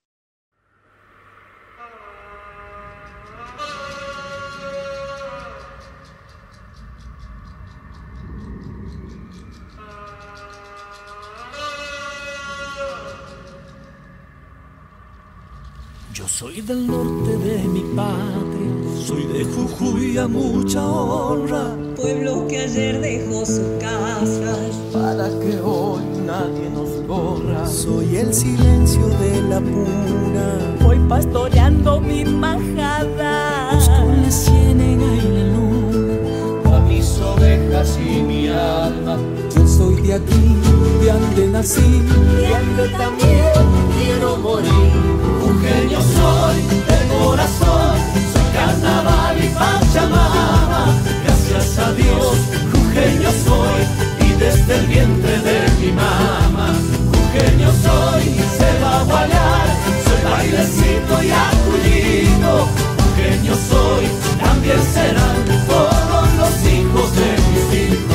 Yo soy del norte de mi patria, soy de Jujuy a mucha honra, pueblo que ayer dejó sus casas para que hoy nadie nos corra. Soy el silencio de la puna, voy pastoreando mi majada, busco la ciénaga y la luna, a mis ovejas y mi alma. Yo soy de aquí, de donde nací, y donde también quiero morir. Jujeño soy de corazón, soy carnaval y pachamama. Gracias a Dios, jujeño soy y desde el vientre de mi mamá. Jujeño soy y se va a guayar, soy bailecito y acullito. Jujeño soy, también serán todos los hijos de mis hijos.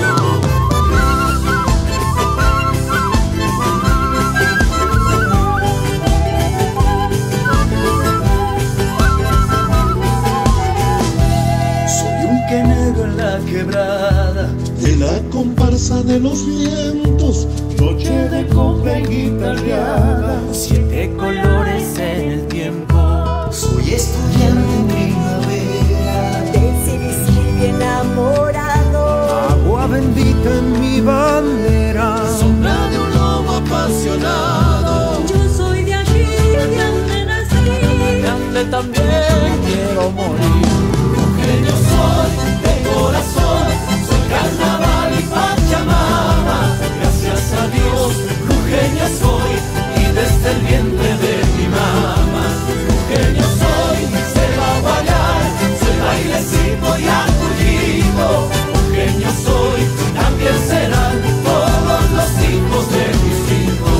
Quebrada de la comparsa de los vientos, noche de copa y guitarreada, siete colores en el tiempo. Soy estudiante en primavera, de Sirisilvi enamorado, agua bendita en mi bandera, sombra de un lobo apasionado. Yo soy de aquí, de donde nací, de donde también quiero morir. Jujeño soy corazón, soy carnaval y pachamama. Gracias a Dios, jujeño soy y desde el vientre de mi mamá. Jujeño soy, se va a guayar, soy bailecito y acullito. Jujeño soy, también serán todos los hijos de mis hijos.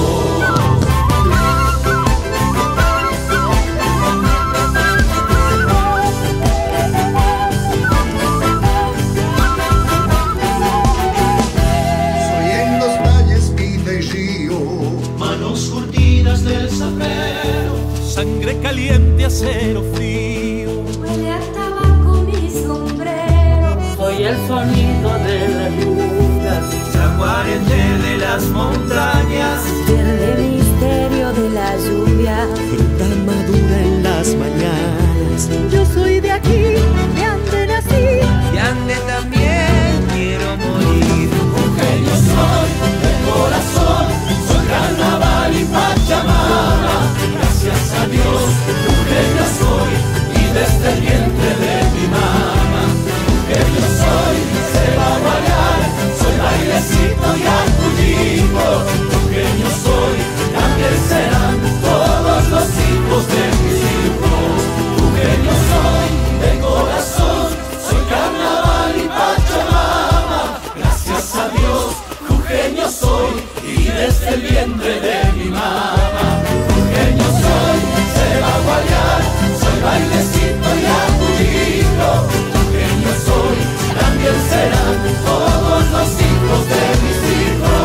Sangre caliente, acero frío. Huele a tabaco mi sombrero. Soy el sonido de las lluvias, jaguarete de las montañas, verde misterio de la lluvia, fruta madura en las mañanas. Yo soy de aquí, de donde nací, y ande también quiero morir. Jujeño soy de corazón, soy carnaval y pachamama. Gracias a Dios, jujeño soy y desde el vientre de mi mamá. Jujeño soy, se va a bailar, soy bailecito y acullito. Jujeño soy, también serán todos los hijos de mis hijos. Jujeño soy de corazón, soy carnaval y pachamama. Gracias a Dios, jujeño soy y desde el vientre de mi mamá. Soy, se va a guayar, soy bailecito y acullito. Jujeño soy, también serán todos los hijos de mis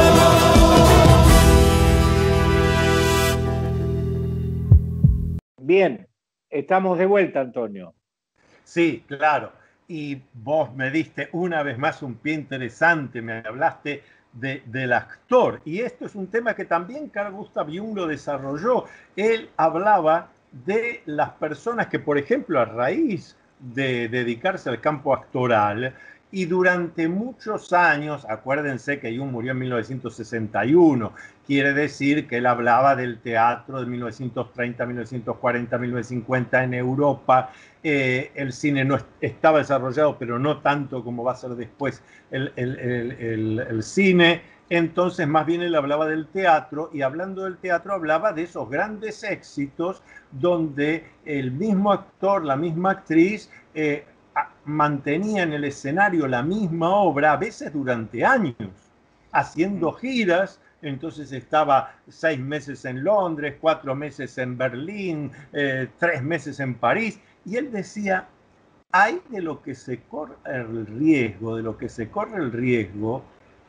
hijos. Bien, estamos de vuelta, Antonio. Sí, claro. Y vos me diste una vez más un pie interesante, me hablaste De, del actor, y esto es un tema que también Carl Gustav Jung lo desarrolló. Él hablaba de las personas que, por ejemplo, a raíz de dedicarse al campo actoral, y durante muchos años, acuérdense que Jung murió en mil novecientos sesenta y uno, quiere decir que él hablaba del teatro de mil novecientos treinta, mil novecientos cuarenta, mil novecientos cincuenta en Europa. Eh, el cine no estaba desarrollado, pero no tanto como va a ser después el, el, el, el, el cine. Entonces, más bien él hablaba del teatro, y hablando del teatro hablaba de esos grandes éxitos donde el mismo actor, la misma actriz, eh, mantenía en el escenario la misma obra, a veces durante años, haciendo giras. Entonces estaba seis meses en Londres, cuatro meses en Berlín, eh, tres meses en París. Y él decía, hay de lo que se corre el riesgo, de lo que se corre el riesgo,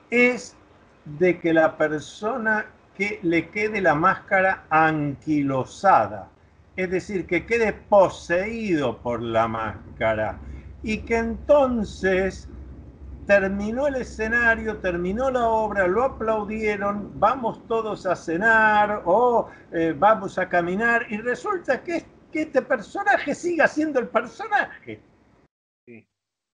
es de que la persona que le quede la máscara anquilosada, es decir, que quede poseído por la máscara y que entonces terminó el escenario, terminó la obra, lo aplaudieron, vamos todos a cenar o eh, vamos a caminar y resulta que, que este personaje siga siendo el personaje. Sí.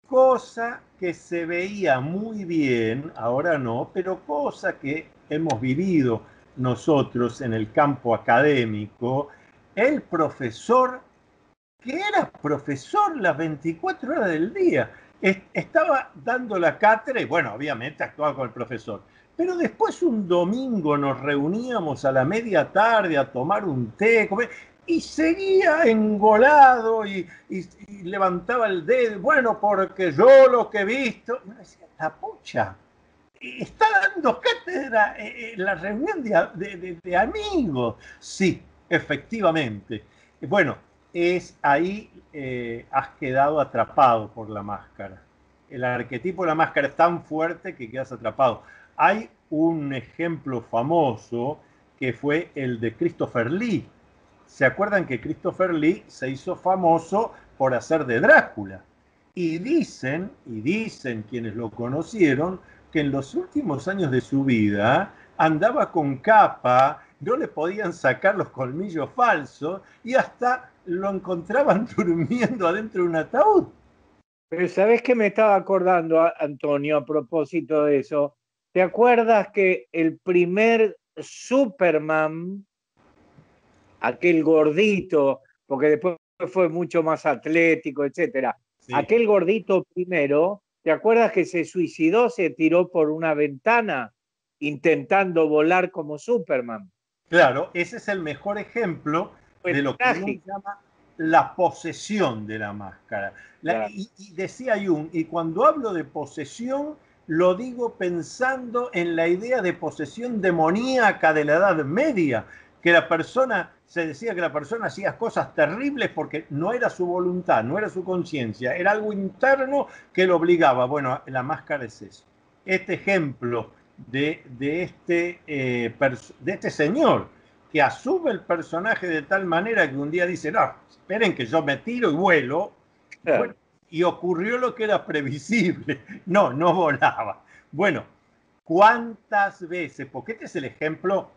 Cosa que se veía muy bien, ahora no, pero cosa que hemos vivido nosotros en el campo académico, el profesor, que era profesor las veinticuatro horas del día, estaba dando la cátedra y bueno, obviamente actuaba con el profesor. Pero después un domingo nos reuníamos a la media tarde a tomar un té comer, y seguía engolado y, y, y levantaba el dedo. Bueno, porque yo lo que he visto... Y me decía, la pucha, está dando cátedra en la reunión de, de, de, de amigos. Sí, efectivamente. Bueno, es ahí eh, has quedado atrapado por la máscara. El arquetipo de la máscara es tan fuerte que quedas atrapado. Hay un ejemplo famoso que fue el de Christopher Lee. ¿Se acuerdan que Christopher Lee se hizo famoso por hacer de Drácula? Y dicen, y dicen quienes lo conocieron, que en los últimos años de su vida andaba con capa, no le podían sacar los colmillos falsos y hasta lo encontraban durmiendo adentro de un ataúd. Pero ¿sabés qué me estaba acordando, Antonio, a propósito de eso? ¿Te acuerdas que el primer Superman, aquel gordito, porque después fue mucho más atlético, etcétera, sí, aquel gordito primero, ¿te acuerdas que se suicidó, se tiró por una ventana intentando volar como Superman? Claro, ese es el mejor ejemplo fue de lo trágico. Que uno llama la posesión de la máscara. La, claro. y, y decía Jung, y cuando hablo de posesión, lo digo pensando en la idea de posesión demoníaca de la Edad Media, que la persona, se decía que la persona hacía cosas terribles porque no era su voluntad, no era su conciencia, era algo interno que lo obligaba. Bueno, la máscara es eso. Este ejemplo de, de, este, eh, de este señor que asume el personaje de tal manera que un día dice, no, esperen que yo me tiro y vuelo, claro. Bueno, y ocurrió lo que era previsible. No, no volaba. Bueno, ¿cuántas veces? Porque este es el ejemplo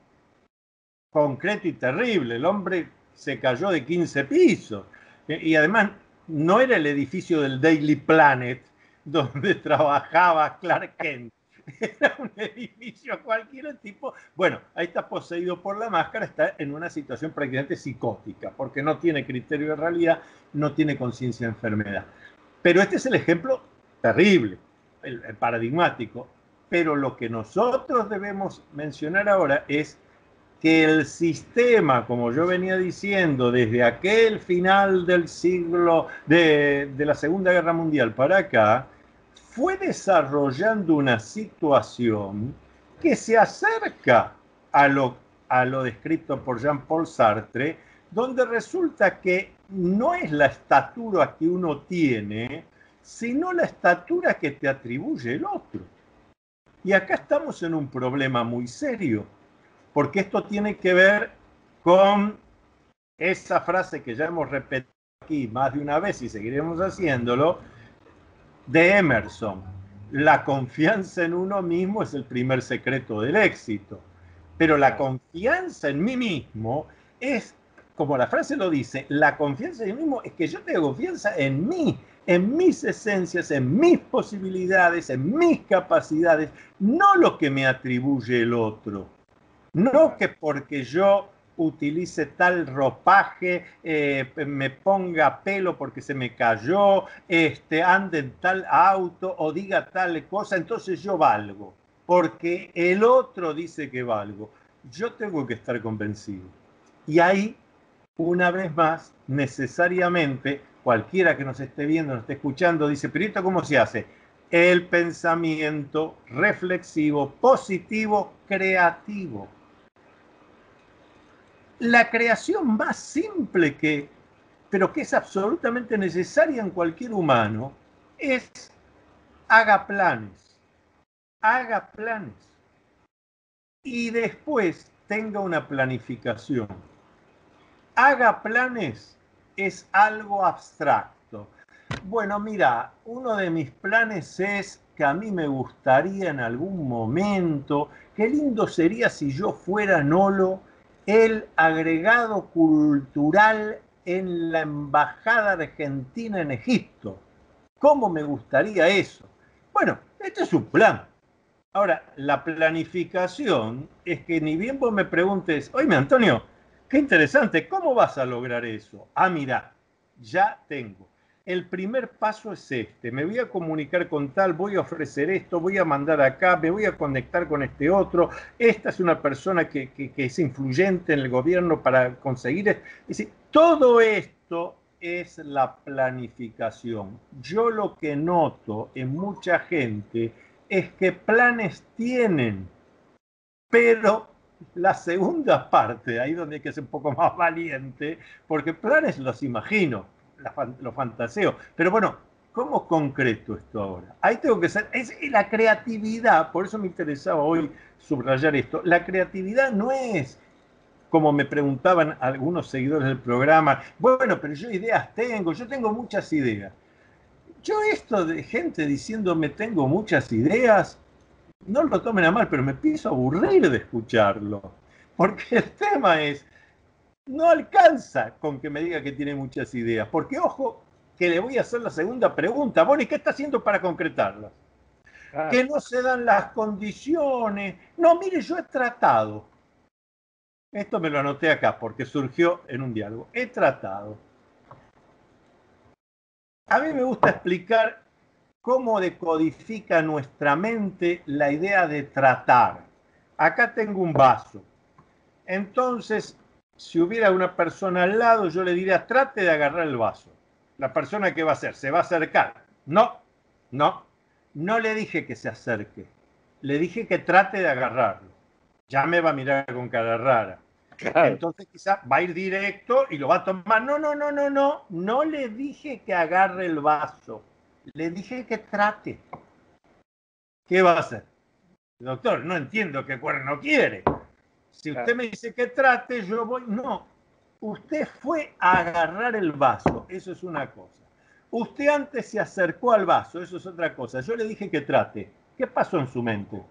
concreto y terrible. El hombre se cayó de quince pisos. Y además no era el edificio del Daily Planet donde trabajaba Clark Kent. Era un edificio cualquier tipo. Bueno, ahí está poseído por la máscara, está en una situación prácticamente psicótica, porque no tiene criterio de realidad, no tiene conciencia de enfermedad. Pero este es el ejemplo terrible, el, el paradigmático. Pero lo que nosotros debemos mencionar ahora es que el sistema, como yo venía diciendo, desde aquel final del siglo, de, de la Segunda Guerra Mundial para acá, fue desarrollando una situación que se acerca a lo, a lo descrito por Jean-Paul Sartre, donde resulta que no es la estatura que uno tiene, sino la estatura que te atribuye el otro. Y acá estamos en un problema muy serio, porque esto tiene que ver con esa frase que ya hemos repetido aquí más de una vez y seguiremos haciéndolo, de Emerson. La confianza en uno mismo es el primer secreto del éxito. Pero la confianza en mí mismo es, como la frase lo dice, la confianza en mí mismo es que yo tengo confianza en mí, en mis esencias, en mis posibilidades, en mis capacidades, no lo que me atribuye el otro. No que porque yo utilice tal ropaje, eh, me ponga pelo porque se me cayó, este, ande en tal auto o diga tal cosa, entonces yo valgo. Porque el otro dice que valgo. Yo tengo que estar convencido. Y ahí, una vez más, necesariamente cualquiera que nos esté viendo, nos esté escuchando, dice, pero ¿esto cómo se hace? El pensamiento reflexivo, positivo, creativo. La creación más simple que, pero que es absolutamente necesaria en cualquier humano, es haga planes, haga planes. Y después tenga una planificación. Haga planes es algo abstracto. Bueno, mira, uno de mis planes es que a mí me gustaría en algún momento, qué lindo sería si yo fuera Nolo, el agregado cultural en la Embajada Argentina en Egipto. ¿Cómo me gustaría eso? Bueno, este es un plan. Ahora, la planificación es que ni bien vos me preguntes, oye, Antonio, qué interesante, ¿cómo vas a lograr eso? Ah, mira, ya tengo. El primer paso es este, me voy a comunicar con tal, voy a ofrecer esto, voy a mandar acá, me voy a conectar con este otro, esta es una persona que, que, que es influyente en el gobierno para conseguir esto. Es decir, todo esto es la planificación. Yo lo que noto en mucha gente es que planes tienen, pero la segunda parte, ahí donde hay que ser un poco más valiente, porque planes los imagino, los fantaseo, pero bueno, ¿cómo concreto esto ahora? Ahí tengo que ser, es la creatividad, por eso me interesaba hoy subrayar esto, la creatividad no es, como me preguntaban algunos seguidores del programa, bueno, pero yo ideas tengo, yo tengo muchas ideas. Yo esto de gente diciéndome tengo muchas ideas, no lo tomen a mal, pero me empiezo a aburrir de escucharlo. Porque el tema es, no alcanza con que me diga que tiene muchas ideas. Porque, ojo, que le voy a hacer la segunda pregunta. Bueno, ¿y qué está haciendo para concretarlas? Ah. Que no se dan las condiciones. No, mire, yo he tratado. Esto me lo anoté acá porque surgió en un diálogo. He tratado. A mí me gusta explicar cómo decodifica nuestra mente la idea de tratar. Acá tengo un vaso. Entonces, si hubiera una persona al lado, yo le diría, trate de agarrar el vaso. La persona, ¿qué va a hacer? ¿Se va a acercar? No, no. No le dije que se acerque. Le dije que trate de agarrarlo. Ya me va a mirar con cara rara. Claro. Entonces quizá va a ir directo y lo va a tomar. No, no, no, no, no. No le dije que agarre el vaso. Le dije que trate. ¿Qué va a hacer? Doctor, no entiendo qué cuerno quiere. Si usted me dice que trate, yo voy... No. Usted fue a agarrar el vaso. Eso es una cosa. Usted antes se acercó al vaso. Eso es otra cosa. Yo le dije que trate. ¿Qué pasó en su mente?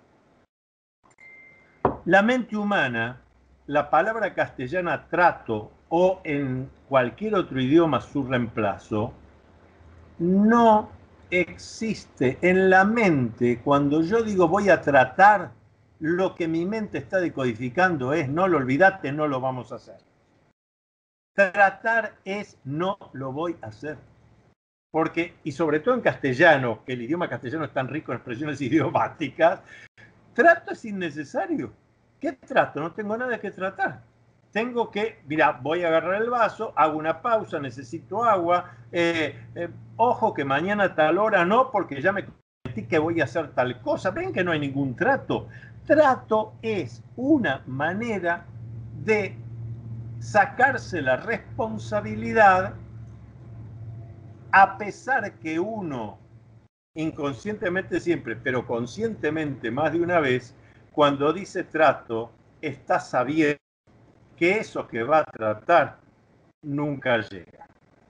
La mente humana, la palabra castellana trato o en cualquier otro idioma su reemplazo, no existe en la mente. Cuando yo digo voy a tratar, lo que mi mente está decodificando es no lo olvidate, no lo vamos a hacer. Tratar es no lo voy a hacer. Porque, y sobre todo en castellano, que el idioma castellano es tan rico en expresiones idiomáticas, trato es innecesario. ¿Qué trato? No tengo nada que tratar. Tengo que, mira, voy a agarrar el vaso, hago una pausa, necesito agua, eh, eh, ojo que mañana a tal hora no, porque ya me prometí que voy a hacer tal cosa. Ven que no hay ningún trato. Trato es una manera de sacarse la responsabilidad, a pesar que uno, inconscientemente siempre, pero conscientemente más de una vez, cuando dice trato, está sabiendo que eso que va a tratar nunca llega.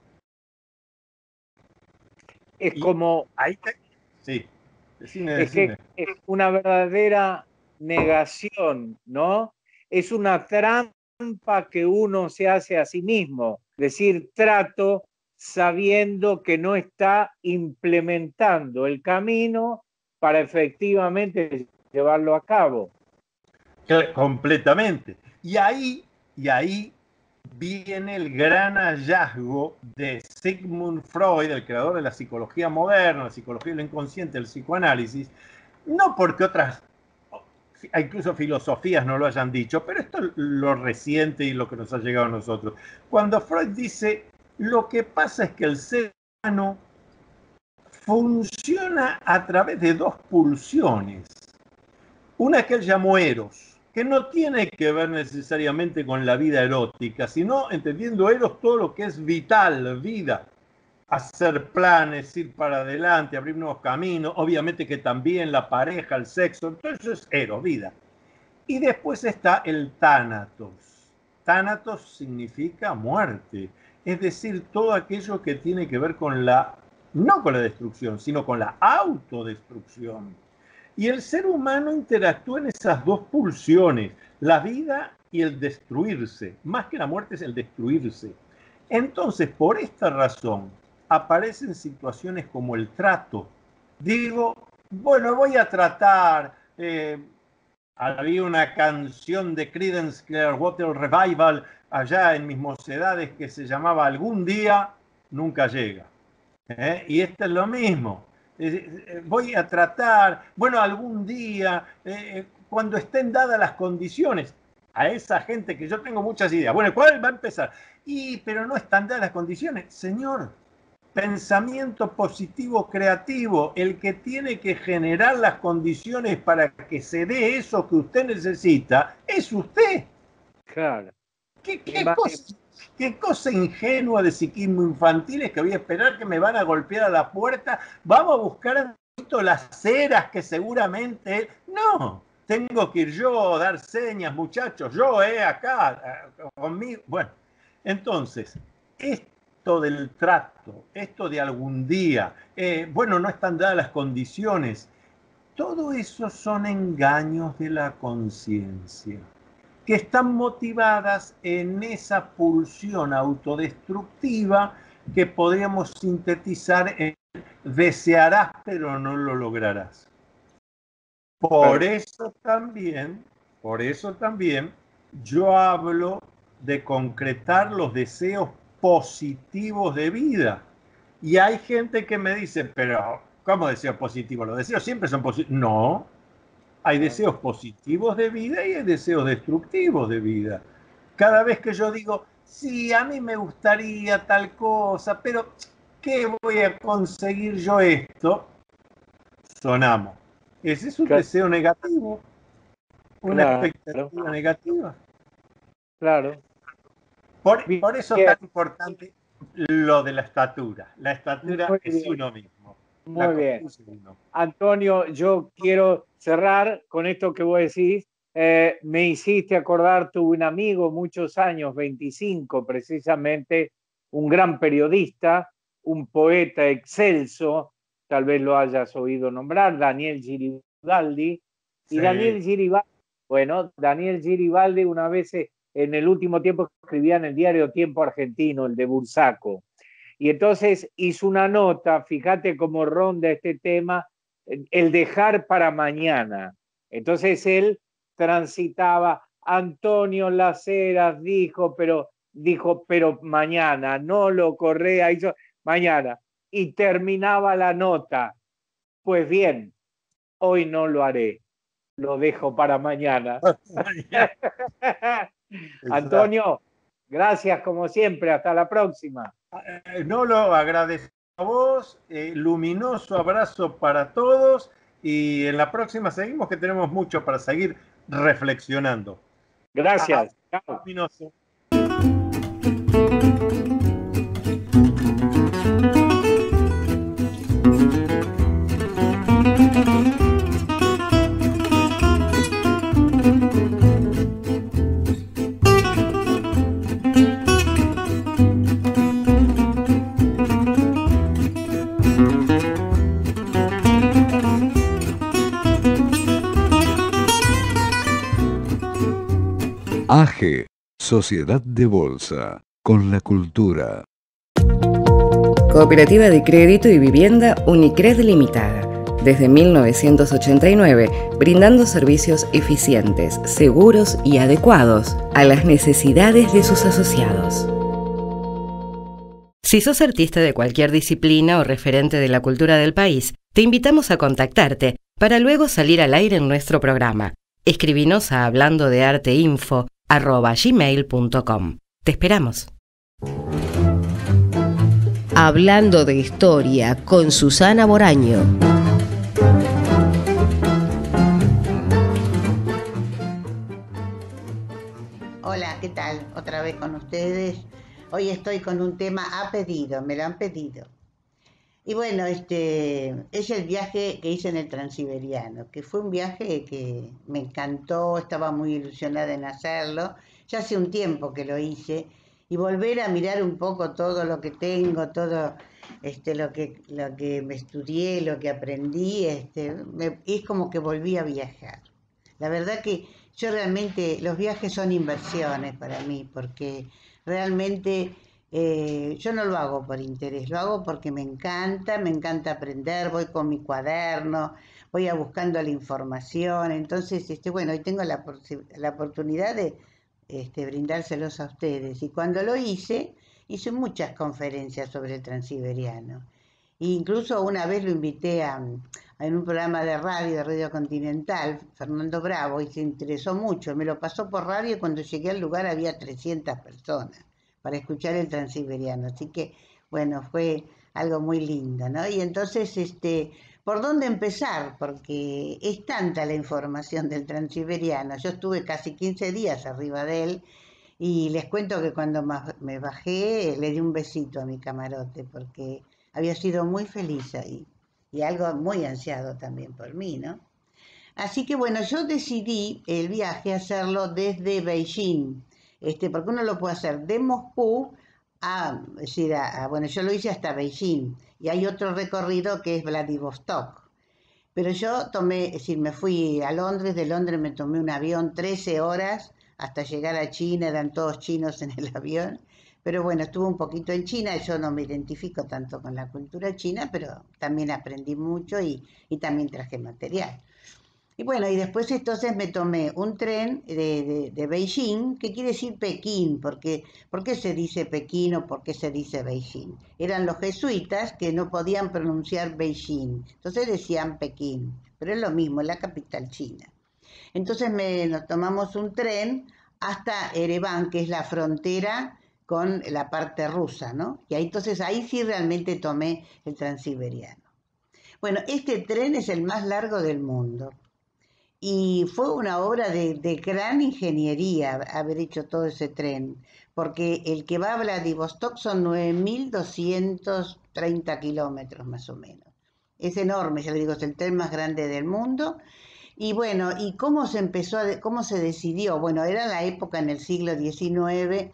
Es y como... Ahí te... Sí, decime, es decime. Que es una verdadera negación, ¿no? Es una trampa que uno se hace a sí mismo. Decir trato sabiendo que no está implementando el camino para efectivamente llevarlo a cabo. Completamente. Y ahí, y ahí viene el gran hallazgo de Sigmund Freud, el creador de la psicología moderna, la psicología del inconsciente, el psicoanálisis, no porque otras, incluso filosofías no lo hayan dicho, pero esto es lo reciente y lo que nos ha llegado a nosotros. Cuando Freud dice, Lo que pasa es que el ser humano funciona a través de dos pulsiones. Una que él llamó Eros, que no tiene que ver necesariamente con la vida erótica, sino entendiendo Eros todo lo que es vital, vida. Hacer planes, ir para adelante, abrir nuevos caminos, obviamente que también la pareja, el sexo, todo eso es Eros, vida. Y después está el Tánatos. Tánatos significa muerte, es decir, todo aquello que tiene que ver con la, no con la destrucción, sino con la autodestrucción. Y el ser humano interactúa en esas dos pulsiones, la vida y el destruirse. Más que la muerte es el destruirse. Entonces, por esta razón, aparecen situaciones como el trato. Digo, bueno, voy a tratar... Eh, había una canción de Creedence Clearwater Revival allá en mis mocedades que se llamaba Algún día nunca llega. ¿Eh? Y esto es lo mismo. Eh, voy a tratar, bueno, algún día, eh, cuando estén dadas las condiciones, a esa gente que yo tengo muchas ideas. Bueno, ¿cuál va a empezar? Y, pero no están dadas las condiciones. Señor, pensamiento positivo creativo, el que tiene que generar las condiciones para que se dé eso que usted necesita, es usted. Claro. ¿Qué, qué, cosa, qué cosa ingenua de psiquismo infantil es que voy a esperar que me van a golpear a la puerta, vamos a buscar las ceras que seguramente... No, tengo que ir yo, dar señas, muchachos, yo, eh, acá, conmigo. Bueno, entonces, esto del trato, esto de algún día, eh, bueno, no están dadas las condiciones, todo eso son engaños de la conciencia, que están motivadas en esa pulsión autodestructiva que podríamos sintetizar en desearás pero no lo lograrás. Por eso también, por eso también yo hablo de concretar los deseos positivos de vida. Y hay gente que me dice, pero ¿cómo deseos positivos? Los deseos siempre son positivos. No, hay deseos positivos de vida y hay deseos destructivos de vida. Cada vez que yo digo, sí, a mí me gustaría tal cosa, pero ¿qué voy a conseguir yo esto? Sonamos. Ese es un claro. deseo negativo, una claro. expectativa negativa. Claro. Por, por eso es tan importante lo de la estatura. La estatura Muy es bien. uno mismo. Muy la bien. Uno. Antonio, yo quiero cerrar con esto que vos decís. Eh, me hiciste acordar, tuve un amigo muchos años, veinticinco precisamente, un gran periodista, un poeta excelso, tal vez lo hayas oído nombrar, Daniel Giribaldi. Y sí. Daniel Giribaldi, bueno, Daniel Giribaldi una vez... en el último tiempo escribía en el diario Tiempo Argentino, el de Bursaco. Y entonces hizo una nota, fíjate cómo ronda este tema, el dejar para mañana. Entonces él transitaba, Antonio Las Heras dijo, pero, dijo, pero mañana, no lo Correa hizo, mañana. Y terminaba la nota, pues bien, hoy no lo haré, lo dejo para mañana. Antonio, gracias como siempre, hasta la próxima. Eh, no lo agradezco a vos, eh, luminoso abrazo para todos y en la próxima seguimos que tenemos mucho para seguir reflexionando. Gracias. Ah, Chao. Luminoso. A G, Sociedad de Bolsa, con la cultura. Cooperativa de Crédito y Vivienda Unicred Limitada. Desde mil novecientos ochenta y nueve, brindando servicios eficientes, seguros y adecuados a las necesidades de sus asociados. Si sos artista de cualquier disciplina o referente de la cultura del país, te invitamos a contactarte para luego salir al aire en nuestro programa. Escribinos a hablando de arte info arroba gmail punto com. Te esperamos. Hablando de historia con Susana Boraño. Hola, ¿qué tal? Otra vez con ustedes. Hoy estoy con un tema a pedido, me lo han pedido. Y bueno, este es el viaje que hice en el Transiberiano, que fue un viaje que me encantó, estaba muy ilusionada en hacerlo. Ya hace un tiempo que lo hice, y volver a mirar un poco todo lo que tengo, todo este, lo que, lo que me estudié, lo que aprendí, este, me, es como que volví a viajar. La verdad que yo realmente, los viajes son inversiones para mí, porque realmente eh, yo no lo hago por interés, lo hago porque me encanta, me encanta aprender, voy con mi cuaderno, voy a buscando la información. Entonces, este, bueno, hoy tengo la, la oportunidad de este, brindárselos a ustedes. Y cuando lo hice, hice muchas conferencias sobre el Transiberiano. E incluso una vez lo invité a, a, en un programa de radio, de Radio Continental, Fernando Bravo, y se interesó mucho. Me lo pasó por radio y cuando llegué al lugar había trescientas personas para escuchar el Transiberiano. Así que, bueno, fue algo muy lindo, ¿no? Y entonces, este, ¿por dónde empezar? Porque es tanta la información del Transiberiano. Yo estuve casi quince días arriba de él y les cuento que cuando me bajé le di un besito a mi camarote porque había sido muy feliz ahí y algo muy ansiado también por mí, ¿no? Así que bueno, yo decidí el viaje hacerlo desde Beijing, este, porque uno lo puede hacer de Moscú a, es decir, a, a, bueno, yo lo hice hasta Beijing y hay otro recorrido que es Vladivostok. Pero yo tomé, es decir, me fui a Londres, de Londres me tomé un avión trece horas hasta llegar a China, eran todos chinos en el avión. Pero bueno, estuve un poquito en China, yo no me identifico tanto con la cultura china, pero también aprendí mucho y, y también traje material. Y bueno, y después entonces me tomé un tren de, de, de Beijing, que quiere decir Pekín, porque ¿por qué se dice Pekín o por qué se dice Beijing? Eran los jesuitas que no podían pronunciar Beijing, entonces decían Pekín, pero es lo mismo, es la capital china. Entonces me, nos tomamos un tren hasta Ereván, que es la frontera con la parte rusa, ¿no? Y ahí, entonces ahí sí realmente tomé el Transiberiano. Bueno, este tren es el más largo del mundo y fue una obra de, de gran ingeniería haber hecho todo ese tren, porque el que va a Vladivostok son nueve mil doscientos treinta kilómetros más o menos. Es enorme, ya le digo, es el tren más grande del mundo. Y bueno, ¿y cómo se empezó, a, cómo se decidió? Bueno, era la época en el siglo diecinueve,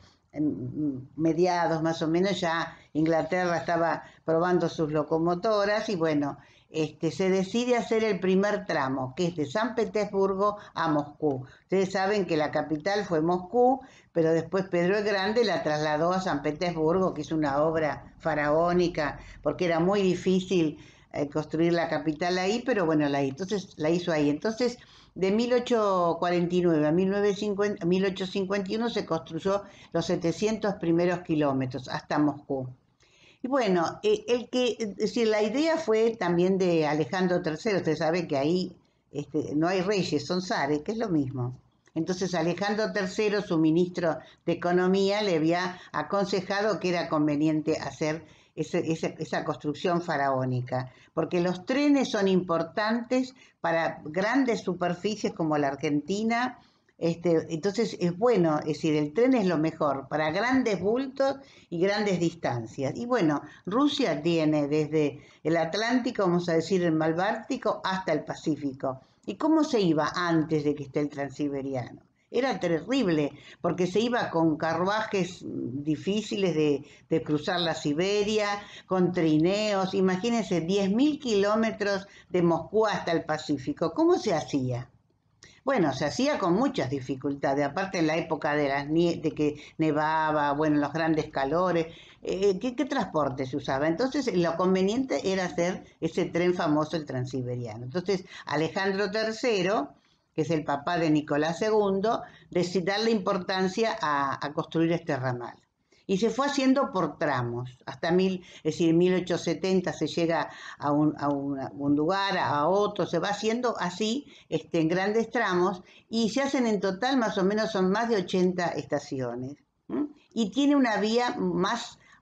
en mediados más o menos, ya Inglaterra estaba probando sus locomotoras y bueno, este, se decide hacer el primer tramo, que es de San Petersburgo a Moscú. Ustedes saben que la capital fue Moscú, pero después Pedro el Grande la trasladó a San Petersburgo, que es una obra faraónica, porque era muy difícil eh, construir la capital ahí, pero bueno, la, entonces, la hizo ahí. Entonces, de mil ochocientos cuarenta y nueve a mil ochocientos cincuenta y uno se construyó los setecientos primeros kilómetros hasta Moscú. Y bueno, el que, es decir, la idea fue también de Alejandro tercero. Usted sabe que ahí este, no hay reyes, son zares, que es lo mismo. Entonces Alejandro tercero, su ministro de Economía, le había aconsejado que era conveniente hacer ese, esa, esa construcción faraónica, porque los trenes son importantes para grandes superficies como la Argentina. Este, entonces es bueno, es decir, el tren es lo mejor para grandes bultos y grandes distancias. Y bueno, Rusia tiene desde el Atlántico, vamos a decir el Mar Báltico, hasta el Pacífico. ¿Y cómo se iba antes de que esté el Transiberiano? Era terrible, porque se iba con carruajes difíciles de, de cruzar la Siberia, con trineos. Imagínense, diez mil kilómetros de Moscú hasta el Pacífico. ¿Cómo se hacía? Bueno, se hacía con muchas dificultades, aparte en la época de, las nie de que nevaba, bueno, los grandes calores, eh, ¿qué, ¿qué transporte se usaba? Entonces lo conveniente era hacer ese tren famoso, el Transiberiano. Entonces Alejandro tercero, que es el papá de Nicolás segundo, decidió darle importancia a, a construir este ramal. Y se fue haciendo por tramos, hasta mil, es decir, mil ochocientos setenta se llega a un, a un, a un lugar, a otro, se va haciendo así este, en grandes tramos y se hacen en total más o menos son más de ochenta estaciones. ¿Mm? Y tiene una vía más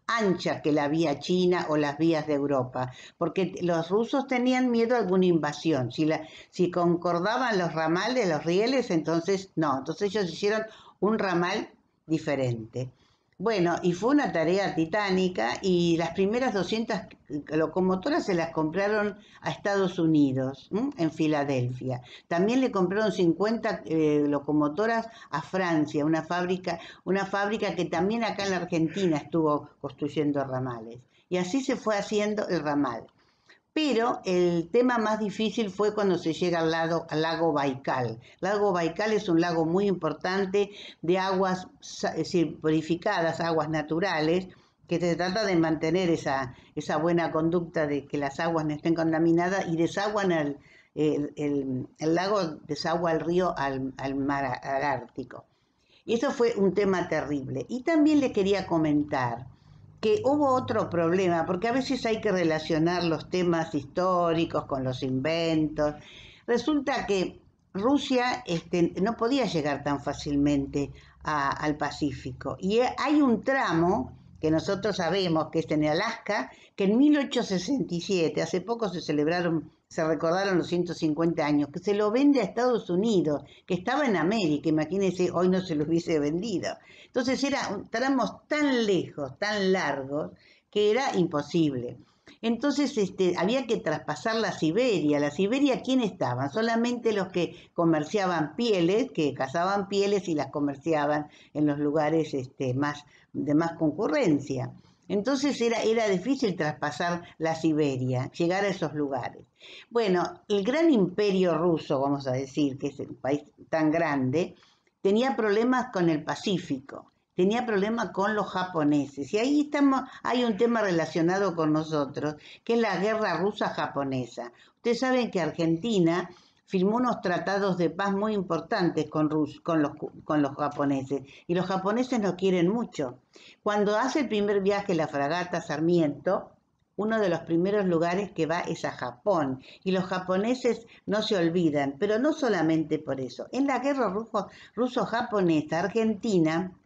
anchas que la vía china o las vías de Europa, porque los rusos tenían miedo a alguna invasión. Si, la, si concordaban los ramales, los rieles, entonces no. Entonces ellos hicieron un ramal diferente. Bueno, y fue una tarea titánica y las primeras doscientas locomotoras se las compraron a Estados Unidos, ¿m? En Filadelfia. También le compraron cincuenta eh, locomotoras a Francia, una fábrica, una fábrica que también acá en la Argentina estuvo construyendo ramales. Y así se fue haciendo el ramal. Pero el tema más difícil fue cuando se llega al, lado, al lago Baikal. El lago Baikal es un lago muy importante de aguas es decir, purificadas, aguas naturales, que se trata de mantener esa, esa buena conducta de que las aguas no estén contaminadas y desaguan el, el, el, el lago, desagua el río al, al mar al Ártico. Y eso fue un tema terrible. Y también le quería comentar que hubo otro problema, porque a veces hay que relacionar los temas históricos con los inventos. Resulta que Rusia este, no podía llegar tan fácilmente a, al Pacífico. Y hay un tramo que nosotros sabemos que es en Alaska, que en mil ochocientos sesenta y siete, hace poco se celebraron, se recordaron los ciento cincuenta años, que se lo vende a Estados Unidos, que estaba en América, imagínense, hoy no se lo hubiese vendido. Entonces eran tramos tan lejos, tan largos, que era imposible. Entonces este, había que traspasar la Siberia. La Siberia, ¿quién estaban? Solamente los que comerciaban pieles, que cazaban pieles y las comerciaban en los lugares este, más, de más concurrencia. Entonces era, era difícil traspasar la Siberia, llegar a esos lugares. Bueno, el gran imperio ruso, vamos a decir, que es un país tan grande, tenía problemas con el Pacífico. Tenía problemas con los japoneses. Y ahí estamos, hay un tema relacionado con nosotros, que es la guerra rusa-japonesa. Ustedes saben que Argentina firmó unos tratados de paz muy importantes con, Rus, con, los, con los japoneses. Y los japoneses nos quieren mucho. Cuando hace el primer viaje la fragata Sarmiento, uno de los primeros lugares que va es a Japón. Y los japoneses no se olvidan, pero no solamente por eso. En la guerra ruso-japonesa, Argentina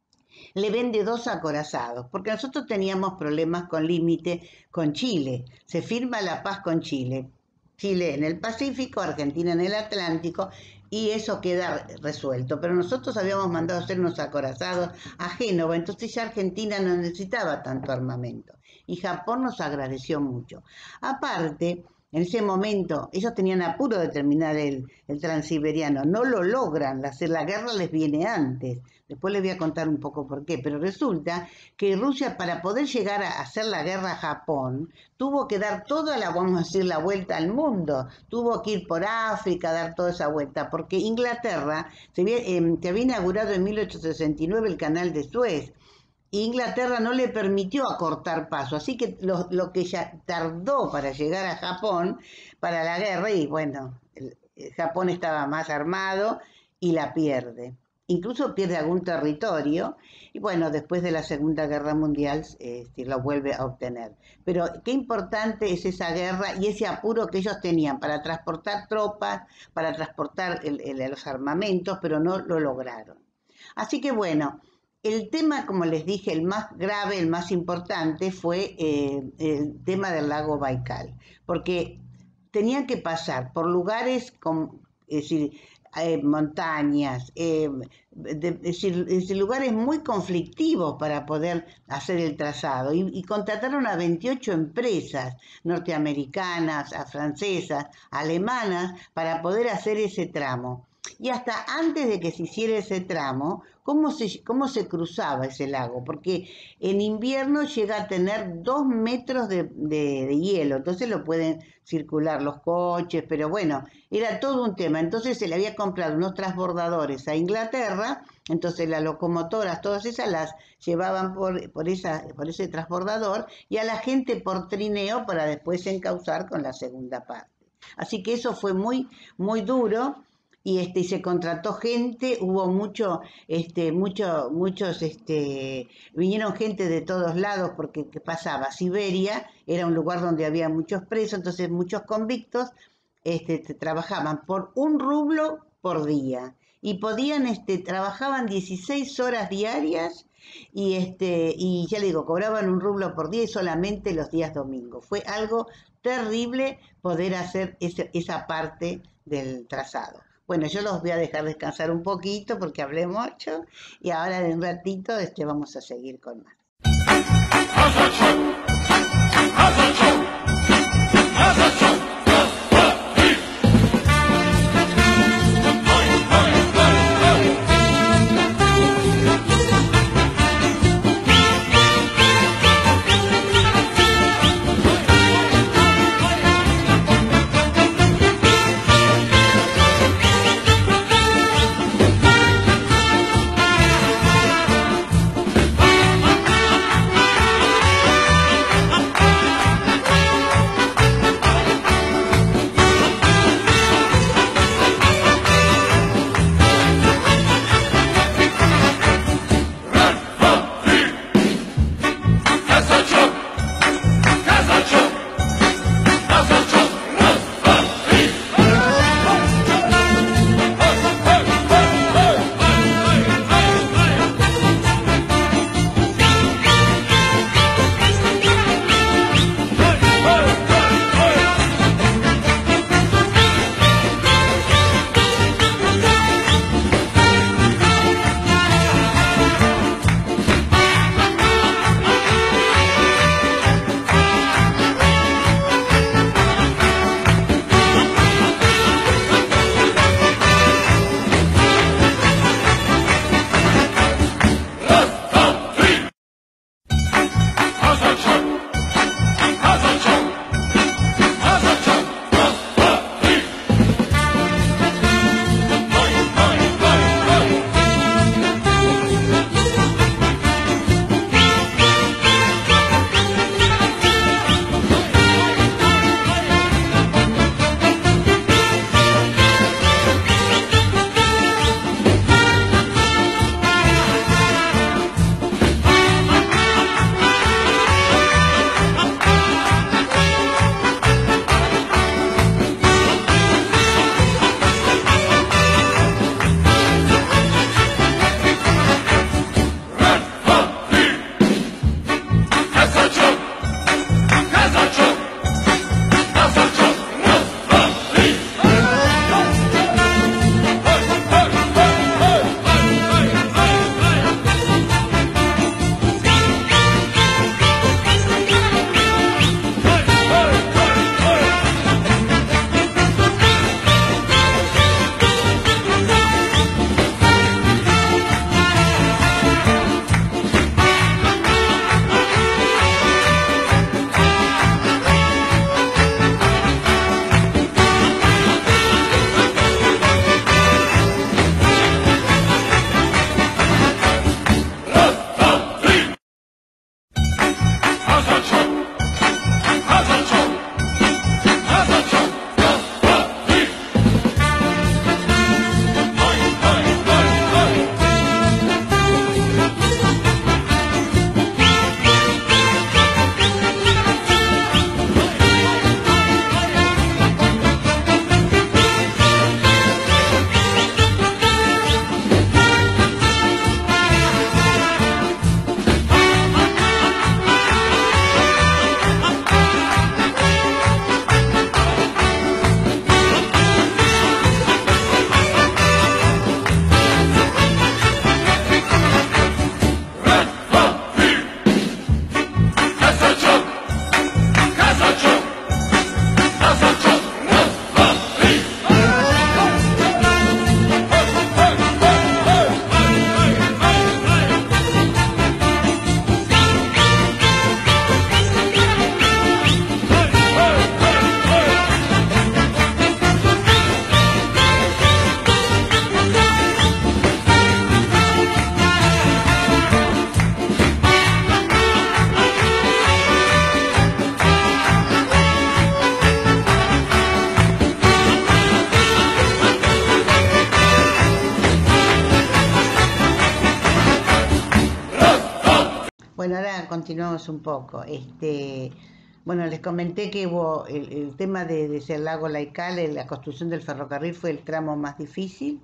le vende dos acorazados, porque nosotros teníamos problemas con límite con Chile. Se firma la paz con Chile. Chile en el Pacífico, Argentina en el Atlántico, y eso queda resuelto. Pero nosotros habíamos mandado hacer unos acorazados a Génova, entonces ya Argentina no necesitaba tanto armamento. Y Japón nos agradeció mucho. Aparte, en ese momento, ellos tenían apuro de terminar el, el transiberiano, no lo logran, la, la guerra les viene antes, después les voy a contar un poco por qué, pero resulta que Rusia, para poder llegar a hacer la guerra a Japón, tuvo que dar toda la, vamos a decir, la vuelta al mundo, tuvo que ir por África, dar toda esa vuelta, porque Inglaterra se había, eh, se había inaugurado en mil ochocientos sesenta y nueve el canal de Suez, Inglaterra no le permitió acortar paso, así que lo, lo que ya tardó para llegar a Japón, para la guerra, y bueno, el, el Japón estaba más armado y la pierde. Incluso pierde algún territorio, y bueno, después de la Segunda Guerra Mundial este, lo vuelve a obtener. Pero qué importante es esa guerra y ese apuro que ellos tenían para transportar tropas, para transportar el, el, los armamentos, pero no lo lograron. Así que bueno, el tema, como les dije, el más grave, el más importante fue eh, el tema del lago Baikal, porque tenían que pasar por lugares con, es decir, eh, montañas, eh, de, es decir, es decir, lugares muy conflictivos para poder hacer el trazado, y, y contrataron a veintiocho empresas norteamericanas, a francesas, alemanas, para poder hacer ese tramo. Y hasta antes de que se hiciera ese tramo, ¿cómo se, cómo se cruzaba ese lago? Porque en invierno llega a tener dos metros de, de, de hielo, entonces lo pueden circular los coches, pero bueno, era todo un tema. Entonces se le había comprado unos transbordadores a Inglaterra, entonces las locomotoras, todas esas las llevaban por, por, esa, por ese transbordador, y a la gente por trineo para después encauzar con la segunda parte. Así que eso fue muy, muy duro. Y este y se contrató gente, hubo mucho, este, mucho, muchos, este, vinieron gente de todos lados, porque ¿qué pasaba? Siberia era un lugar donde había muchos presos, entonces muchos convictos este, trabajaban por un rublo por día. Y podían, este, trabajaban dieciséis horas diarias Y, este, y ya le digo, cobraban un rublo por día y solamente los días domingos. Fue algo terrible poder hacer ese, esa parte del trazado. Bueno, yo los voy a dejar descansar un poquito porque hablé mucho y ahora de un ratito este, vamos a seguir con más. Bueno, ahora continuamos un poco. Este, bueno, les comenté que hubo el, el tema de, de ese lago Laical, la construcción del ferrocarril fue el tramo más difícil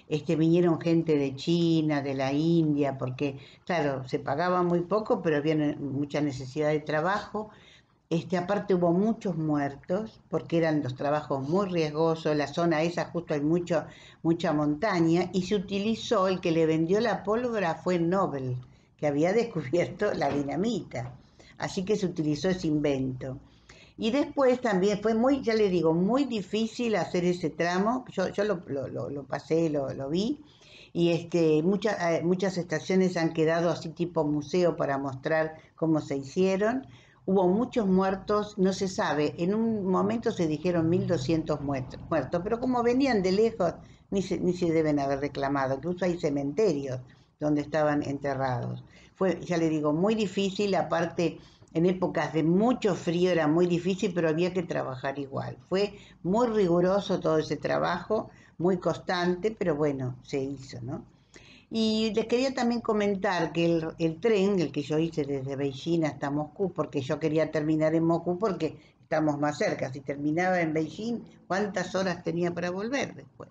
este, vinieron gente de China, de la India, porque, claro, se pagaba muy poco, pero había mucha necesidad de trabajo. Este, aparte hubo muchos muertos, porque eran los trabajos muy riesgosos, la zona esa justo hay mucho, mucha montaña, y se utilizó, el que le vendió la pólvora fue Nobel, que había descubierto la dinamita. Así que se utilizó ese invento. Y después también fue muy, ya le digo, muy difícil hacer ese tramo. Yo, yo lo, lo, lo, lo pasé, lo, lo vi. Y este, muchas, muchas estaciones han quedado así tipo museo para mostrar cómo se hicieron. Hubo muchos muertos, no se sabe. En un momento se dijeron mil doscientos muertos, pero como venían de lejos, ni se, ni se deben haber reclamado. Incluso hay cementerios donde estaban enterrados. Fue, ya le digo, muy difícil, aparte en épocas de mucho frío era muy difícil, pero había que trabajar igual. Fue muy riguroso todo ese trabajo, muy constante, pero bueno, se hizo, ¿no? Y les quería también comentar que el, el tren, el que yo hice desde Beijing hasta Moscú, porque yo quería terminar en Moscú porque estamos más cerca. Si terminaba en Beijing, ¿cuántas horas tenía para volver después?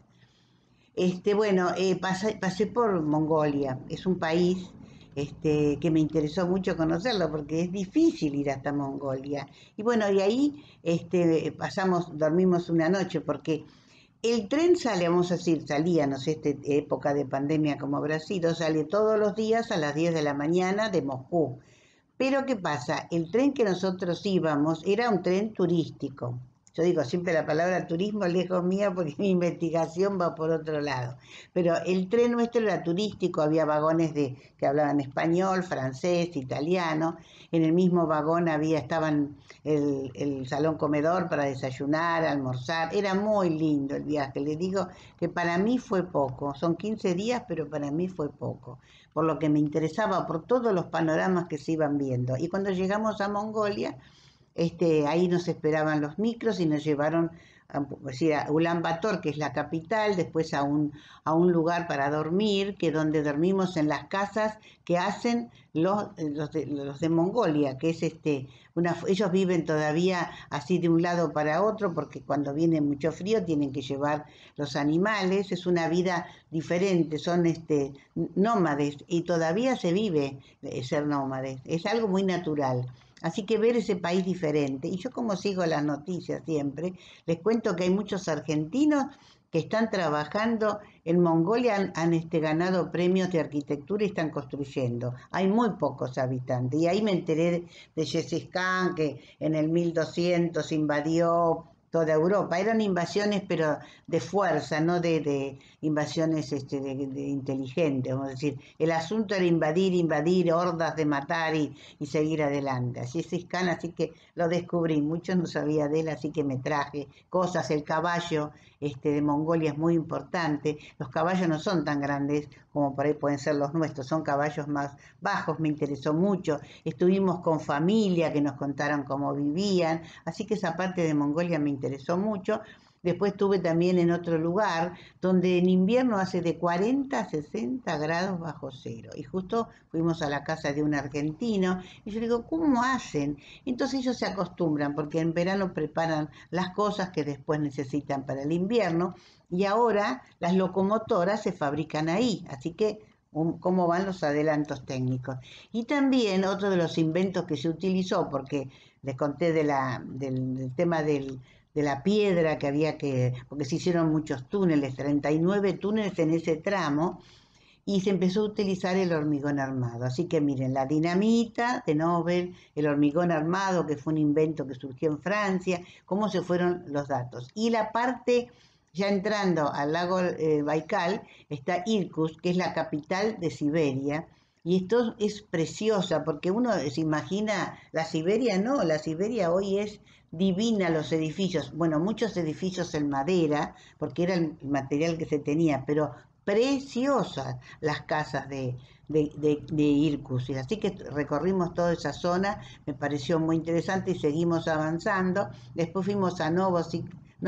Este, bueno, eh, pasé, pasé por Mongolia. Es un país este, que me interesó mucho conocerlo porque es difícil ir hasta Mongolia. Y bueno, y ahí este, pasamos, dormimos una noche porque el tren sale, vamos a decir, salía, no sé, esta época de pandemia como habrá sido, sale todos los días a las diez de la mañana de Moscú. Pero ¿qué pasa? El tren que nosotros íbamos era un tren turístico. Yo digo siempre la palabra turismo lejos mía porque mi investigación va por otro lado. Pero el tren nuestro era turístico, había vagones de que hablaban español, francés, italiano. En el mismo vagón había estaban el, el salón comedor para desayunar, almorzar. Era muy lindo el viaje. Les digo que para mí fue poco. Son quince días, pero para mí fue poco. Por lo que me interesaba, por todos los panoramas que se iban viendo. Y cuando llegamos a Mongolia, Este, ahí nos esperaban los micros y nos llevaron a, decir, a Ulan Bator, que es la capital, después a un, a un lugar para dormir, que donde dormimos en las casas que hacen los, los, de, los de Mongolia, que es este, una, ellos viven todavía así de un lado para otro, porque cuando viene mucho frío tienen que llevar los animales, es una vida diferente, son este, nómades, y todavía se vive ser nómades, es algo muy natural. Así que ver ese país diferente. Y yo como sigo las noticias siempre, les cuento que hay muchos argentinos que están trabajando en Mongolia, han, han este, ganado premios de arquitectura y están construyendo. Hay muy pocos habitantes. Y ahí me enteré de, de Gengis Khan, que en el mil doscientos invadió toda Europa. Eran invasiones, pero de fuerza, no de, de invasiones este, de, de inteligentes, vamos a decir. El asunto era invadir, invadir, hordas de matar y, y seguir adelante. Así es Khan, así que lo descubrí. Mucho no sabía de él, así que me traje cosas. El caballo este, de Mongolia es muy importante. Los caballos no son tan grandes como por ahí pueden ser los nuestros, son caballos más bajos, me interesó mucho. Estuvimos con familia que nos contaron cómo vivían, así que esa parte de Mongolia me interesó mucho. Después estuve también en otro lugar donde en invierno hace de cuarenta a sesenta grados bajo cero. Y justo fuimos a la casa de un argentino y yo digo, ¿cómo hacen? Entonces ellos se acostumbran porque en verano preparan las cosas que después necesitan para el invierno y ahora las locomotoras se fabrican ahí. Así que cómo van los adelantos técnicos. Y también otro de los inventos que se utilizó, porque les conté de la, del, del tema del, de la piedra que había que, porque se hicieron muchos túneles, treinta y nueve túneles en ese tramo, y se empezó a utilizar el hormigón armado. Así que miren, la dinamita de Nobel, el hormigón armado, que fue un invento que surgió en Francia, cómo se fueron los datos. Y la parte... Ya entrando al lago eh, Baikal, está Irkutsk, que es la capital de Siberia, y esto es preciosa, porque uno se imagina, la Siberia no, la Siberia hoy es divina, los edificios, bueno, muchos edificios en madera, porque era el material que se tenía, pero preciosas las casas de, de, de, de Irkutsk, así que recorrimos toda esa zona, me pareció muy interesante y seguimos avanzando. Después fuimos a Novosibirsk,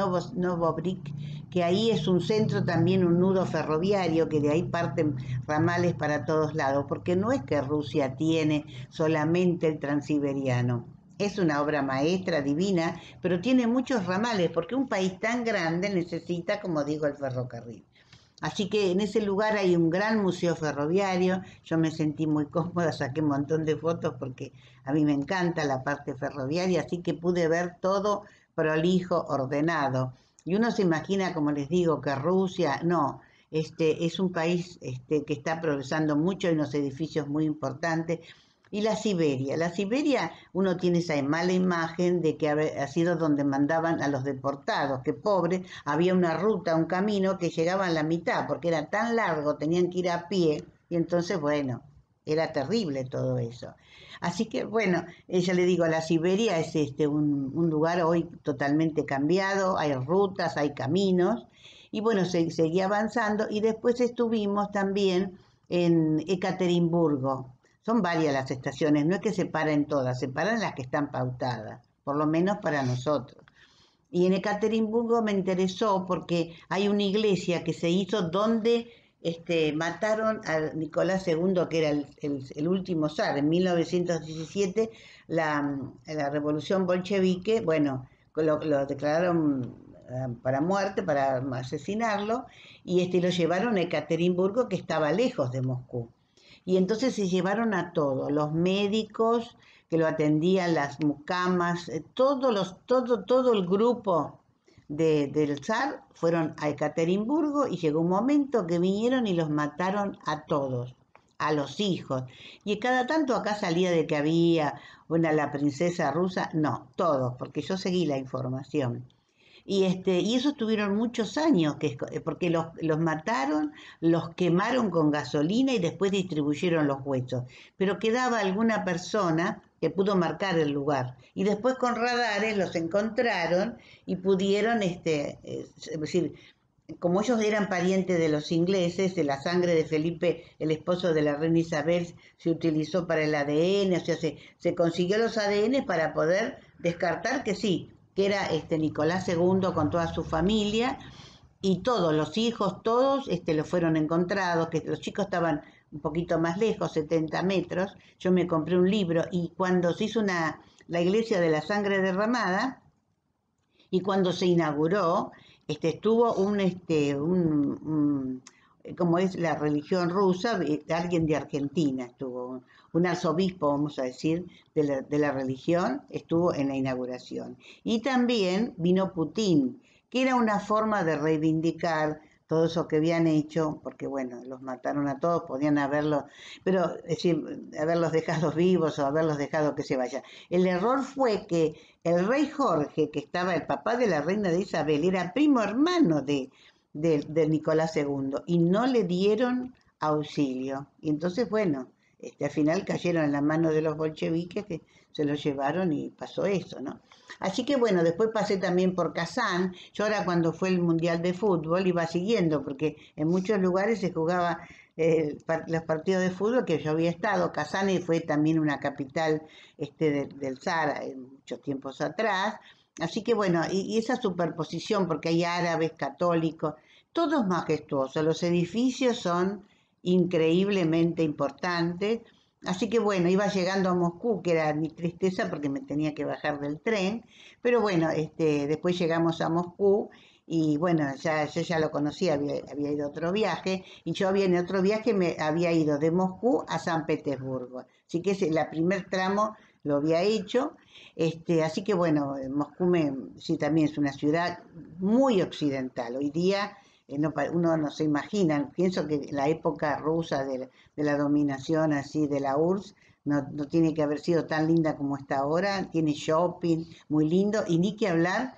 Novobrik, que ahí es un centro también, un nudo ferroviario, que de ahí parten ramales para todos lados, porque no es que Rusia tiene solamente el transiberiano, es una obra maestra divina, pero tiene muchos ramales, porque un país tan grande necesita, como digo, el ferrocarril. Así que en ese lugar hay un gran museo ferroviario, yo me sentí muy cómoda, saqué un montón de fotos porque a mí me encanta la parte ferroviaria, así que pude ver todo prolijo, ordenado. Y uno se imagina, como les digo, que Rusia, no, este, es un país este, que está progresando mucho, hay unos edificios muy importantes. Y la Siberia, la Siberia uno tiene esa mala imagen de que ha sido donde mandaban a los deportados, que pobres, había una ruta, un camino que llegaba a la mitad, porque era tan largo, tenían que ir a pie, y entonces, bueno, era terrible todo eso. Así que, bueno, ya le digo, la Siberia es este un, un lugar hoy totalmente cambiado, hay rutas, hay caminos, y bueno, se, seguía avanzando, y después estuvimos también en Ekaterimburgo. Son varias las estaciones, no es que se paren todas, se paran las que están pautadas, por lo menos para nosotros. Y en Ekaterimburgo me interesó porque hay una iglesia que se hizo donde este, mataron a Nicolás segundo, que era el, el, el último zar. En mil novecientos diecisiete, la, la revolución bolchevique, bueno, lo, lo declararon para muerte, para asesinarlo, y este, lo llevaron a Ekaterimburgo, que estaba lejos de Moscú. Y entonces se llevaron a todos, los médicos que lo atendían, las mucamas, todos los, todo, todo el grupo de, del zar fueron a Ekaterimburgo y llegó un momento que vinieron y los mataron a todos, a los hijos. Y cada tanto acá salía de que había una la princesa rusa, no, todos, porque yo seguí la información. Y, este, y eso tuvieron muchos años, que, porque los, los mataron, los quemaron con gasolina y después distribuyeron los huesos. Pero quedaba alguna persona que pudo marcar el lugar. Y después con radares los encontraron y pudieron, este, es decir, como ellos eran parientes de los ingleses, de la sangre de Felipe, el esposo de la reina Isabel, se utilizó para el A D N, o sea, se, se consiguió los A D N para poder descartar que sí, que era este Nicolás segundo con toda su familia, y todos los hijos, todos este, lo fueron encontrados, que los chicos estaban un poquito más lejos, setenta metros. Yo me compré un libro y cuando se hizo una, la iglesia de la sangre derramada, y cuando se inauguró, este, estuvo un, este, un, un como es la religión rusa, alguien de Argentina estuvo, un arzobispo, vamos a decir, de la, de la religión, estuvo en la inauguración. Y también vino Putin, que era una forma de reivindicar todo eso que habían hecho, porque bueno, los mataron a todos, podían haberlos, pero es decir, haberlos dejado vivos o haberlos dejado que se vayan. El error fue que el rey Jorge, que estaba el papá de la reina de Isabel, era primo hermano de De, de Nicolás segundo, y no le dieron auxilio. Y entonces, bueno, este, al final cayeron en la mano de los bolcheviques, que se los llevaron y pasó eso, ¿no? Así que bueno, después pasé también por Kazán. Yo ahora cuando fue el Mundial de Fútbol iba siguiendo, porque en muchos lugares se jugaba eh, los partidos de fútbol que yo había estado. Kazán fue también una capital este, de, del zar en muchos tiempos atrás. Así que bueno, y, y esa superposición, porque hay árabes, católicos, todo es majestuoso, los edificios son increíblemente importantes. Así que bueno, iba llegando a Moscú, que era mi tristeza porque me tenía que bajar del tren, pero bueno, este, después llegamos a Moscú y bueno, ya, yo ya lo conocía, había, había ido a otro viaje, y yo había en otro viaje me había ido de Moscú a San Petersburgo, así que ese, el primer tramo lo había hecho, este, así que bueno, Moscú me, sí, también es una ciudad muy occidental, hoy día eh, no, uno no se imagina, pienso que la época rusa de, de la dominación así de la U R S S no, no tiene que haber sido tan linda como está ahora, tiene shopping muy lindo, y ni que hablar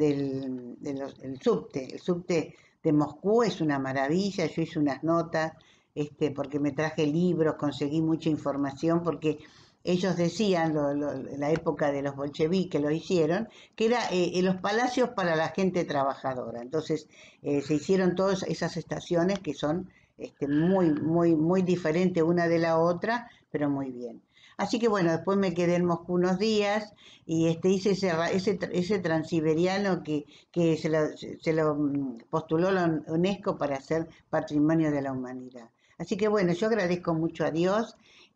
del, del el subte, el subte de Moscú es una maravilla, yo hice unas notas, este, porque me traje libros, conseguí mucha información, porque ellos decían, lo, lo, en la época de los bolcheviques lo hicieron, que era eh, los palacios para la gente trabajadora. Entonces eh, se hicieron todas esas estaciones que son este, muy, muy, muy diferentes una de la otra, pero muy bien. Así que bueno, después me quedé en Moscú unos días y este, hice ese, ese, ese transiberiano que, que se, lo, se lo postuló la UNESCO para ser Patrimonio de la Humanidad. Así que bueno, yo agradezco mucho a Dios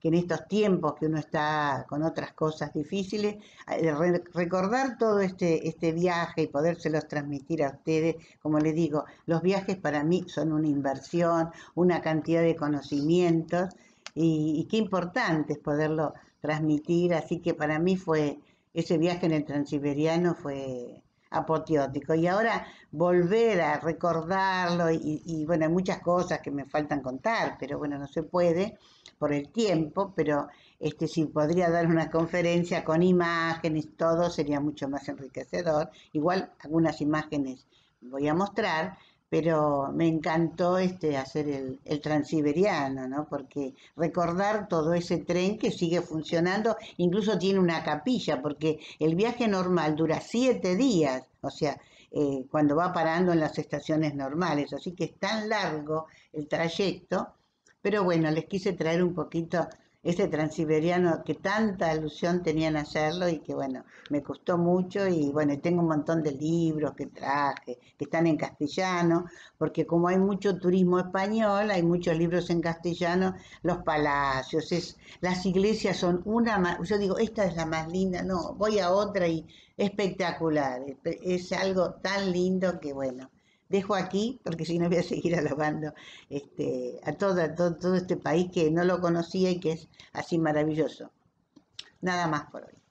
que en estos tiempos que uno está con otras cosas difíciles, eh, re- recordar todo este, este viaje y podérselos transmitir a ustedes, como les digo, los viajes para mí son una inversión, una cantidad de conocimientos, y, y qué importante es poderlo transmitir, así que para mí fue, ese viaje en el Transiberiano fue apoteótico, y ahora volver a recordarlo, y, y bueno, hay muchas cosas que me faltan contar, pero bueno, no se puede por el tiempo, pero este, si podría dar una conferencia con imágenes, todo sería mucho más enriquecedor. Igual algunas imágenes voy a mostrar, pero me encantó este, hacer el, el Transiberiano, ¿no? Porque recordar todo ese tren que sigue funcionando, incluso tiene una capilla, porque el viaje normal dura siete días, o sea, eh, cuando va parando en las estaciones normales, así que es tan largo el trayecto. Pero bueno, les quise traer un poquito ese Transiberiano que tanta alusión tenían a hacerlo, y que bueno, me costó mucho, y bueno, tengo un montón de libros que traje, que están en castellano, porque como hay mucho turismo español, hay muchos libros en castellano, los palacios, es, las iglesias son una más, yo digo, esta es la más linda, no, voy a otra y espectacular, es algo tan lindo que bueno. Dejo aquí, porque si no voy a seguir alabando este, a, todo, a todo, todo este país que no lo conocía y que es así maravilloso. Nada más por hoy.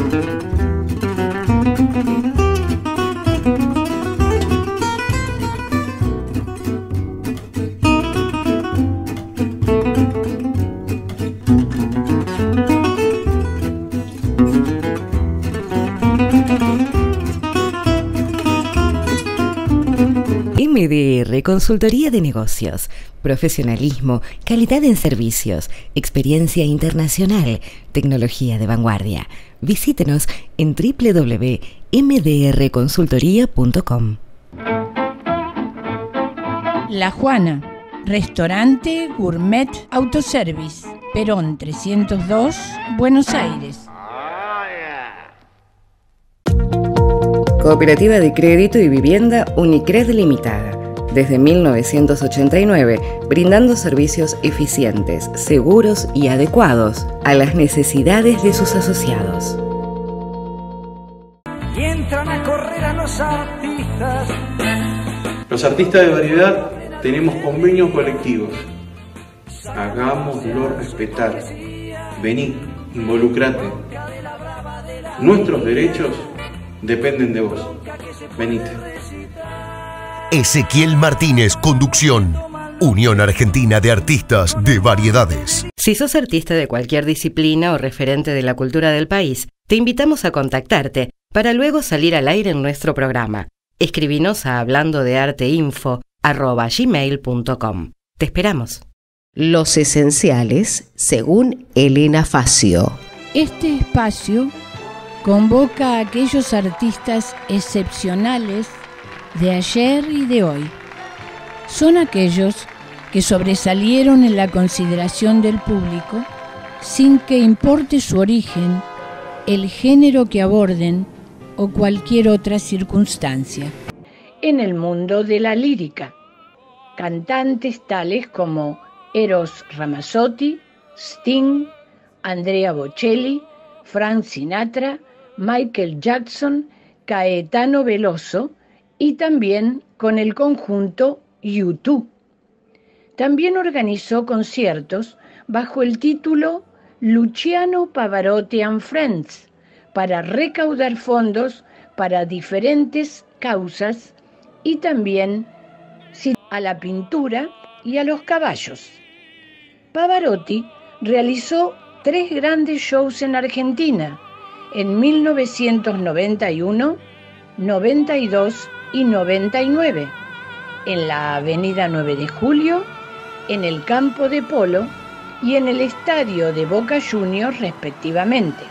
M D R Consultoría de Negocios, profesionalismo, calidad en servicios, experiencia internacional, tecnología de vanguardia. Visítenos en doble u doble u doble u punto m d r consultoría punto com. La Juana, restaurante gourmet autoservice, Perón trescientos dos, Buenos Aires. Cooperativa de Crédito y Vivienda Unicred Limitada. Desde mil novecientos ochenta y nueve, brindando servicios eficientes, seguros y adecuados a las necesidades de sus asociados. Y entran a correr a los artistas. Los artistas de variedad tenemos convenios colectivos. Hagámoslo respetar. Vení, involucrate. Nuestros derechos dependen de vos. Venite. Ezequiel Martínez, conducción. Unión Argentina de Artistas de Variedades. Si sos artista de cualquier disciplina o referente de la cultura del país, te invitamos a contactarte para luego salir al aire en nuestro programa. Escribinos a hablando de arte info arroba gmail punto com. Te esperamos. Los esenciales, según Elena Facio. Este espacio convoca a aquellos artistas excepcionales de ayer y de hoy. Son aquellos que sobresalieron en la consideración del público sin que importe su origen, el género que aborden o cualquier otra circunstancia. En el mundo de la lírica, cantantes tales como Eros Ramazzotti, Sting, Andrea Bocelli, Frank Sinatra, Michael Jackson, Caetano Veloso, y también con el conjunto U dos. También organizó conciertos bajo el título Luciano Pavarotti and Friends para recaudar fondos para diferentes causas, y también a la pintura y a los caballos. Pavarotti realizó tres grandes shows en Argentina en mil novecientos noventa y uno, noventa y dos y noventa y nueve, en la Avenida nueve de Julio, en el Campo de Polo y en el Estadio de Boca Juniors, respectivamente.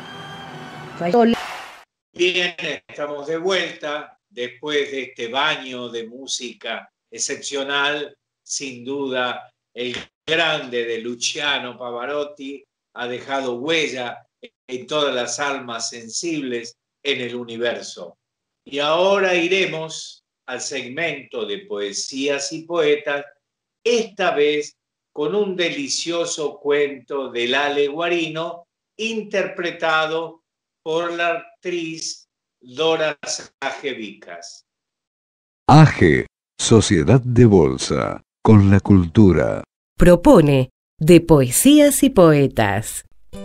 Bien, estamos de vuelta después de este baño de música excepcional. Sin duda, el grande de Luciano Pavarotti ha dejado huella en todas las almas sensibles en el universo. Y ahora iremos al segmento de poesías y poetas, esta vez con un delicioso cuento de Lale Guarino, interpretado por la actriz Dora Saje Vicas. A G, Sociedad de Bolsa, con la cultura. Propone de poesías y poetas.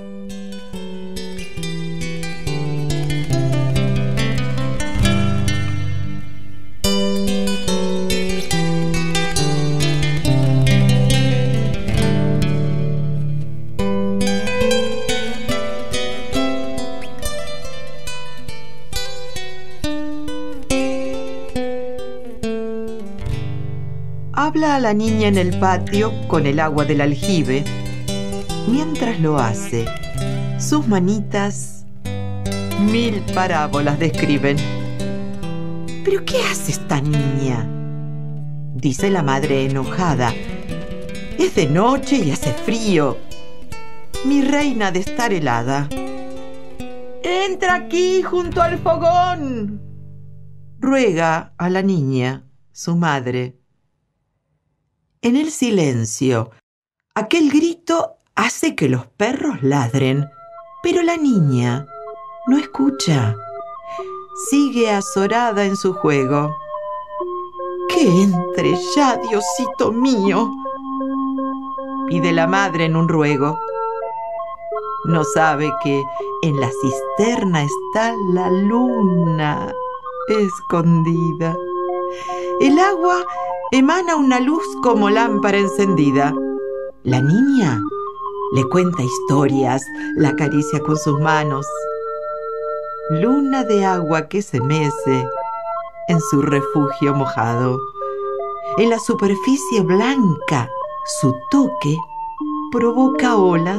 Habla a la niña en el patio con el agua del aljibe. Mientras lo hace, sus manitas mil parábolas describen. ¿Pero qué hace esta niña?, dice la madre enojada. Es de noche y hace frío. Mi reina de estar helada. Entra aquí junto al fogón, ruega a la niña su madre. En el silencio, aquel grito hace que los perros ladren, pero la niña no escucha. Sigue azorada en su juego. ¡Que entre ya, Diosito mío!, pide la madre en un ruego. No sabe que en la cisterna está la luna escondida. El agua emana una luz como lámpara encendida. La niña le cuenta historias, la acaricia con sus manos. Luna de agua que se mece en su refugio mojado. En la superficie blanca, su toque provoca olas.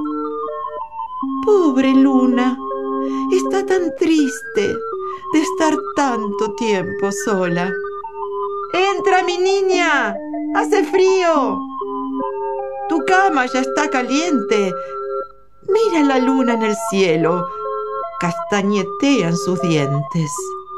Pobre luna, está tan triste de estar tanto tiempo sola. ¡Entra, mi niña! ¡Hace frío! Tu cama ya está caliente. Mira la luna en el cielo. Castañetean sus dientes.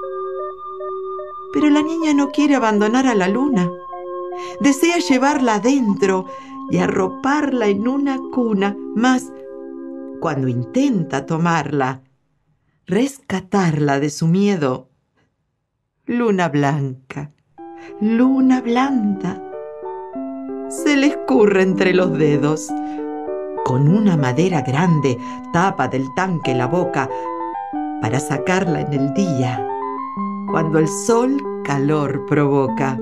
Pero la niña no quiere abandonar a la luna. Desea llevarla adentro y arroparla en una cuna. Mas, cuando intenta tomarla, rescatarla de su miedo, luna blanca, luna blanda, se le escurre entre los dedos. Con una madera grande tapa del tanque la boca para sacarla en el día, cuando el sol calor provoca.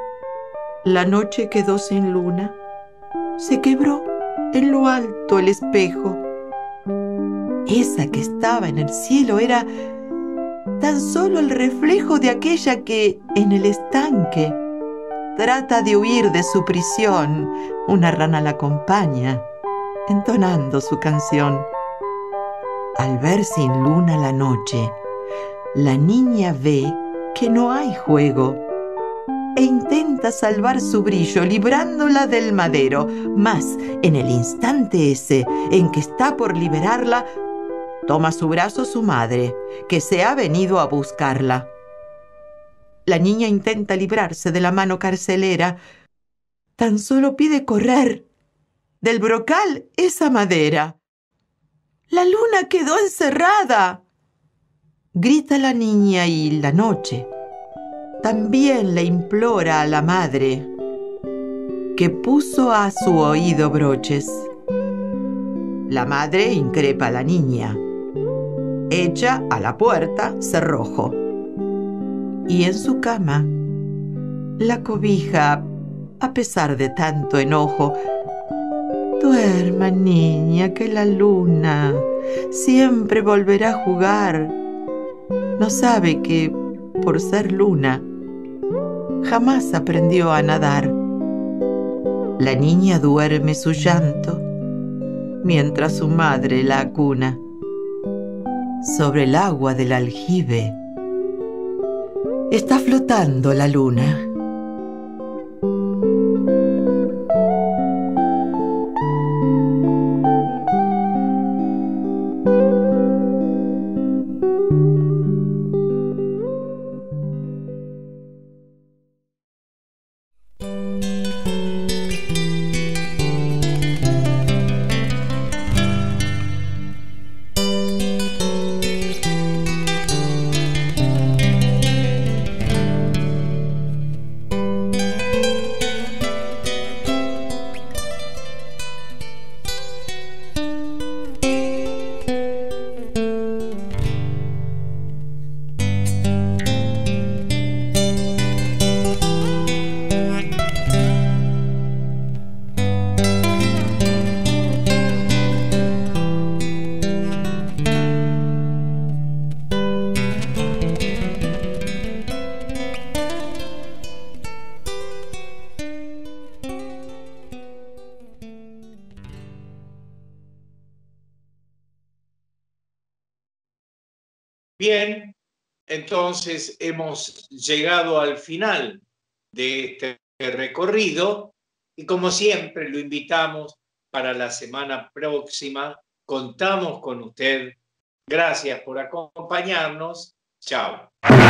La noche quedó sin luna, se quebró en lo alto el espejo. Esa que estaba en el cielo era tan solo el reflejo de aquella que en el estanque trata de huir de su prisión. Una rana la acompaña, entonando su canción. Al ver sin luna la noche, la niña ve que no hay juego e intenta salvar su brillo librándola del madero. Mas en el instante ese en que está por liberarla, toma su brazo su madre, que se ha venido a buscarla. La niña intenta librarse de la mano carcelera. Tan solo pide correr del brocal esa madera. ¡La luna quedó encerrada!, grita la niña, y la noche también le implora a la madre, que puso a su oído broches. La madre increpa a la niña. Echa a la puerta cerrojo. Y en su cama la cobija a pesar de tanto enojo. Duerma, niña, que la luna siempre volverá a jugar. No sabe que, por ser luna, jamás aprendió a nadar. La niña duerme su llanto mientras su madre la acuna. Sobre el agua del aljibe está flotando la luna. Bien, entonces hemos llegado al final de este recorrido y como siempre lo invitamos para la semana próxima. Contamos con usted. Gracias por acompañarnos. Chao.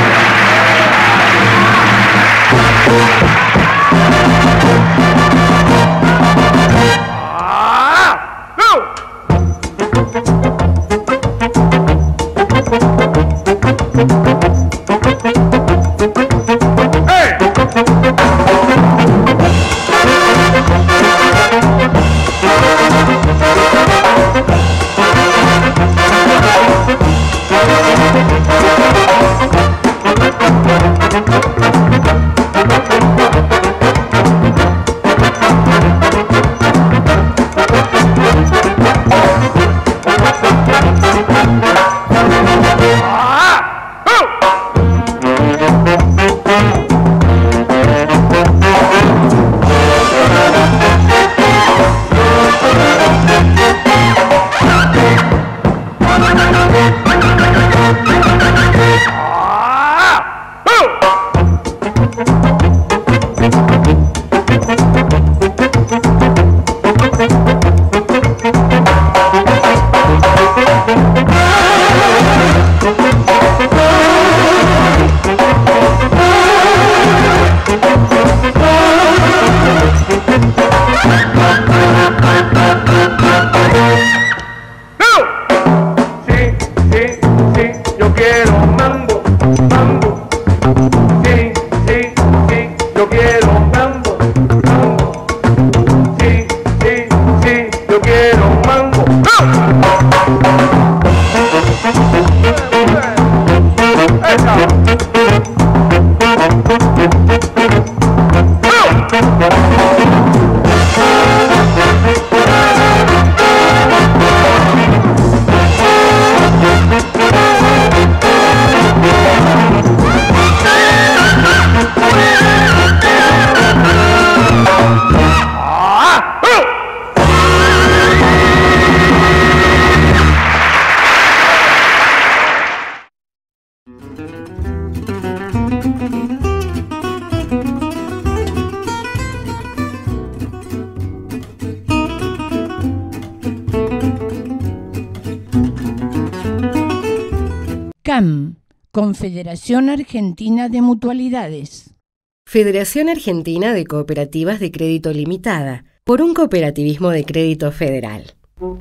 C A M, Confederación Argentina de Mutualidades. Federación Argentina de Cooperativas de Crédito Limitada, por un cooperativismo de crédito federal.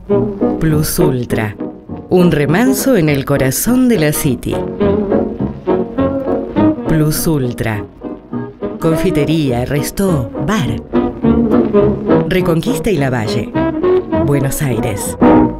Plus Ultra, un remanso en el corazón de la City. Plus Ultra, confitería, restó, bar. Reconquista y Lavalle, Buenos Aires.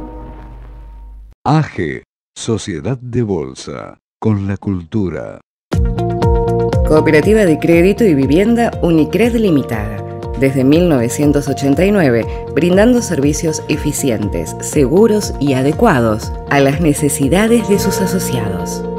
A G, Sociedad de Bolsa, con la cultura. Cooperativa de Crédito y Vivienda Unicred Limitada. Desde mil novecientos ochenta y nueve, brindando servicios eficientes, seguros y adecuados a las necesidades de sus asociados.